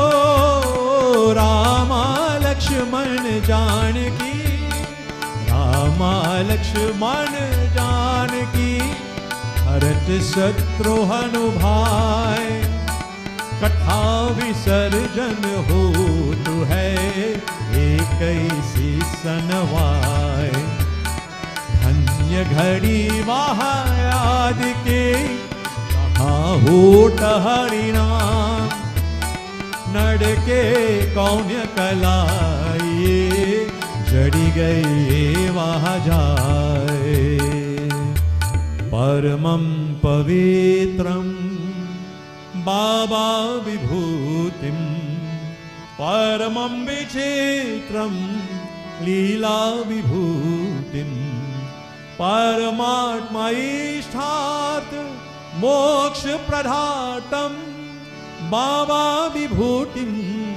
रामा लक्ष्मण जानकी, रामा लक्ष्मण जानकी, भरत शत्रुघ्न भाई। कथा विसर्जन होत है, एकैसी सनवाय। धन्य घड़ी महायाद के, कहाँ होत हरिनाम। नड़के कौन्य कलाइए, जड़ी गई वहाँ जाए। परमं पवित्रं बाबा विभूतिं, परमं विचित्रं लीला विभूतिं। परमात्मा इष्टार्थ मोक्ष प्रदातं, बाबा विभूतिं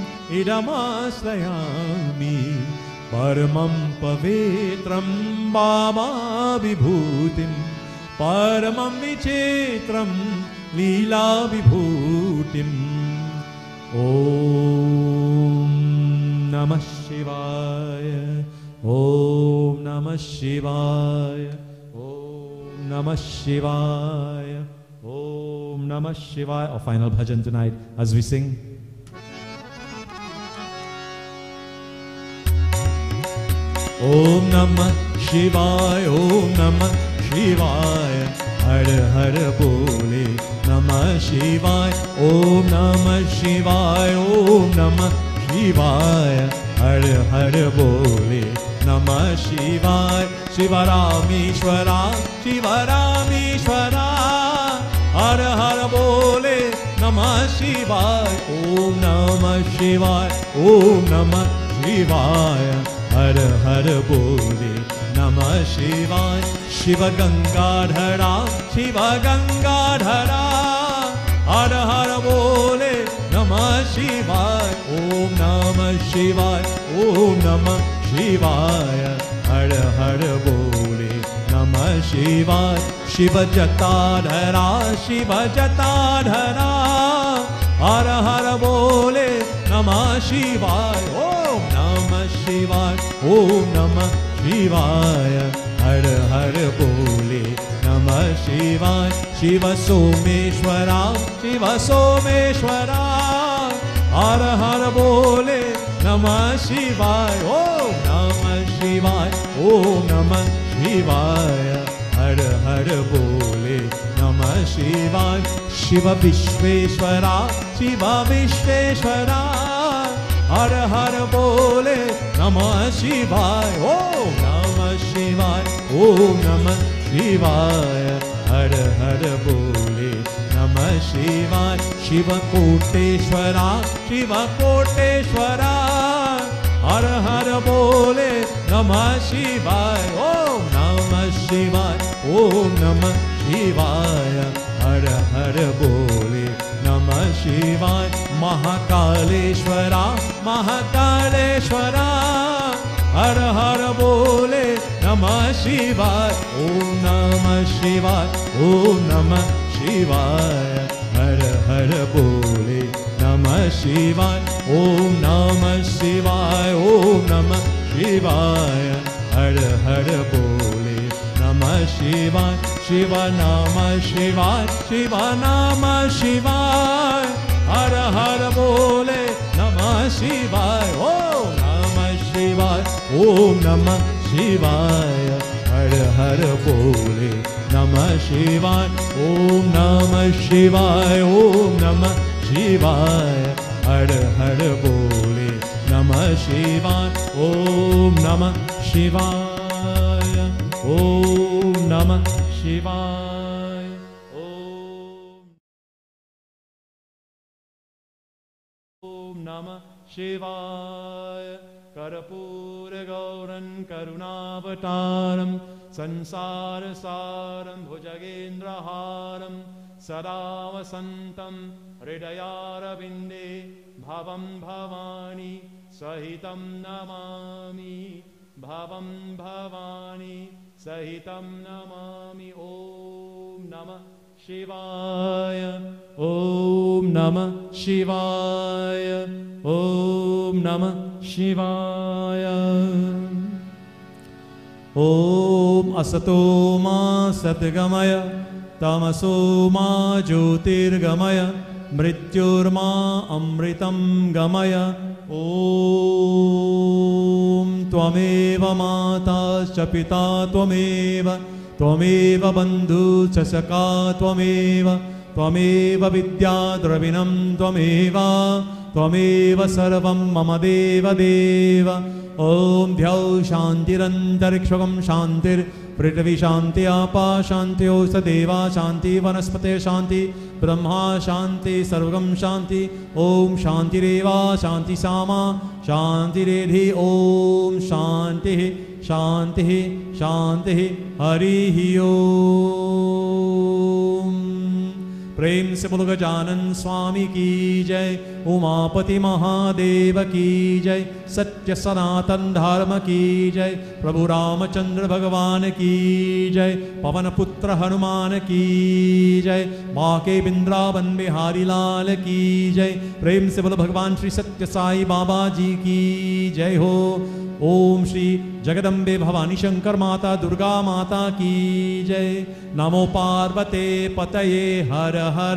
इदमाश्रयामि। परमं पवित्रं बाबा विभूतिं, परमं विचित्रं लीला विभूतिम्। ओम नमः शिवाय, ओम नमः शिवाय, ओम नमः शिवाय, ओम नमः शिवाय. Our final bhajan tonight as we sing. Om Namah Shivaya, Om Namah Shivaya, हर हर बोले नमः शिवाय. ओम नमः शिवाय, ओम नमः शिवाय, हर हर बोले नमः शिवाय. शिव रामेश्वरा, शिव रामेश्वरा, हर हर बोले नमः शिवाय. ओम नमः शिवाय, ओम नमः शिवाय, हर हर बोले नमः शिवाय. शिव गंगाधरा, शिव गंगाधरा, हर हर बोले नमः शिवाय. ओम नमः शिवाय, ओम नमः शिवाय, हर हर बोले नमः शिवाय. शिव जटाधरा, शिव जटाधरा, हर हर बोले नमः शिवाय. ओम नमः शिवाय, ओम नमः शिवाय, हर हर बोले नमः शिवाय. शिव सोमेश्वरा, शिव सोमेश्वरा, हर हर बोले नमः शिवाय. ओम नमः शिवाय, ओम नमः शिवाय, हर हर बोले नमः शिवाय. शिव विश्वेश्वरा, शिव विश्वेश्वरा, हर हर बोले नमः शिवाय. ओम नमः शिवाय, ओम नमः शिवाय, हर हर बोले नमः शिवाय. शिव कोटेश्वरा, शिव कोटेश्वरा, हर हर बोले नमः शिवाय. ओम नमः शिवाय, ओम नमः शिवाय, हर हर बोले नमः शिवाय. महाकालेश्वरा, महाकालेश्वरा, हर हर बोले नमः शिवाय. ओम नमः शिवाय, ओम नमः शिवाय, हर हर बोले नमः शिवाय. ओम नमः शिवाय, ओम नमः शिवाय, हर हर बोले नमः शिवाय. शिव नमः शिवाय, शिव नमः शिवाय, हर हर बोले नमः शिवाय. ओम नमः शिवाय, ओम नमः शिवाय, हर हर बोले नमः शिवाय. ओम नमः शिवाय, ओम नमः शिवाय, हर हर बोले नमः शिवाय. ओम नमः शिवाय, ओम नमः शिवाय. ओम नमः शिवाय. कर्पूरगौरं करुणावतारं संसारसारं भुजगेन्द्रहारं सदा वसन्तं हृदयारविन्दे भवं भवानी सहितं नमामि भवं भवानी सहितं नमामि। ॐ नमः शिवाय ॐ नमः शिवाय ॐ नमः शिवाय। ॐ असतो मा सद्गमय तमसो मा ज्योतिर्गमय मृत्युर्मा अमृतं गमय। ॐ त्वमेव माता च पिता त्वमेव त्वमेव बन्धु च सखा त्वमेव त्वमेव विद्या द्रविणं त्वमेव त्वमेव सर्वं मम देव देव। ॐ द्यौ शान्तिरन्तरिक्षं शान्तिर्पृथिवी शान्ति आपा शान्त्यो स देवा शान्ति वनस्पते शान्ति ब्रह्मा शान्ति सर्वं शान्ति। ॐ शान्तिरेवा शान्ति सामा शान्तिरेधि। ॐ शान्तिः शान्तिः शान्तिः हरिः ॐ। प्रेम से बोलो गजानन स्वामी की जय, उमापति महादेव की जय, सत्य सनातन धर्म की जय, प्रभु रामचंद्र भगवान की जय, पवन पुत्र हनुमान की जय, माँ के वृंदावन बिहारी लाल की जय। प्रेम से बोलो भगवान श्री सत्य साई बाबा जी की जय हो। ओम श्री जगदम्बे भवानी शंकर माता दुर्गा माता की जय। नमो पार्वते पतये हर हर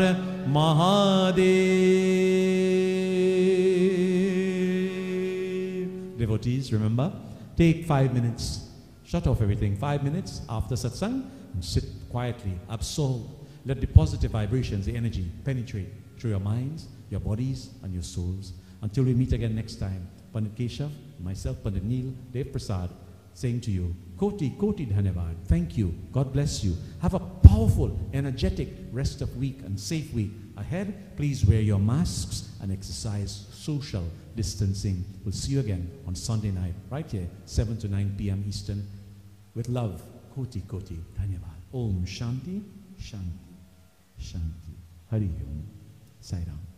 Mahadev. Devotees, remember, take five minutes, shut off everything, five minutes after satsang, and sit quietly, absorb. Let the positive vibrations, the energy, penetrate through your minds, your bodies, and your souls. Until we meet again next time, Pandit Keshav, myself, Pandit Neil, Dev Prasad, saying to you, Koti, Koti Dhanyavad. Thank you. God bless you. Have a powerful, energetic rest of week and safe week ahead. Please wear your masks and exercise social distancing. We'll see you again on Sunday night, right here, seven to nine p m Eastern. With love, Koti, Koti Dhanyavad. Om Shanti, Shanti, Shanti. Hari Om. Sai Ram.